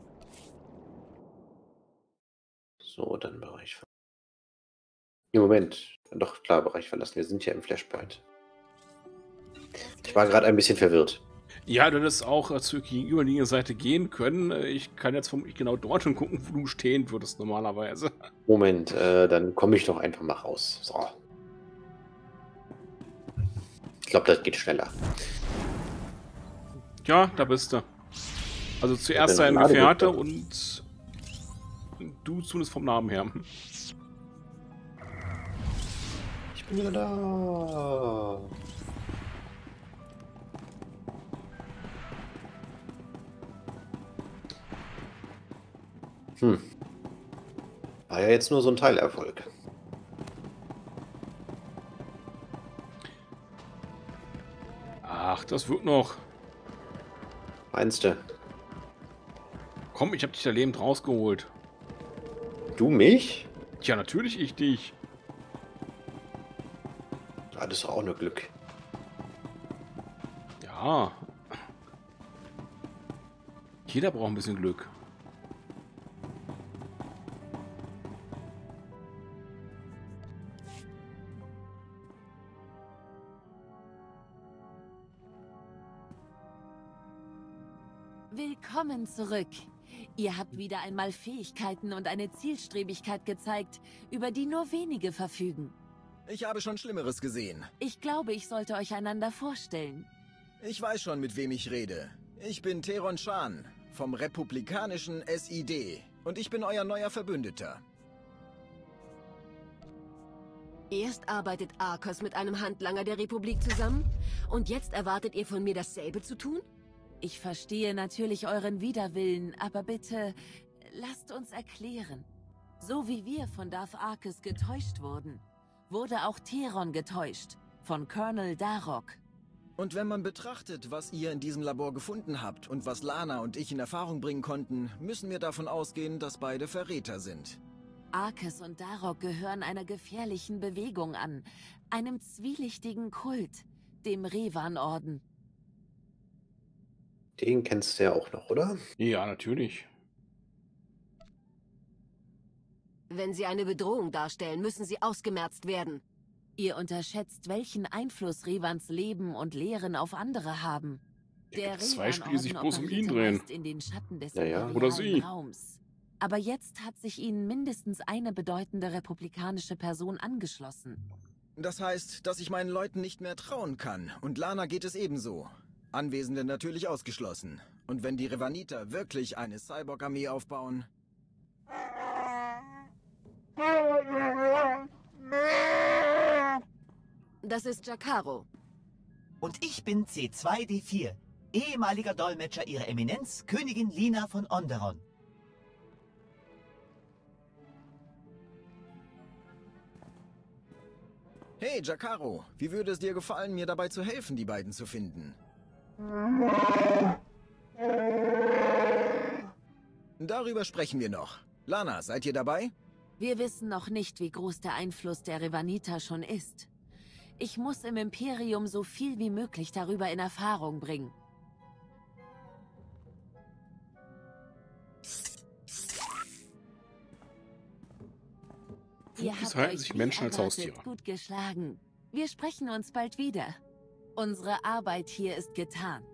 So, dann Bereich verlassen. Im Moment. Doch, klar, Bereich verlassen. Wir sind ja im Flashpoint. Ich war gerade ein bisschen verwirrt. Ja, du hättest auch zur gegenüberliegenden Seite gehen können. Ich kann jetzt vermutlich genau dort schon gucken, wo du stehen würdest normalerweise. Moment, dann komme ich doch einfach mal raus. So. Ich glaube, das geht schneller. Ja, da bist du. Also zuerst Ja, dein dann Gefährte Ladebildschirm. und du zumindest vom Namen her. Ich bin wieder da. War ja jetzt nur so ein Teilerfolg. Ach, das wird noch. Meinst du? Komm, ich hab dich da lebend rausgeholt. Du mich? Tja, natürlich ich dich. Ah, das ist auch nur Glück. Ja. Jeder braucht ein bisschen Glück. Willkommen zurück. Ihr habt wieder einmal Fähigkeiten und eine Zielstrebigkeit gezeigt, über die nur wenige verfügen. Ich habe schon Schlimmeres gesehen. Ich glaube, ich sollte euch einander vorstellen. Ich weiß schon, mit wem ich rede. Ich bin Teron Shan vom republikanischen SID und ich bin euer neuer Verbündeter. Erst arbeitet Arcos mit einem Handlanger der Republik zusammen und jetzt erwartet ihr von mir dasselbe zu tun? Ich verstehe natürlich euren Widerwillen, aber bitte, lasst uns erklären. So wie wir von Darth Arkes getäuscht wurden, wurde auch Teron getäuscht, von Colonel Darok. Und wenn man betrachtet, was ihr in diesem Labor gefunden habt und was Lana und ich in Erfahrung bringen konnten, müssen wir davon ausgehen, dass beide Verräter sind. Arkes und Darok gehören einer gefährlichen Bewegung an, einem zwielichtigen Kult, dem Revan-Orden. Den kennst du ja auch noch, oder? Ja, natürlich. Wenn sie eine Bedrohung darstellen, müssen sie ausgemerzt werden. Ihr unterschätzt, welchen Einfluss Revans Leben und Lehren auf andere haben. Der Zwei Spiele, die sich Revan-Orden bloß um ihn operierte drehen. meist in den Schatten des Ja, ja. imperialen Oder sie. Raums. Aber jetzt hat sich ihnen mindestens eine bedeutende republikanische Person angeschlossen. Das heißt, dass ich meinen Leuten nicht mehr trauen kann und Lana geht es ebenso. Anwesende natürlich ausgeschlossen. Und wenn die Revaniter wirklich eine Cyborg-Armee aufbauen... Das ist Jakaro. Und ich bin C2D4, ehemaliger Dolmetscher Ihrer Eminenz, Königin Lina von Onderon. Hey, Jakaro, wie würde es dir gefallen, mir dabei zu helfen, die beiden zu finden? Darüber sprechen wir noch. Lana, seid ihr dabei? Wir wissen noch nicht, wie groß der Einfluss der Revaniter schon ist. Ich muss im Imperium so viel wie möglich darüber in Erfahrung bringen. Ihr Fukis habt halten euch sich wie Menschen als erwartet Haustiere. gut geschlagen. Wir sprechen uns bald wieder. Unsere Arbeit hier ist getan.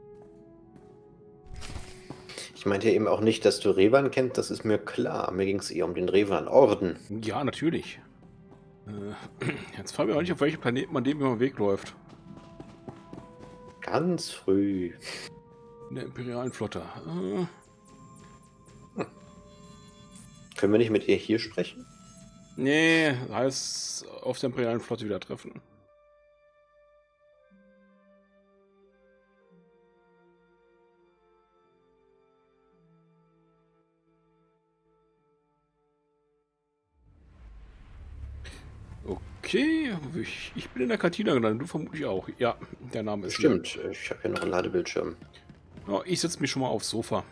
Ich meinte ja eben auch nicht, dass du Revan kennst, das ist mir klar. Mir ging es eher um den Revan-Orden. Ja, natürlich. Jetzt fragen wir auch nicht, auf welchem Planeten man dem über den Weg läuft. Ganz früh. In der imperialen Flotte. Können wir nicht mit ihr hier sprechen? Nee, heißt auf der imperialen Flotte wieder treffen. Okay, ich bin in der Kantine gelandet, du vermutlich auch. Ja, der Name ist... Stimmt, ich habe hier noch einen Ladebildschirm. Ja, ich setze mich schon mal aufs Sofa.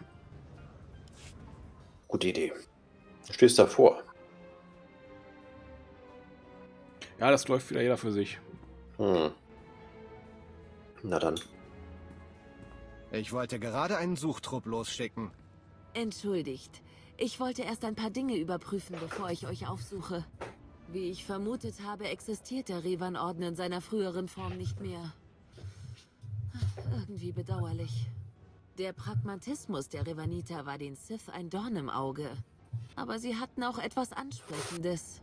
Gute Idee. Du stehst davor. Ja, das läuft wieder jeder für sich. Na dann. Ich wollte gerade einen Suchtrupp losschicken. Entschuldigt. Ich wollte erst ein paar Dinge überprüfen, bevor ich euch aufsuche. Wie ich vermutet habe, existiert der Revan-Orden in seiner früheren Form nicht mehr. Irgendwie bedauerlich. Der Pragmatismus der Revaniter war den Sith ein Dorn im Auge. Aber sie hatten auch etwas Ansprechendes.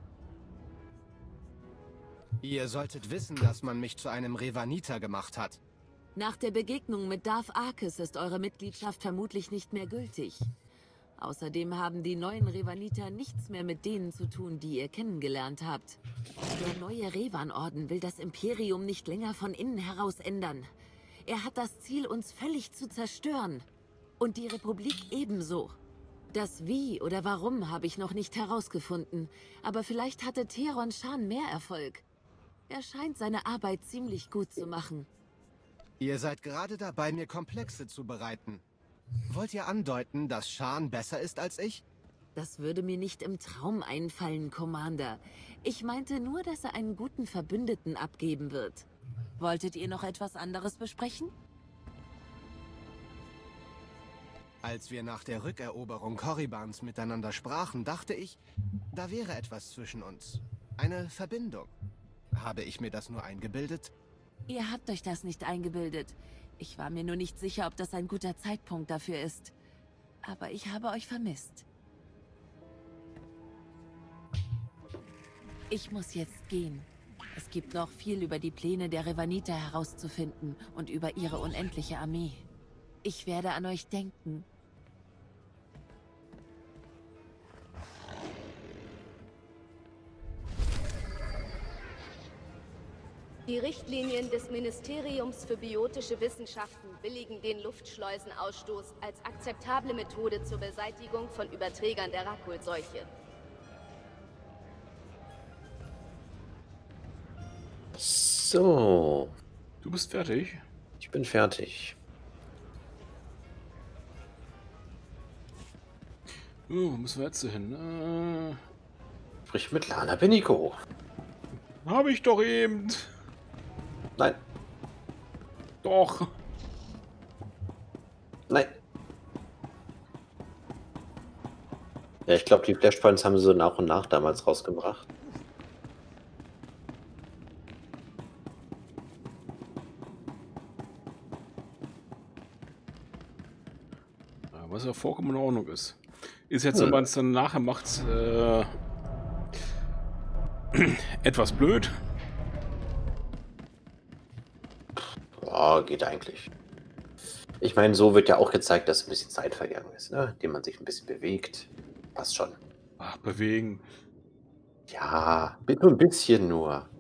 Ihr solltet wissen, dass man mich zu einem Revaniter gemacht hat. Nach der Begegnung mit Darth Arkes ist eure Mitgliedschaft vermutlich nicht mehr gültig. Außerdem haben die neuen Revaniter nichts mehr mit denen zu tun, die ihr kennengelernt habt. Der neue Revan-Orden will das Imperium nicht länger von innen heraus ändern. Er hat das Ziel, uns völlig zu zerstören. Und die Republik ebenso. Das Wie oder Warum habe ich noch nicht herausgefunden. Aber vielleicht hatte Theron Shan mehr Erfolg. Er scheint seine Arbeit ziemlich gut zu machen. Ihr seid gerade dabei, mir Komplexe zu bereiten. Wollt ihr andeuten, dass Shan besser ist als ich? Das würde mir nicht im Traum einfallen, Commander. Ich meinte nur, dass er einen guten Verbündeten abgeben wird. Wolltet ihr noch etwas anderes besprechen? Als wir nach der Rückeroberung Korribans miteinander sprachen, dachte ich, da wäre etwas zwischen uns. Eine Verbindung. Habe ich mir das nur eingebildet? Ihr habt euch das nicht eingebildet. Ich war mir nur nicht sicher, ob das ein guter Zeitpunkt dafür ist. Aber ich habe euch vermisst. Ich muss jetzt gehen. Es gibt noch viel über die Pläne der Revaniter herauszufinden und über ihre unendliche Armee. Ich werde an euch denken. Die Richtlinien des Ministeriums für biotische Wissenschaften billigen den Luftschleusenausstoß als akzeptable Methode zur Beseitigung von Überträgern der Rakul-Seuche. So. Du bist fertig? Ich bin fertig. Wo müssen wir jetzt hin? Sprich mit Lana Beniko. Hab ich doch eben. Nein. Doch. Nein. Ja, ich glaube, die Flashpoints haben sie so nach und nach damals rausgebracht. Was ja vollkommen in Ordnung ist. Ist jetzt, wenn man es dann nachher macht, etwas blöd. Ja, geht eigentlich. Ich meine, so wird ja auch gezeigt, dass ein bisschen Zeit vergangen ist, ne? Indem man sich ein bisschen bewegt. Passt schon. Ach, bewegen. Ja, nur ein bisschen nur.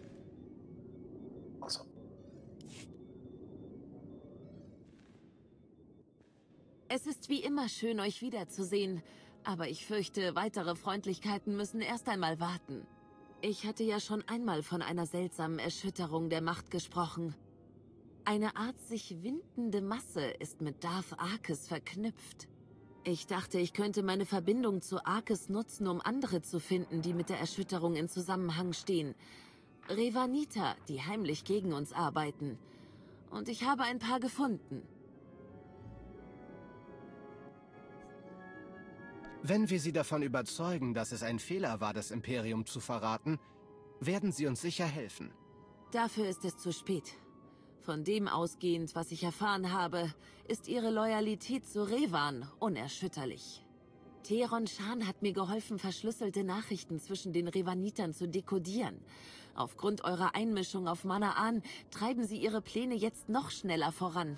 Also. Es ist wie immer schön, euch wiederzusehen. Aber ich fürchte, weitere Freundlichkeiten müssen erst einmal warten. Ich hatte ja schon einmal von einer seltsamen Erschütterung der Macht gesprochen. Eine Art sich windende Masse ist mit Darth Arkes verknüpft. Ich dachte, ich könnte meine Verbindung zu Arkes nutzen, um andere zu finden, die mit der Erschütterung in Zusammenhang stehen. Revaniter, die heimlich gegen uns arbeiten. Und ich habe ein paar gefunden. Wenn wir sie davon überzeugen, dass es ein Fehler war, das Imperium zu verraten, werden sie uns sicher helfen. Dafür ist es zu spät. Von dem ausgehend, was ich erfahren habe, ist ihre Loyalität zu Revan unerschütterlich. Theron Shan hat mir geholfen, verschlüsselte Nachrichten zwischen den Revanitern zu dekodieren. Aufgrund eurer Einmischung auf Manaan treiben sie ihre Pläne jetzt noch schneller voran.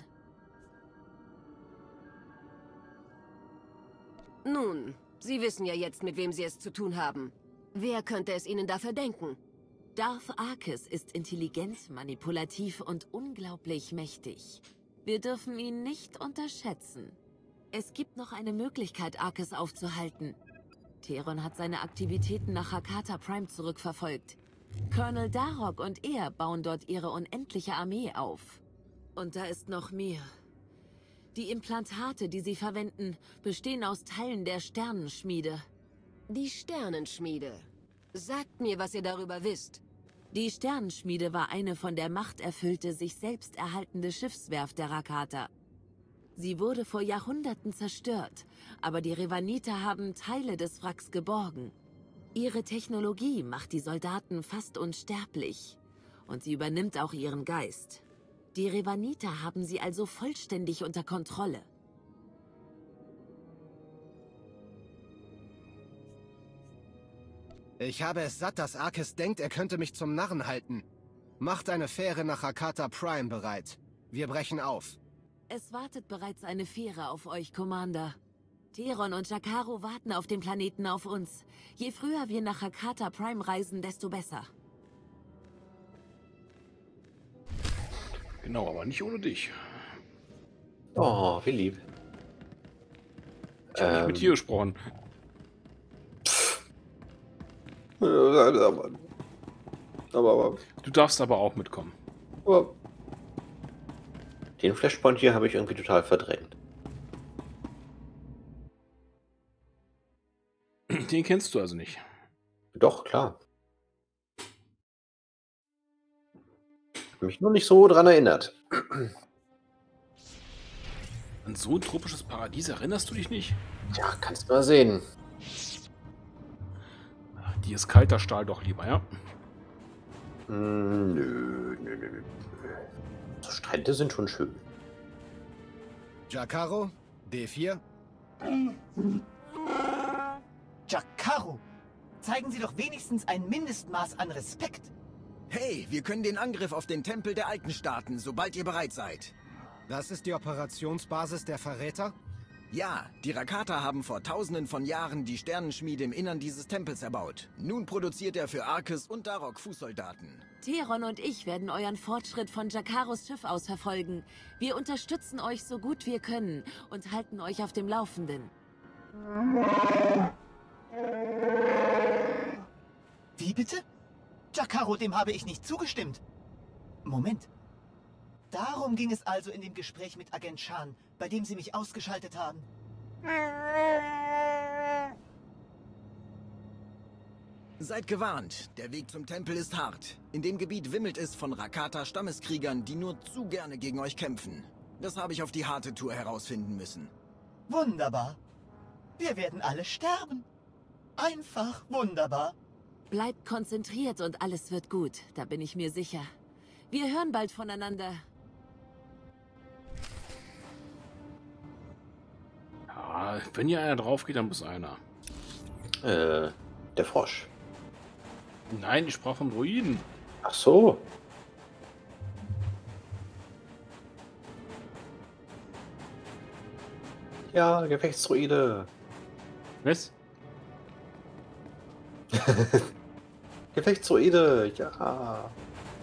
Nun, Sie wissen ja jetzt, mit wem Sie es zu tun haben. Wer könnte es Ihnen da verdenken? Darth Arkes ist intelligent, manipulativ und unglaublich mächtig. Wir dürfen ihn nicht unterschätzen. Es gibt noch eine Möglichkeit, Arkes aufzuhalten. Theron hat seine Aktivitäten nach Hakata Prime zurückverfolgt. Colonel Darok und er bauen dort ihre unendliche Armee auf. Und da ist noch mehr. Die Implantate, die sie verwenden, bestehen aus Teilen der Sternenschmiede. Die Sternenschmiede. Sagt mir, was ihr darüber wisst. Die Sternenschmiede war eine von der Macht erfüllte, sich selbst erhaltende Schiffswerft der Rakata. Sie wurde vor Jahrhunderten zerstört, aber die Revaniter haben Teile des Wracks geborgen. Ihre Technologie macht die Soldaten fast unsterblich und sie übernimmt auch ihren Geist. Die Revaniter haben sie also vollständig unter Kontrolle. Ich habe es satt, dass Arcus denkt, er könnte mich zum Narren halten. Macht eine Fähre nach Rakata Prime bereit. Wir brechen auf. Es wartet bereits eine Fähre auf euch, Commander. Teron und Jakaro warten auf dem Planeten auf uns. Je früher wir nach Rakata Prime reisen, desto besser. Genau, aber nicht ohne dich. Oh, wie lieb. Ich habe nicht mit dir gesprochen. Aber du darfst aber auch mitkommen. Aber den Flashpoint hier habe ich irgendwie total verdrängt. Den kennst du also nicht? Doch, klar. Ich habe mich nur nicht so dran erinnert. An so ein tropisches Paradies erinnerst du dich nicht? Ja, kannst mal sehen. Die ist kalter Stahl doch lieber, ja? Nö. So Strände sind schon schön. Jakaro, D4. Jakaro, zeigen Sie doch wenigstens ein Mindestmaß an Respekt. Hey, wir können den Angriff auf den Tempel der Alten starten, sobald ihr bereit seid. Das ist die Operationsbasis der Verräter? Ja, die Rakata haben vor Tausenden von Jahren die Sternenschmiede im Innern dieses Tempels erbaut. Nun produziert er für Arcus und Darok Fußsoldaten. Teron und ich werden euren Fortschritt von Jakaros Schiff aus verfolgen. Wir unterstützen euch so gut wir können und halten euch auf dem Laufenden. Wie bitte? Jakaro, dem habe ich nicht zugestimmt. Moment. Darum ging es also in dem Gespräch mit Agent Shan, bei dem Sie mich ausgeschaltet haben. Seid gewarnt, der Weg zum Tempel ist hart. In dem Gebiet wimmelt es von Rakata-Stammeskriegern, die nur zu gerne gegen euch kämpfen. Das habe ich auf die harte Tour herausfinden müssen. Wunderbar. Wir werden alle sterben. Einfach wunderbar. Bleibt konzentriert und alles wird gut, da bin ich mir sicher. Wir hören bald voneinander. Ja, wenn hier einer drauf geht, dann muss einer. Der Frosch. Nein, ich sprach vom Druiden. Ach so. Ja, Gefechtsdruide. Was? Gefechtsdruide, ja.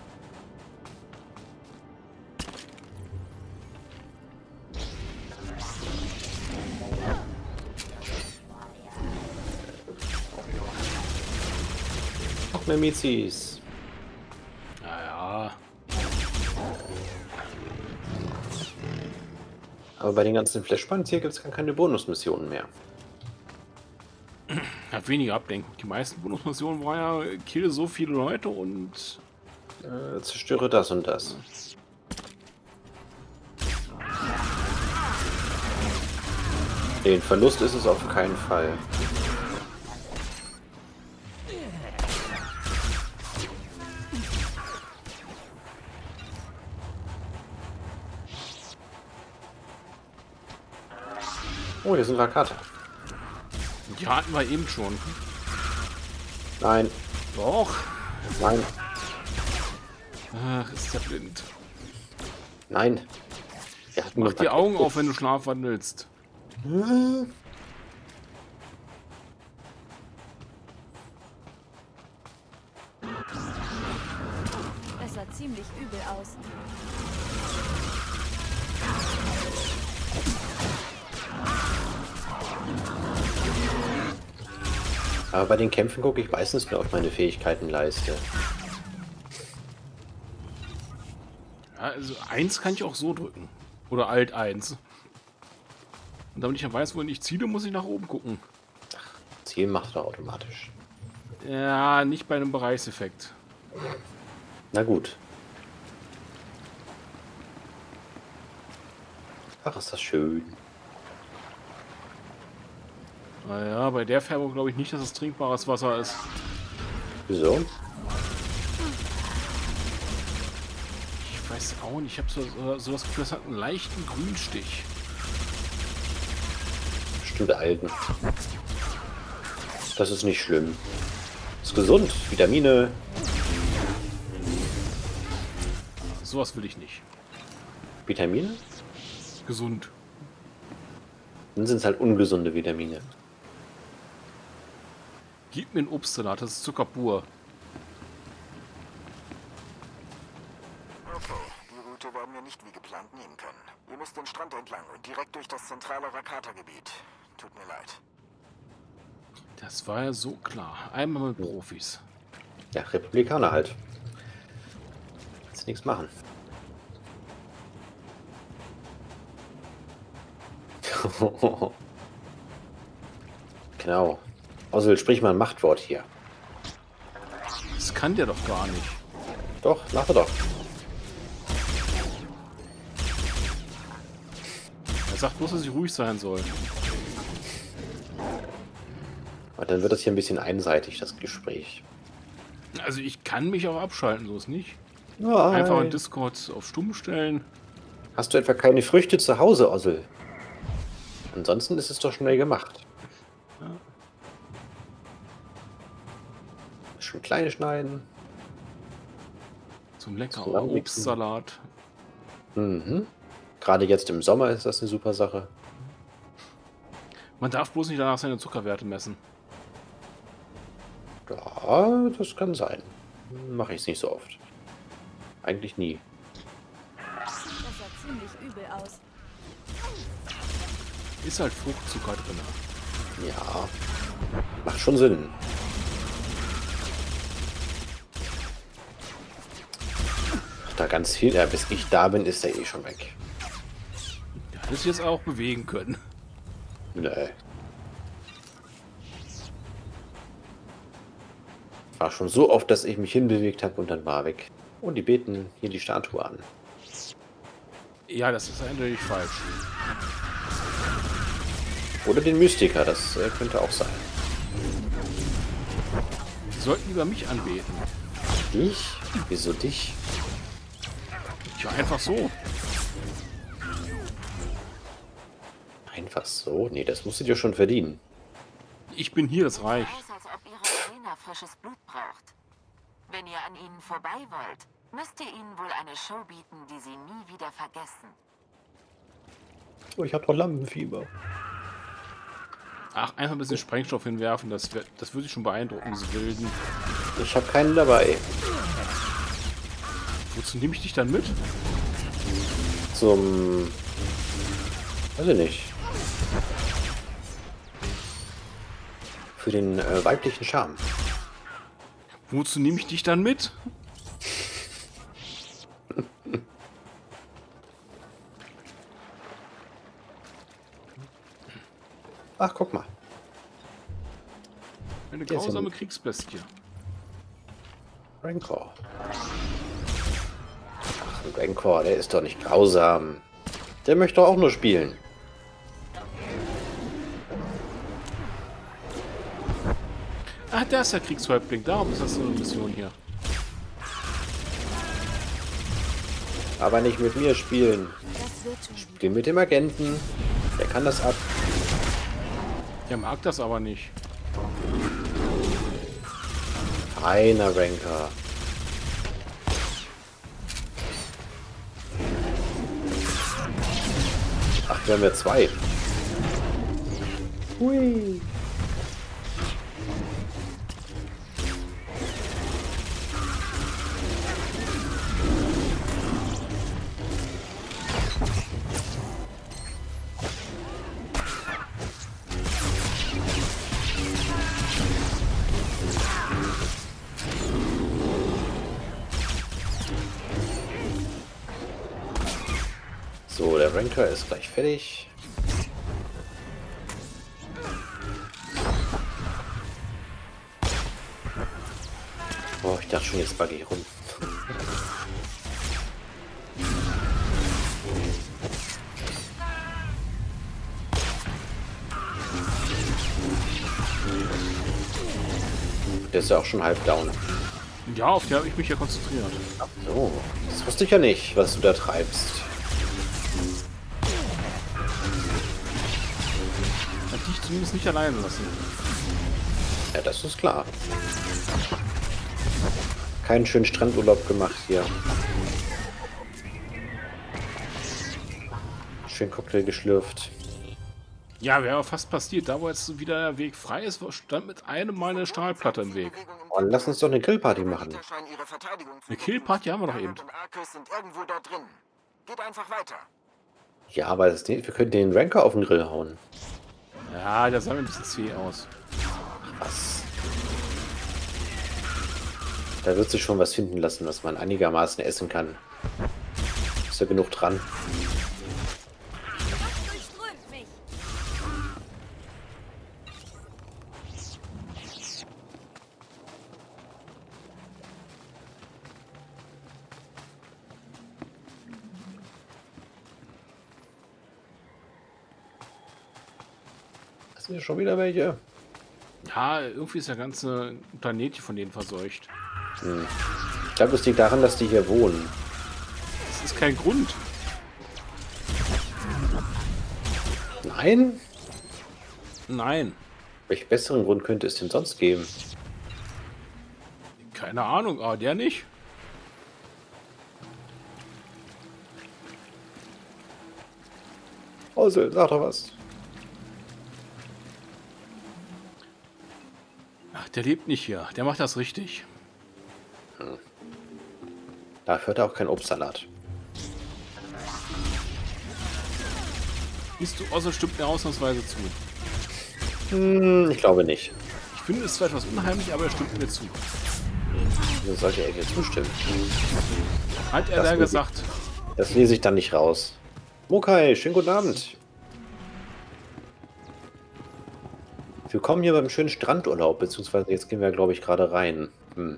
Noch mehr Mizis. Naja. Aber bei den ganzen Flashpoints hier gibt es gar keine Bonusmissionen mehr. Hat weniger Ablenkung. Die meisten Bonusmissionen waren ja, kill so viele Leute und zerstöre das und das. Den Verlust ist es auf keinen Fall. Oh, hier sind Rakata. Die hatten wir eben schon. Nein. Doch. Nein. Ach, ist der blind. Nein. Mach die Augen auf, wenn du schlafwandelst. Es sah ziemlich übel aus. Aber bei den Kämpfen gucke ich meistens nur auf meine Fähigkeitenleiste. Ja, also 1 kann ich auch so drücken. Oder Alt 1. Und damit ich dann weiß, wohin ich ziele, muss ich nach oben gucken. Ziel macht er automatisch. Ja, nicht bei einem Bereichseffekt. Na gut. Ach, ist das schön. Naja, bei der Färbung glaube ich nicht, dass es trinkbares Wasser ist. Wieso? Ich weiß auch nicht, ich habe so das Gefühl, es hat einen leichten Grünstich. Bestimmt Algen. Das ist nicht schlimm. Ist gesund, Vitamine. Sowas will ich nicht. Vitamine? Gesund. Dann sind es halt ungesunde Vitamine. Gib mir einen Obstsalat, das ist Zucker pur. Okay, die Route werden wir nicht wie geplant nehmen können. Ihr müsst den Strand entlang und direkt durch das zentrale Rakata-Gebiet. Tut mir leid. Das war ja so klar. Einmal mit Profis. Ja, Republikaner halt. Kannst nichts machen. Genau. Ossel, sprich mal ein Machtwort hier. Das kann der doch gar nicht. Doch, mach er doch. Er sagt bloß, dass ich ruhig sein soll. Aber dann wird das hier ein bisschen einseitig, das Gespräch. Also ich kann mich auch abschalten, so ist nicht. Nein. Einfach in Discord auf stumm stellen. Hast du etwa keine Früchte zu Hause, Ossel? Ansonsten ist es doch schnell gemacht. Ja. Schon kleine schneiden. Zum leckeren Zusammenmixen. Obstsalat. Mhm. Gerade jetzt im Sommer ist das eine super Sache. Man darf bloß nicht danach seine Zuckerwerte messen. Ja, das kann sein. Mache ich es nicht so oft. Eigentlich nie. Das sah ziemlich übel aus. Ist halt Fruchtzucker drin. Ja, macht schon Sinn. Ach, da ganz viel. Ja, bis ich da bin, ist der eh schon weg. Ja, hätte ich jetzt auch bewegen können. Nee. War schon so oft, dass ich mich hinbewegt habe und dann war er weg. Und die beten hier die Statue an. Ja, das ist eindeutig falsch. Oder den Mystiker, das könnte auch sein. Sie sollten lieber mich anbeten. Dich? Wieso dich? Ja, einfach so. Einfach so? Nee, das musst du dir schon verdienen. Ich bin hier, das reicht. Aus, als ob ihre Arena frisches Blut braucht. Wenn ihr an ihnen vorbei wollt, müsst ihr ihnen wohl eine Show bieten, die sie nie wieder vergessen. Oh, ich hab doch Lampenfieber. Ach, einfach ein bisschen Sprengstoff hinwerfen, das würde ich schon beeindrucken, diese Wilden. Ich habe keinen dabei. Wozu nehme ich dich dann mit? Zum... Weiß ich nicht. Für den weiblichen Charme. Wozu nehme ich dich dann mit? Ach, guck mal. Eine Der ist ja grausame gut. Kriegsbestie. Rancor. Ach, ein Rancor, der ist doch nicht grausam. Der möchte doch auch nur spielen. Ah, da ist der Kriegshäuptling. Darum ist das so eine Mission hier. Aber nicht mit mir spielen. Spiel mit dem Agenten. Der kann das ab. Der mag das aber nicht. Einer Rancor. Ach, wir haben ja zwei. Hui. So, der Rancor ist gleich fertig. Oh, ich dachte schon, jetzt bugge ich rum. Der ist ja auch schon halb down. Ja, auf die habe ich mich ja konzentriert. Ach so, das wusste ich ja nicht, was du da treibst. Hat dich zumindest nicht alleine lassen. Ja, das ist klar. Keinen schönen Strandurlaub gemacht hier. Schön Cocktail geschlürft. Ja, wäre fast passiert. Da, wo jetzt wieder der Weg frei ist, stand mit einem Mal eine Stahlplatte im Weg. Oh, lass uns doch eine Grillparty machen. Eine Killparty haben wir doch eben. Sind irgendwo dort drin. Geht einfach weiter. Ja, aber das, wir können den Ranker auf den Grill hauen. Ja, der sah mir ein bisschen zäh aus. Was? Da wird sich schon was finden lassen, was man einigermaßen essen kann. Ist ja genug dran. Sind hier schon wieder welche? Ja, irgendwie ist der ganze Planet hier von denen verseucht. Ich glaube, das liegt daran, dass die hier wohnen. Das ist kein Grund. Nein? Nein. Welchen besseren Grund könnte es denn sonst geben? Keine Ahnung, aber der nicht. Also, sag doch was. Ach, der lebt nicht hier. Der macht das richtig. Dafür hat er auch keinen Obstsalat. Siehst du, außer stimmt mir ausnahmsweise zu. Ich glaube nicht. Ich finde es zwar etwas unheimlich, aber er stimmt mir zu. Wieso sollte er dir zustimmen? Hat er da gesagt? Das lese ich dann nicht raus. Mokai, schönen guten Abend. Willkommen hier beim schönen Strandurlaub, beziehungsweise jetzt gehen wir, glaube ich, gerade rein.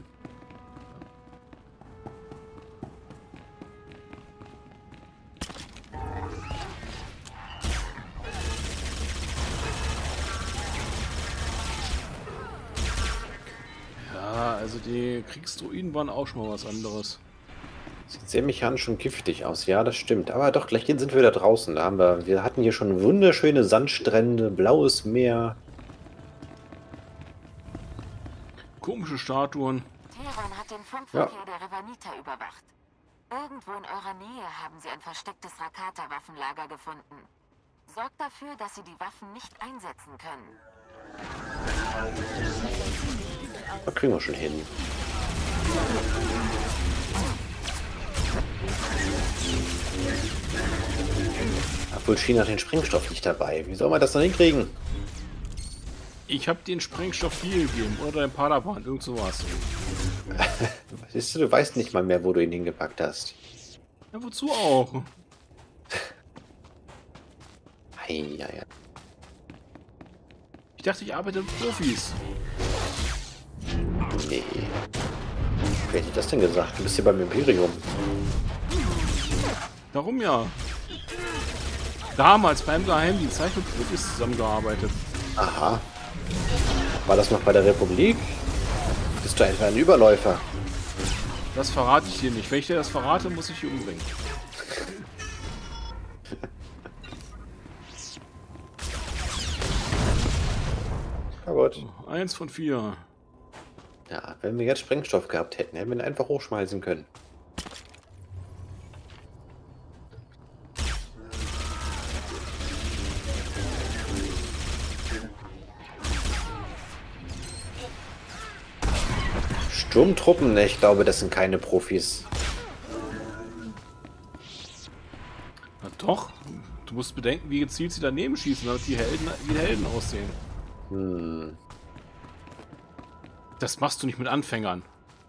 Ja, also die Kriegsdruiden waren auch schon mal was anderes. Sieht sehr mechanisch und giftig aus, ja, das stimmt. Aber doch, gleich sind wir wieder draußen. Da haben wir hatten hier schon wunderschöne Sandstrände, blaues Meer. Komische Statuen. Teron hat den Funkverkehr der Revanita überwacht. Irgendwo in eurer Nähe haben sie ein verstecktes Rakata-Waffenlager gefunden. Sorgt dafür, dass sie die Waffen nicht einsetzen können. Das kriegen wir schon hin. Obwohl China den Sprengstoff nicht dabei. Wie soll man das dann hinkriegen? Ich habe den Sprengstoff hier gegeben. Oder dein Padawan, irgend sowas. Siehst du, du weißt nicht mal mehr, wo du ihn hingepackt hast. Ja, wozu auch? Ja. Ich dachte, ich arbeite mit Profis. Nee. Wer hätte das denn gesagt? Du bist hier beim Imperium. Darum ja. Damals beim Geheimdienst habe ich mit Profis zusammengearbeitet. Aha. War das noch bei der Republik? Bist du etwa ein Überläufer? Das verrate ich dir nicht. Wenn ich dir das verrate, muss ich dich umbringen. Na gut. 1 von 4. Ja, wenn wir jetzt Sprengstoff gehabt hätten, hätten wir ihn einfach hochschmeißen können. Sturmtruppen? Ich glaube, das sind keine Profis. Na doch. Du musst bedenken, wie gezielt sie daneben schießen, damit die Helden wie Helden aussehen. Das machst du nicht mit Anfängern.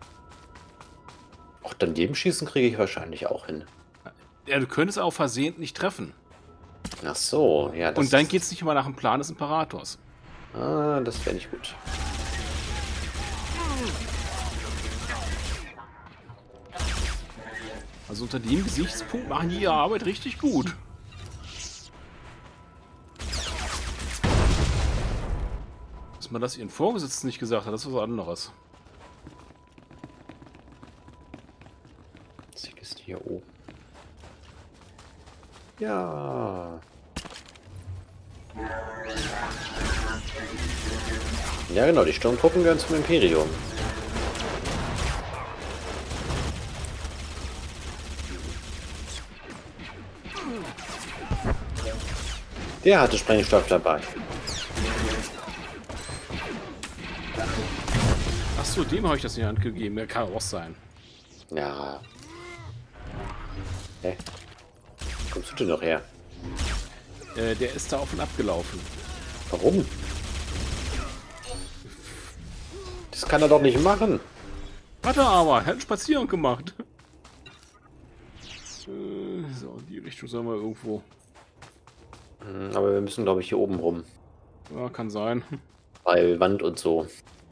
Auch daneben schießen kriege ich wahrscheinlich auch hin. Ja, du könntest auch versehentlich treffen. Ach so, ja. Das und dann geht es nicht immer nach dem Plan des Imperators. Ah, das wäre nicht gut. Also unter dem Gesichtspunkt machen die ihre Arbeit richtig gut. Dass man das ihren Vorgesetzten nicht gesagt hat, das ist was anderes. Die Kiste hier oben. Ja. Ja genau, die Sturmtruppen gehören zum Imperium. Der hatte Sprengstoff dabei. Achso, dem habe ich das in die Hand gegeben. Der kann auch sein. Ja. Hä? Wo kommst du denn noch her? Der ist da auf und ab gelaufen. Warum? Das kann er doch nicht machen. Hat er aber. Er hat einen Spaziergang gemacht. So, in die Richtung sollen wir irgendwo. Aber wir müssen, glaube ich, hier oben rum. Ja, kann sein. Weil Wand und so.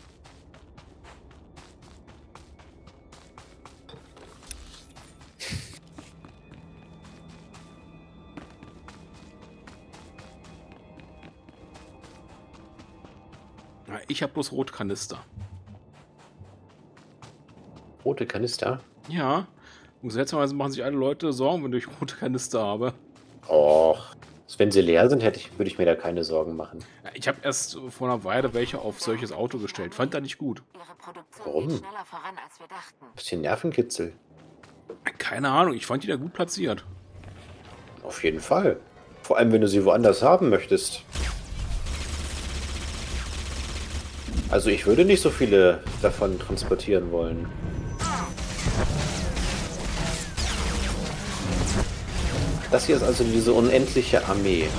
Ja, ich habe bloß rote Kanister. Rote Kanister? Ja. Und seltsamerweise machen sich alle Leute Sorgen, wenn ich rote Kanister habe. Och. Wenn sie leer sind, würde ich mir da keine Sorgen machen. Ja, ich habe erst vor einer Weile welche auf solches Auto gestellt. Fand da nicht gut. Warum? Bisschen Nervenkitzel. Keine Ahnung, ich fand die da gut platziert. Auf jeden Fall. Vor allem, wenn du sie woanders haben möchtest. Also ich würde nicht so viele davon transportieren wollen. Das hier ist also diese unendliche Armee.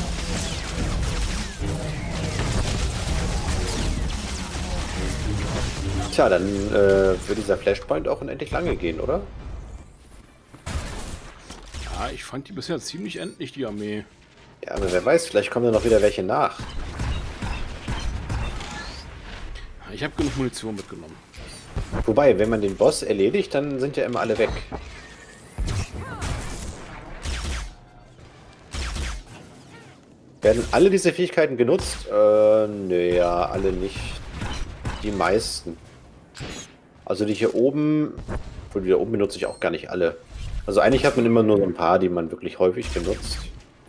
Tja, dann wird dieser Flashpoint auch unendlich lange gehen, oder? Ja, ich fand die bisher ziemlich endlich, die Armee. Ja, aber wer weiß, vielleicht kommen da noch wieder welche nach. Ich habe genug Munition mitgenommen. Wobei, wenn man den Boss erledigt, dann sind ja immer alle weg. Werden alle diese Fähigkeiten genutzt? Naja, alle nicht. Die meisten. Also die hier oben... Obwohl, die da oben benutze ich auch gar nicht alle. Also eigentlich hat man immer nur so ein paar, die man wirklich häufig benutzt.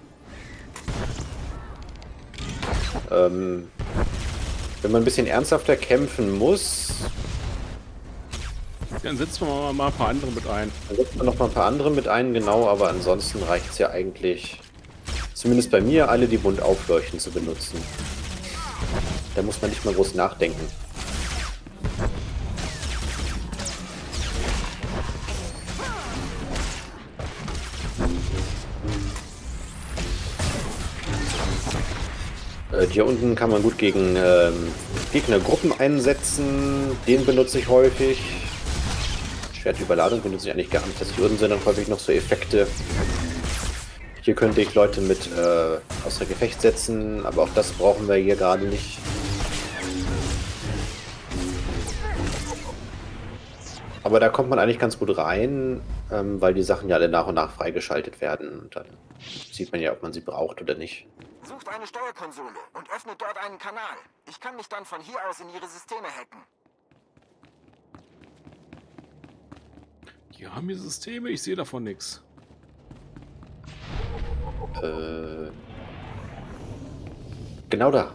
Wenn man ein bisschen ernsthafter kämpfen muss... Dann setzen wir mal ein paar andere mit ein. Dann setzt man noch mal ein paar andere mit ein, genau, aber ansonsten reicht es ja eigentlich... Zumindest bei mir, alle, die bunt aufleuchten, zu benutzen. Da muss man nicht mal groß nachdenken. Hier unten kann man gut gegen Gegnergruppen einsetzen. Den benutze ich häufig. Schwertüberladung benutze ich eigentlich gar nicht. Das hier unten sind dann häufig noch so Effekte. Hier könnte ich Leute mit außer Gefecht setzen, aber auch das brauchen wir hier gerade nicht. Aber da kommt man eigentlich ganz gut rein, weil die Sachen ja alle nach und nach freigeschaltet werden. Und dann sieht man ja, ob man sie braucht oder nicht. Sucht eine Steuerkonsole und öffnet dort einen Kanal. Ich kann mich dann von hier aus in ihre Systeme hacken. Die haben hier Systeme, ich sehe davon nichts. Genau da.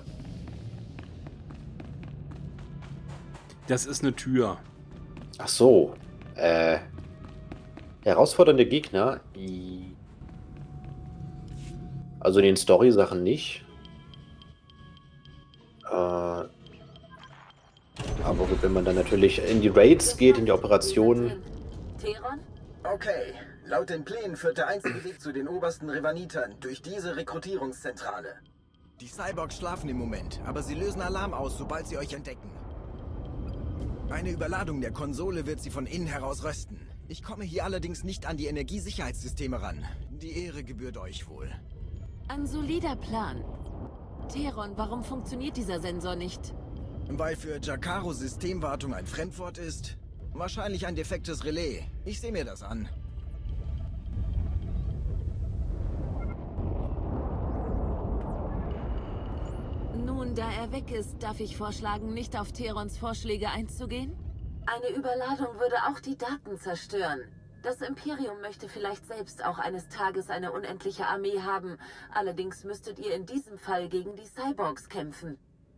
Das ist eine Tür. Ach so. Herausfordernde Gegner. Also in den Story-Sachen nicht. Aber gut, wenn man dann natürlich in die Raids geht, in die Operationen. Okay. Laut den Plänen führt der einzige Weg zu den obersten Revanitern durch diese Rekrutierungszentrale. Die Cyborgs schlafen im Moment, aber sie lösen Alarm aus, sobald sie euch entdecken. Eine Überladung der Konsole wird sie von innen heraus rösten. Ich komme hier allerdings nicht an die Energiesicherheitssysteme ran. Die Ehre gebührt euch wohl. Ein solider Plan. Theron, warum funktioniert dieser Sensor nicht? Weil für Jakaro Systemwartung ein Fremdwort ist? Wahrscheinlich ein defektes Relais. Ich sehe mir das an. Nun, da er weg ist, darf ich vorschlagen, nicht auf Terons Vorschläge einzugehen? Eine Überladung würde auch die Daten zerstören. Das Imperium möchte vielleicht selbst auch eines Tages eine unendliche Armee haben. Allerdings müsstet ihr in diesem Fall gegen die Cyborgs kämpfen.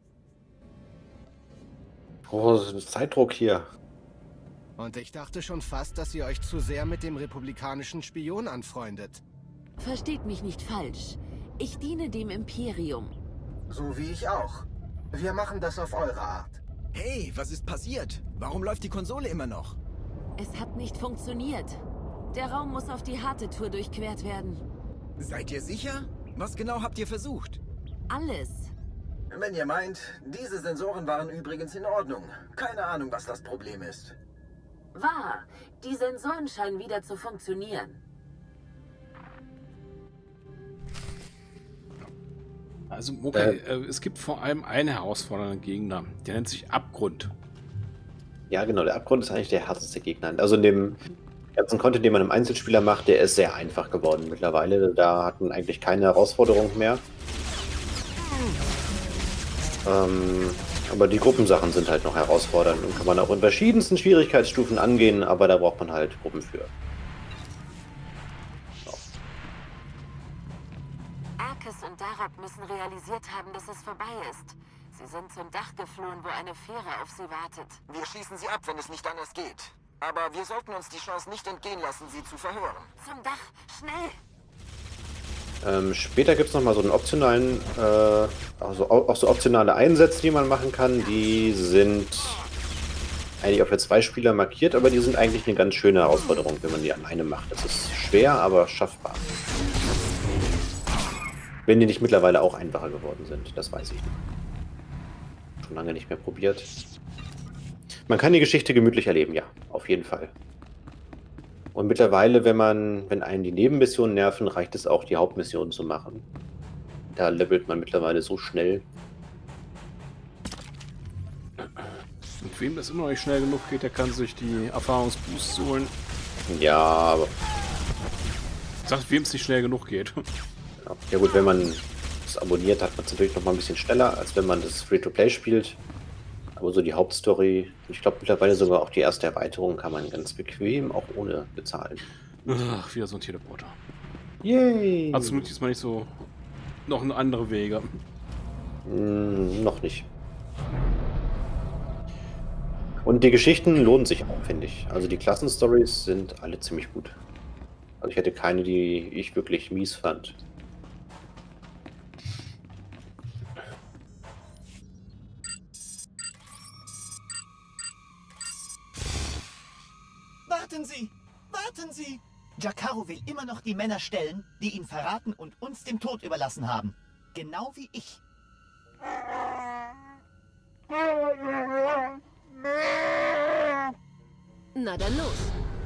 Oh, Zeitdruck hier. Und ich dachte schon fast, dass ihr euch zu sehr mit dem republikanischen Spion anfreundet. Versteht mich nicht falsch. Ich diene dem Imperium. So wie ich auch. Wir machen das auf eure Art. Hey, was ist passiert? Warum läuft die Konsole immer noch? Es hat nicht funktioniert. Der Raum muss auf die harte Tour durchquert werden. Seid ihr sicher? Was genau habt ihr versucht? Alles. Wenn ihr meint, diese Sensoren waren übrigens in Ordnung. Keine Ahnung, was das Problem ist. Wahr. Die Sensoren scheinen wieder zu funktionieren. Also, okay, es gibt vor allem einen herausfordernden Gegner. Der nennt sich Abgrund. Ja, genau, der Abgrund ist eigentlich der härteste Gegner. Also in dem ganzen Content, den man im Einzelspieler macht, der ist sehr einfach geworden mittlerweile. Da hat man eigentlich keine Herausforderung mehr. Aber die Gruppensachen sind halt noch herausfordernd und kann man auch in verschiedensten Schwierigkeitsstufen angehen, aber da braucht man halt Gruppen für. Arcus und Darok müssen realisiert haben, dass es vorbei ist. Sie sind zum Dach geflohen, wo eine Fähre auf sie wartet. Wir schießen sie ab, wenn es nicht anders geht. Aber wir sollten uns die Chance nicht entgehen lassen, sie zu verhören. Zum Dach, schnell! Später gibt es nochmal so einen optionalen, also auch so optionale Einsätze, die man machen kann. Die sind eigentlich auch für 2 Spieler markiert, aber die sind eigentlich eine ganz schöne Herausforderung, wenn man die alleine macht. Das ist schwer, aber schaffbar. Wenn die nicht mittlerweile auch einfacher geworden sind, das weiß ich nicht. Schon lange nicht mehr probiert. Man kann die Geschichte gemütlich erleben, ja, auf jeden Fall. Und mittlerweile, wenn einen die Nebenmissionen nerven, reicht es auch, die Hauptmissionen zu machen. Da levelt man mittlerweile so schnell. Und wem das immer noch nicht schnell genug geht, der kann sich die Erfahrungsboosts holen. Ja, aber... Sagt, wem es nicht schnell genug geht. Ja gut, wenn man es abonniert, hat man es natürlich noch mal ein bisschen schneller, als wenn man das Free-to-Play spielt. Aber so die Hauptstory, ich glaube mittlerweile sogar auch die erste Erweiterung, kann man ganz bequem, auch ohne bezahlen. Ach, wieder so ein Teleporter. Yay! Hast du diesmal nicht so noch eine andere Wege? Noch nicht. Und die Geschichten lohnen sich auch, finde ich. Also die Klassenstories sind alle ziemlich gut. Also ich hätte keine, die ich wirklich mies fand. Warten Sie! Warten Sie! Jakaro will immer noch die Männer stellen, die ihn verraten und uns dem Tod überlassen haben. Genau wie ich. Na dann los.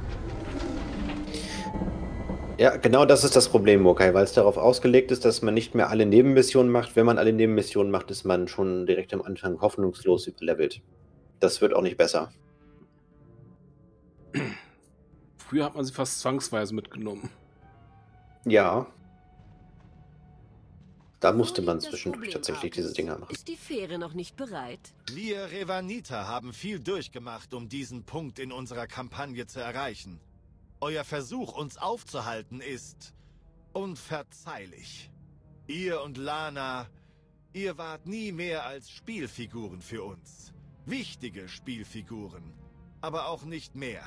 Ja, genau das ist das Problem, Mokai, weil es darauf ausgelegt ist, dass man nicht mehr alle Nebenmissionen macht. Wenn man alle Nebenmissionen macht, ist man schon direkt am Anfang hoffnungslos überlevelt. Das wird auch nicht besser. Früher hat man sie fast zwangsweise mitgenommen. Ja. Da musste man zwischendurch tatsächlich diese Dinger machen. Ist die Fähre noch nicht bereit? Wir Revaniter haben viel durchgemacht, um diesen Punkt in unserer Kampagne zu erreichen. Euer Versuch, uns aufzuhalten, ist unverzeihlich. Ihr und Lana, ihr wart nie mehr als Spielfiguren für uns. Wichtige Spielfiguren, aber auch nicht mehr.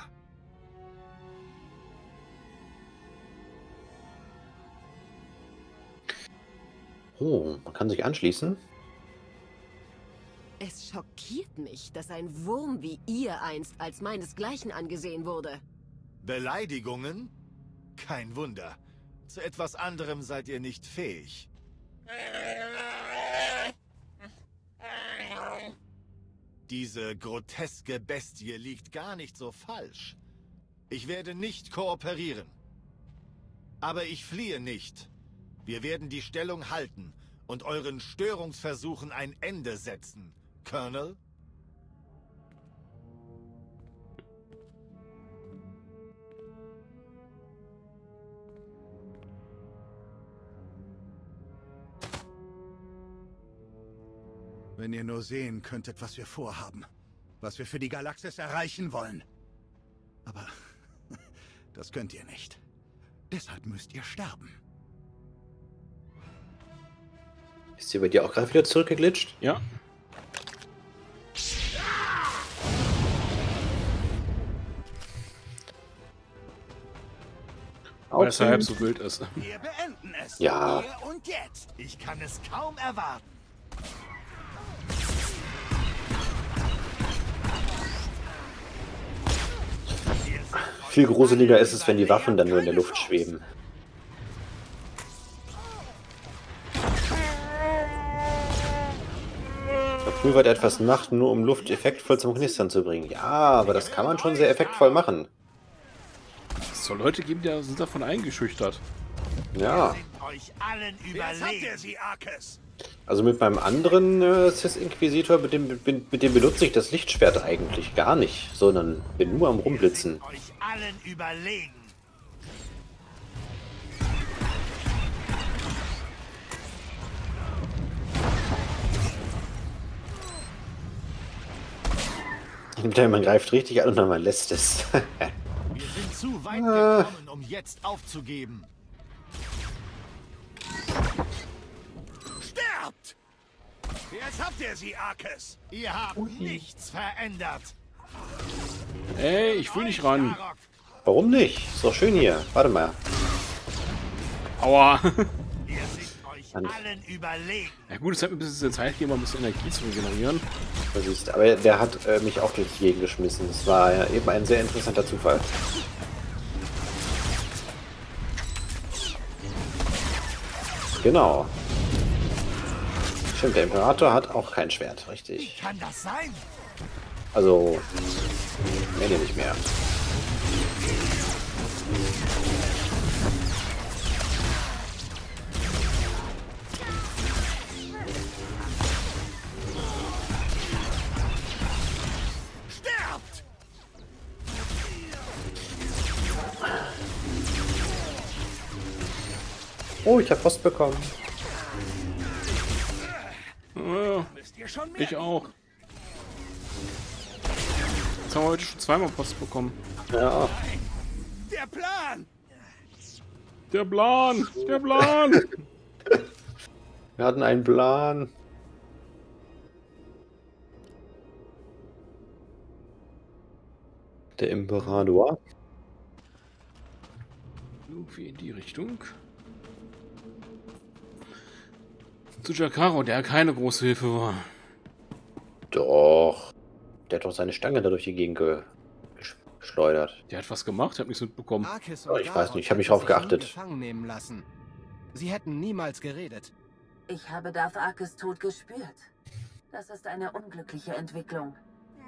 Oh, man kann sich anschließen. Es schockiert mich, dass ein Wurm wie ihr einst als meinesgleichen angesehen wurde. Beleidigungen? Kein Wunder. Zu etwas anderem seid ihr nicht fähig. Diese groteske Bestie liegt gar nicht so falsch. Ich werde nicht kooperieren. Aber ich fliehe nicht. Wir werden die Stellung halten und euren Störungsversuchen ein Ende setzen, Colonel. Wenn ihr nur sehen könntet, was wir vorhaben. Was wir für die Galaxis erreichen wollen. Aber das könnt ihr nicht. Deshalb müsst ihr sterben. Ist sie bei dir auch gerade wieder zurückgeglitscht? Ja. Weil es halb so wild ist. Wir beenden es. Ja. Hier und jetzt. Ich kann es kaum erwarten. Viel gruseliger ist es, wenn die Waffen dann nur in der Luft schweben. Verpulvert etwas Macht, nur um Luft effektvoll zum Knistern zu bringen. Ja, aber das kann man schon sehr effektvoll machen. Es soll Leute geben, die sind davon eingeschüchtert. Ja. Euch allen überlegen. Sie, Arkes? Also mit meinem anderen Sith Inquisitor, mit dem benutze ich das Lichtschwert eigentlich gar nicht, sondern bin nur am Rumblitzen. Euch allen überlegen. Man greift richtig an und man lässt es. Wir sind zu weit gekommen, um jetzt aufzugeben. Sterbt! Jetzt habt ihr sie, Arkes. Ihr habt nichts verändert. Ey, ich will nicht ran. Warum nicht? Ist doch schön hier. Warte mal. Aua. Ihr seht euch allen überlegen. Ja gut, es hat mir ein bisschen Zeit gegeben, um ein bisschen Energie zu regenerieren. Aber der hat mich auch durch die Gegend geschmissen. Das war ja eben ein sehr interessanter Zufall. Genau. Stimmt, der Imperator hat auch kein Schwert, richtig. Wie kann das sein? Also, nee, nicht mehr. Sterbt! Oh, ich habe Post bekommen. Ich auch. Jetzt haben wir heute schon zweimal Post bekommen. Ja. Der Plan! Der Plan! Der Plan! Wir hatten einen Plan. Der Imperator. Irgendwie in die Richtung. Zu Jakaro, der keine große Hilfe war. Doch. Der hat doch seine Stange da durch die Gegend geschleudert. Der hat was gemacht, hat nichts mitbekommen. Oh, ich weiß nicht, ich habe nicht drauf geachtet. Gefangen nehmen lassen. Sie hätten niemals geredet. Ich habe Darth Arkes Tod gespürt. Das ist eine unglückliche Entwicklung.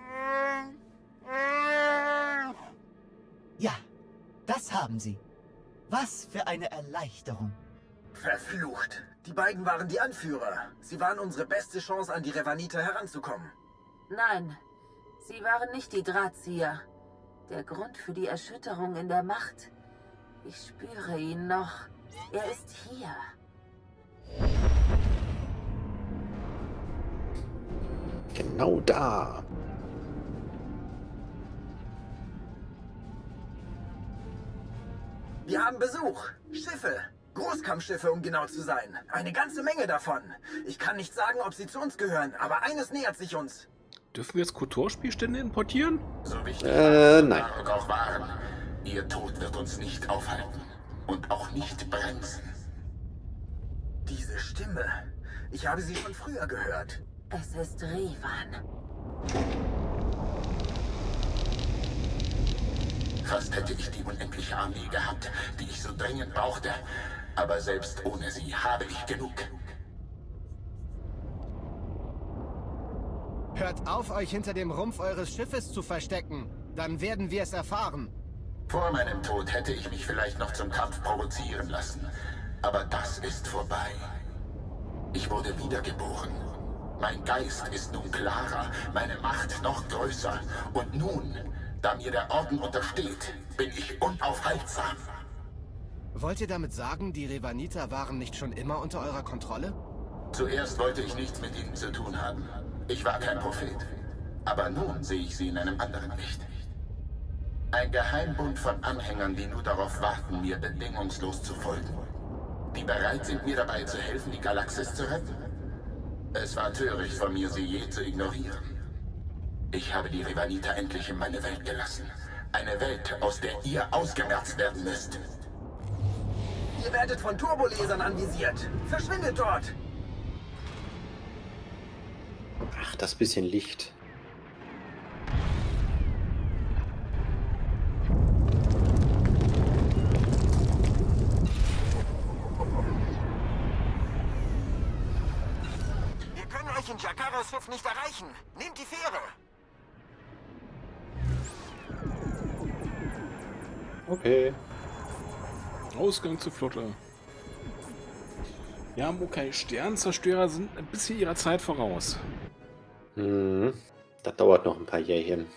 Ja, das haben sie. Was für eine Erleichterung. Verflucht. Die beiden waren die Anführer. Sie waren unsere beste Chance, an die Revaniter heranzukommen. Nein, sie waren nicht die Drahtzieher. Der Grund für die Erschütterung in der Macht. Ich spüre ihn noch. Er ist hier. Genau da. Wir haben Besuch. Schiffe. Großkampfschiffe, um genau zu sein. Eine ganze Menge davon. Ich kann nicht sagen, ob sie zu uns gehören, aber eines nähert sich uns. Dürfen wir jetzt KOTOR-Spielstände importieren? So wichtig nein. auch waren. Ihr Tod wird uns nicht aufhalten. Und auch nicht bremsen. Diese Stimme. Ich habe sie schon früher gehört. Es ist Revan. Fast hätte ich die unendliche Armee gehabt, die ich so dringend brauchte. Aber selbst ohne sie habe ich genug. Hört auf, euch hinter dem Rumpf eures Schiffes zu verstecken. Dann werden wir es erfahren. Vor meinem Tod hätte ich mich vielleicht noch zum Kampf provozieren lassen. Aber das ist vorbei. Ich wurde wiedergeboren. Mein Geist ist nun klarer, meine Macht noch größer. Und nun, da mir der Orden untersteht, bin ich unaufhaltsam. Wollt ihr damit sagen, die Revaniter waren nicht schon immer unter eurer Kontrolle? Zuerst wollte ich nichts mit ihnen zu tun haben. Ich war kein Prophet. Aber nun sehe ich sie in einem anderen Licht. Ein Geheimbund von Anhängern, die nur darauf warten, mir bedingungslos zu folgen. Die bereit sind, mir dabei zu helfen, die Galaxis zu retten. Es war töricht von mir, sie je zu ignorieren. Ich habe die Revaniter endlich in meine Welt gelassen. Eine Welt, aus der ihr ausgemerzt werden müsst. Ihr werdet von Turbolasern anvisiert. Verschwindet dort! Ach, das bisschen Licht. Wir können euch in Jakaros Schiff nicht erreichen. Nehmt die Fähre. Okay. Ausgang zur Flotte. Ja, Mokai, Sternzerstörer sind ein bisschen ihrer Zeit voraus. Das dauert noch ein paar Jährchen.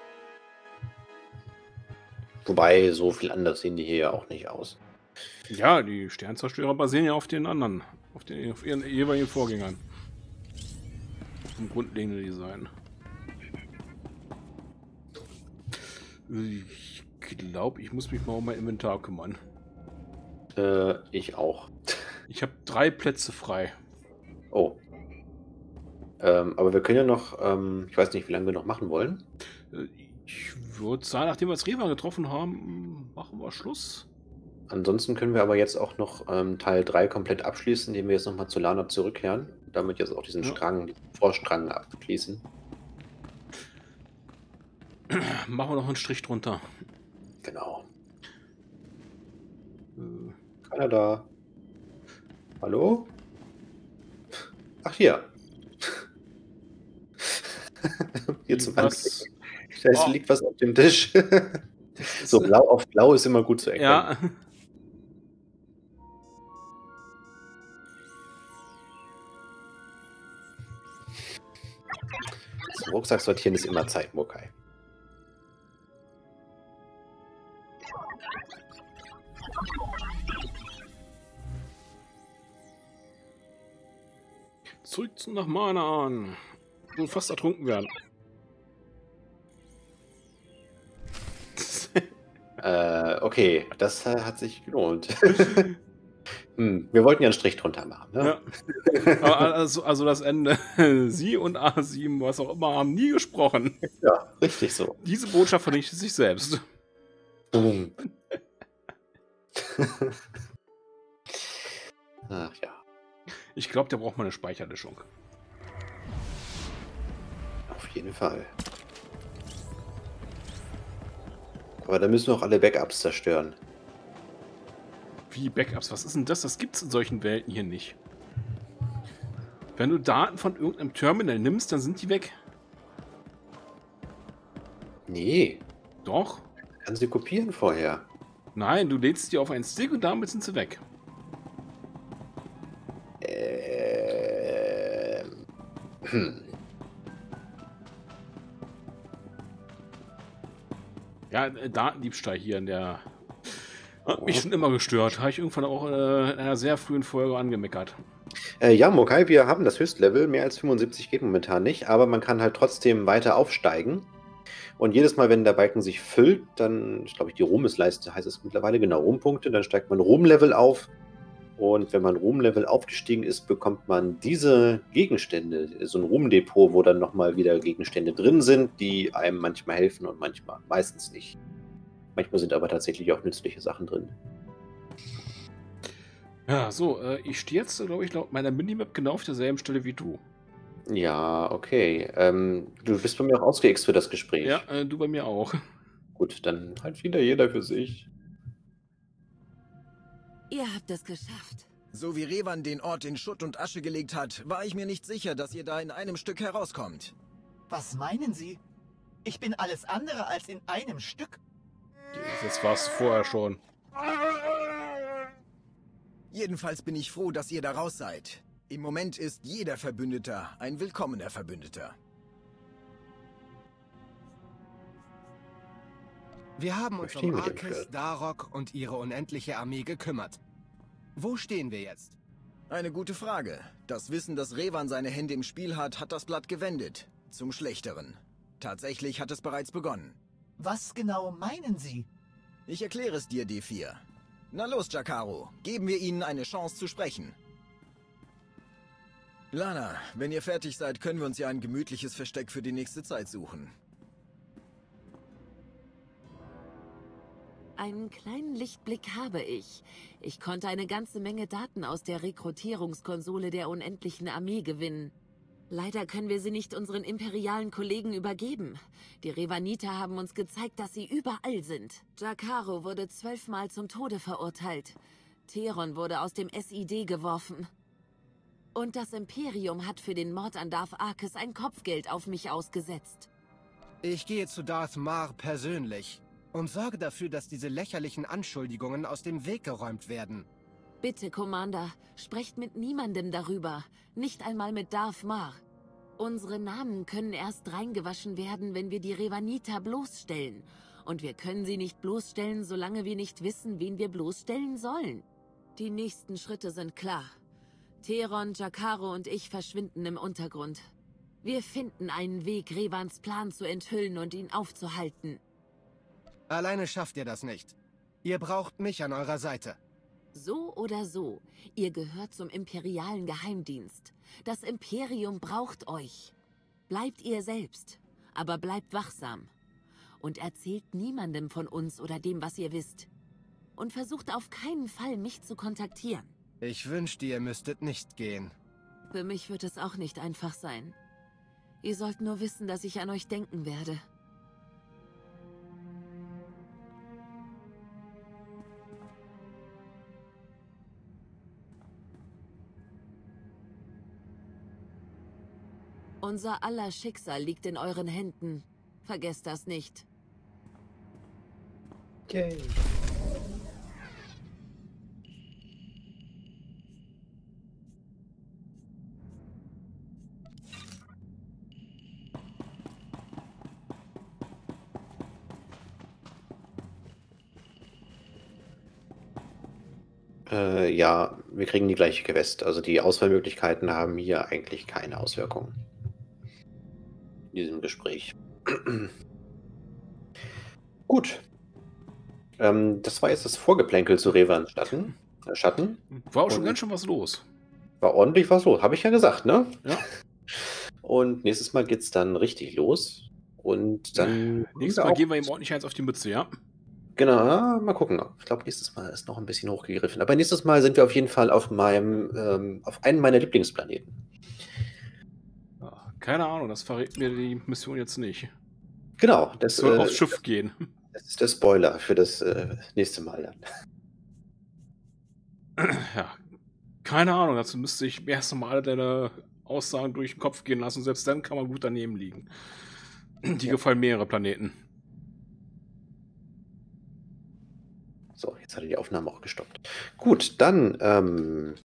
Wobei, so viel anders sehen die hier ja auch nicht aus. Ja, die Sternzerstörer basieren ja auf den anderen, auf ihren jeweiligen Vorgängern. Im grundlegenden Design. Ich glaube, ich muss mich mal um mein Inventar kümmern. Ich auch. Ich habe 3 Plätze frei. Oh. Aber wir können ja noch, ich weiß nicht, wie lange wir noch machen wollen. Ich würde sagen, nachdem wir das Reva getroffen haben, machen wir Schluss. Ansonsten können wir aber jetzt auch noch Teil 3 komplett abschließen, indem wir jetzt nochmal zu Lana zurückkehren. Damit jetzt auch diesen Strang, diesen Vorstrang abschließen. Machen wir noch einen Strich drunter. Genau. Keiner da. Hallo? Ach, hier. Hier zum Anklicken. Da liegt was auf dem Tisch. So, blau auf blau ist immer gut zu erkennen. Ja. Zum Rucksack sortieren ist immer Zeit, Mokai. Zurück nach Manaan. Und fast ertrunken werden. Okay, das hat sich gelohnt. Wir wollten ja einen Strich drunter machen, ne? Ja. Also das Ende. Sie und A7, was auch immer, haben nie gesprochen. Ja, richtig so. Diese Botschaft vernichtet sich selbst. Ach ja. Ich glaube, der braucht mal eine Speicherlöschung. Auf jeden Fall. Aber da müssen wir auch alle Backups zerstören. Wie Backups? Was ist denn das? Das gibt es in solchen Welten hier nicht. Wenn du Daten von irgendeinem Terminal nimmst, dann sind die weg. Nee. Doch. Kannst du kopieren vorher. Nein, du lädst die auf einen Stick und damit sind sie weg. Ja, Datendiebstahl hier in der... Hat mich schon immer gestört. Habe ich irgendwann auch in einer sehr frühen Folge angemeckert. Ja, Mokai, wir haben das Höchstlevel. Mehr als 75 geht momentan nicht, aber man kann halt trotzdem weiter aufsteigen. Und jedes Mal, wenn der Balken sich füllt, dann, ich glaube, die Ruhmesleiste heißt es mittlerweile, genau, Ruhmpunkte, dann steigt man Ruhmlevel auf. Und wenn man Ruhmlevel aufgestiegen ist, bekommt man diese Gegenstände, so ein Ruhmdepot, wo dann nochmal wieder Gegenstände drin sind, die einem manchmal helfen und manchmal meistens nicht. Manchmal sind aber tatsächlich auch nützliche Sachen drin. Ja, so, ich stehe jetzt, glaube ich, laut meiner Minimap genau auf derselben Stelle wie du. Ja, okay. Du bist bei mir auch ausgeext für das Gespräch. Ja, du bei mir auch. Gut, dann halt wieder jeder für sich. Ihr habt es geschafft. So wie Revan den Ort in Schutt und Asche gelegt hat, war ich mir nicht sicher, dass ihr da in einem Stück herauskommt. Was meinen Sie? Ich bin alles andere als in einem Stück. Das war's vorher schon. Jedenfalls bin ich froh, dass ihr da raus seid. Im Moment ist jeder Verbündeter ein willkommener Verbündeter. Wir haben uns um Arrakis, Darok und ihre unendliche Armee gekümmert. Wo stehen wir jetzt? Eine gute Frage. Das Wissen, dass Revan seine Hände im Spiel hat, hat das Blatt gewendet. Zum Schlechteren. Tatsächlich hat es bereits begonnen. Was genau meinen Sie? Ich erkläre es dir, D4. Na los, Jakaro. Geben wir ihnen eine Chance zu sprechen. Lana, wenn ihr fertig seid, können wir uns ja ein gemütliches Versteck für die nächste Zeit suchen. Einen kleinen Lichtblick habe ich. Ich konnte eine ganze Menge Daten aus der Rekrutierungskonsole der unendlichen Armee gewinnen. Leider können wir sie nicht unseren imperialen Kollegen übergeben. Die Revaniter haben uns gezeigt, dass sie überall sind. Jakaro wurde 12 Mal zum Tode verurteilt. Theron wurde aus dem SID geworfen. Und das Imperium hat für den Mord an Darth Arkes ein Kopfgeld auf mich ausgesetzt. Ich gehe zu Darth Mar persönlich und sorge dafür, dass diese lächerlichen Anschuldigungen aus dem Weg geräumt werden. Bitte, Commander, sprecht mit niemandem darüber. Nicht einmal mit Darth Mar. Unsere Namen können erst reingewaschen werden, wenn wir die Revaniter bloßstellen. Und wir können sie nicht bloßstellen, solange wir nicht wissen, wen wir bloßstellen sollen. Die nächsten Schritte sind klar. Theron, Jakaro und ich verschwinden im Untergrund. Wir finden einen Weg, Revans Plan zu enthüllen und ihn aufzuhalten. Alleine schafft ihr das nicht. Ihr braucht mich an eurer Seite. So oder so, ihr gehört zum imperialen Geheimdienst. Das Imperium braucht euch. Bleibt ihr selbst, aber bleibt wachsam. Und erzählt niemandem von uns oder dem, was ihr wisst. Und versucht auf keinen Fall, mich zu kontaktieren. Ich wünschte, ihr müsstet nicht gehen. Für mich wird es auch nicht einfach sein. Ihr sollt nur wissen, dass ich an euch denken werde. Unser aller Schicksal liegt in euren Händen. Vergesst das nicht. Okay. Ja, wir kriegen die gleiche Quest. Also die Auswahlmöglichkeiten haben hier eigentlich keine Auswirkungen. In diesem Gespräch. Gut. Das war jetzt das Vorgeplänkel zu Revans Schatten. War auch schon ganz schön was los. War ordentlich was los, habe ich ja gesagt, ne? Ja. Und nächstes Mal geht's dann richtig los. Und dann. Nächstes Mal gehen wir ihm ordentlich eins auf die Mütze, ja? Genau, mal gucken. Ich glaube, nächstes Mal ist noch ein bisschen hochgegriffen. Aber nächstes Mal sind wir auf jeden Fall auf einem meiner Lieblingsplaneten. Keine Ahnung, das verrät mir die Mission jetzt nicht. Genau, das soll aufs Schiff gehen. Das ist der Spoiler für das nächste Mal dann. Ja, keine Ahnung, dazu müsste ich erst mal alle deine Aussagen durch den Kopf gehen lassen. Selbst dann kann man gut daneben liegen. Die gefallen mehrere Planeten. So, jetzt hat er die Aufnahme auch gestoppt. Gut, dann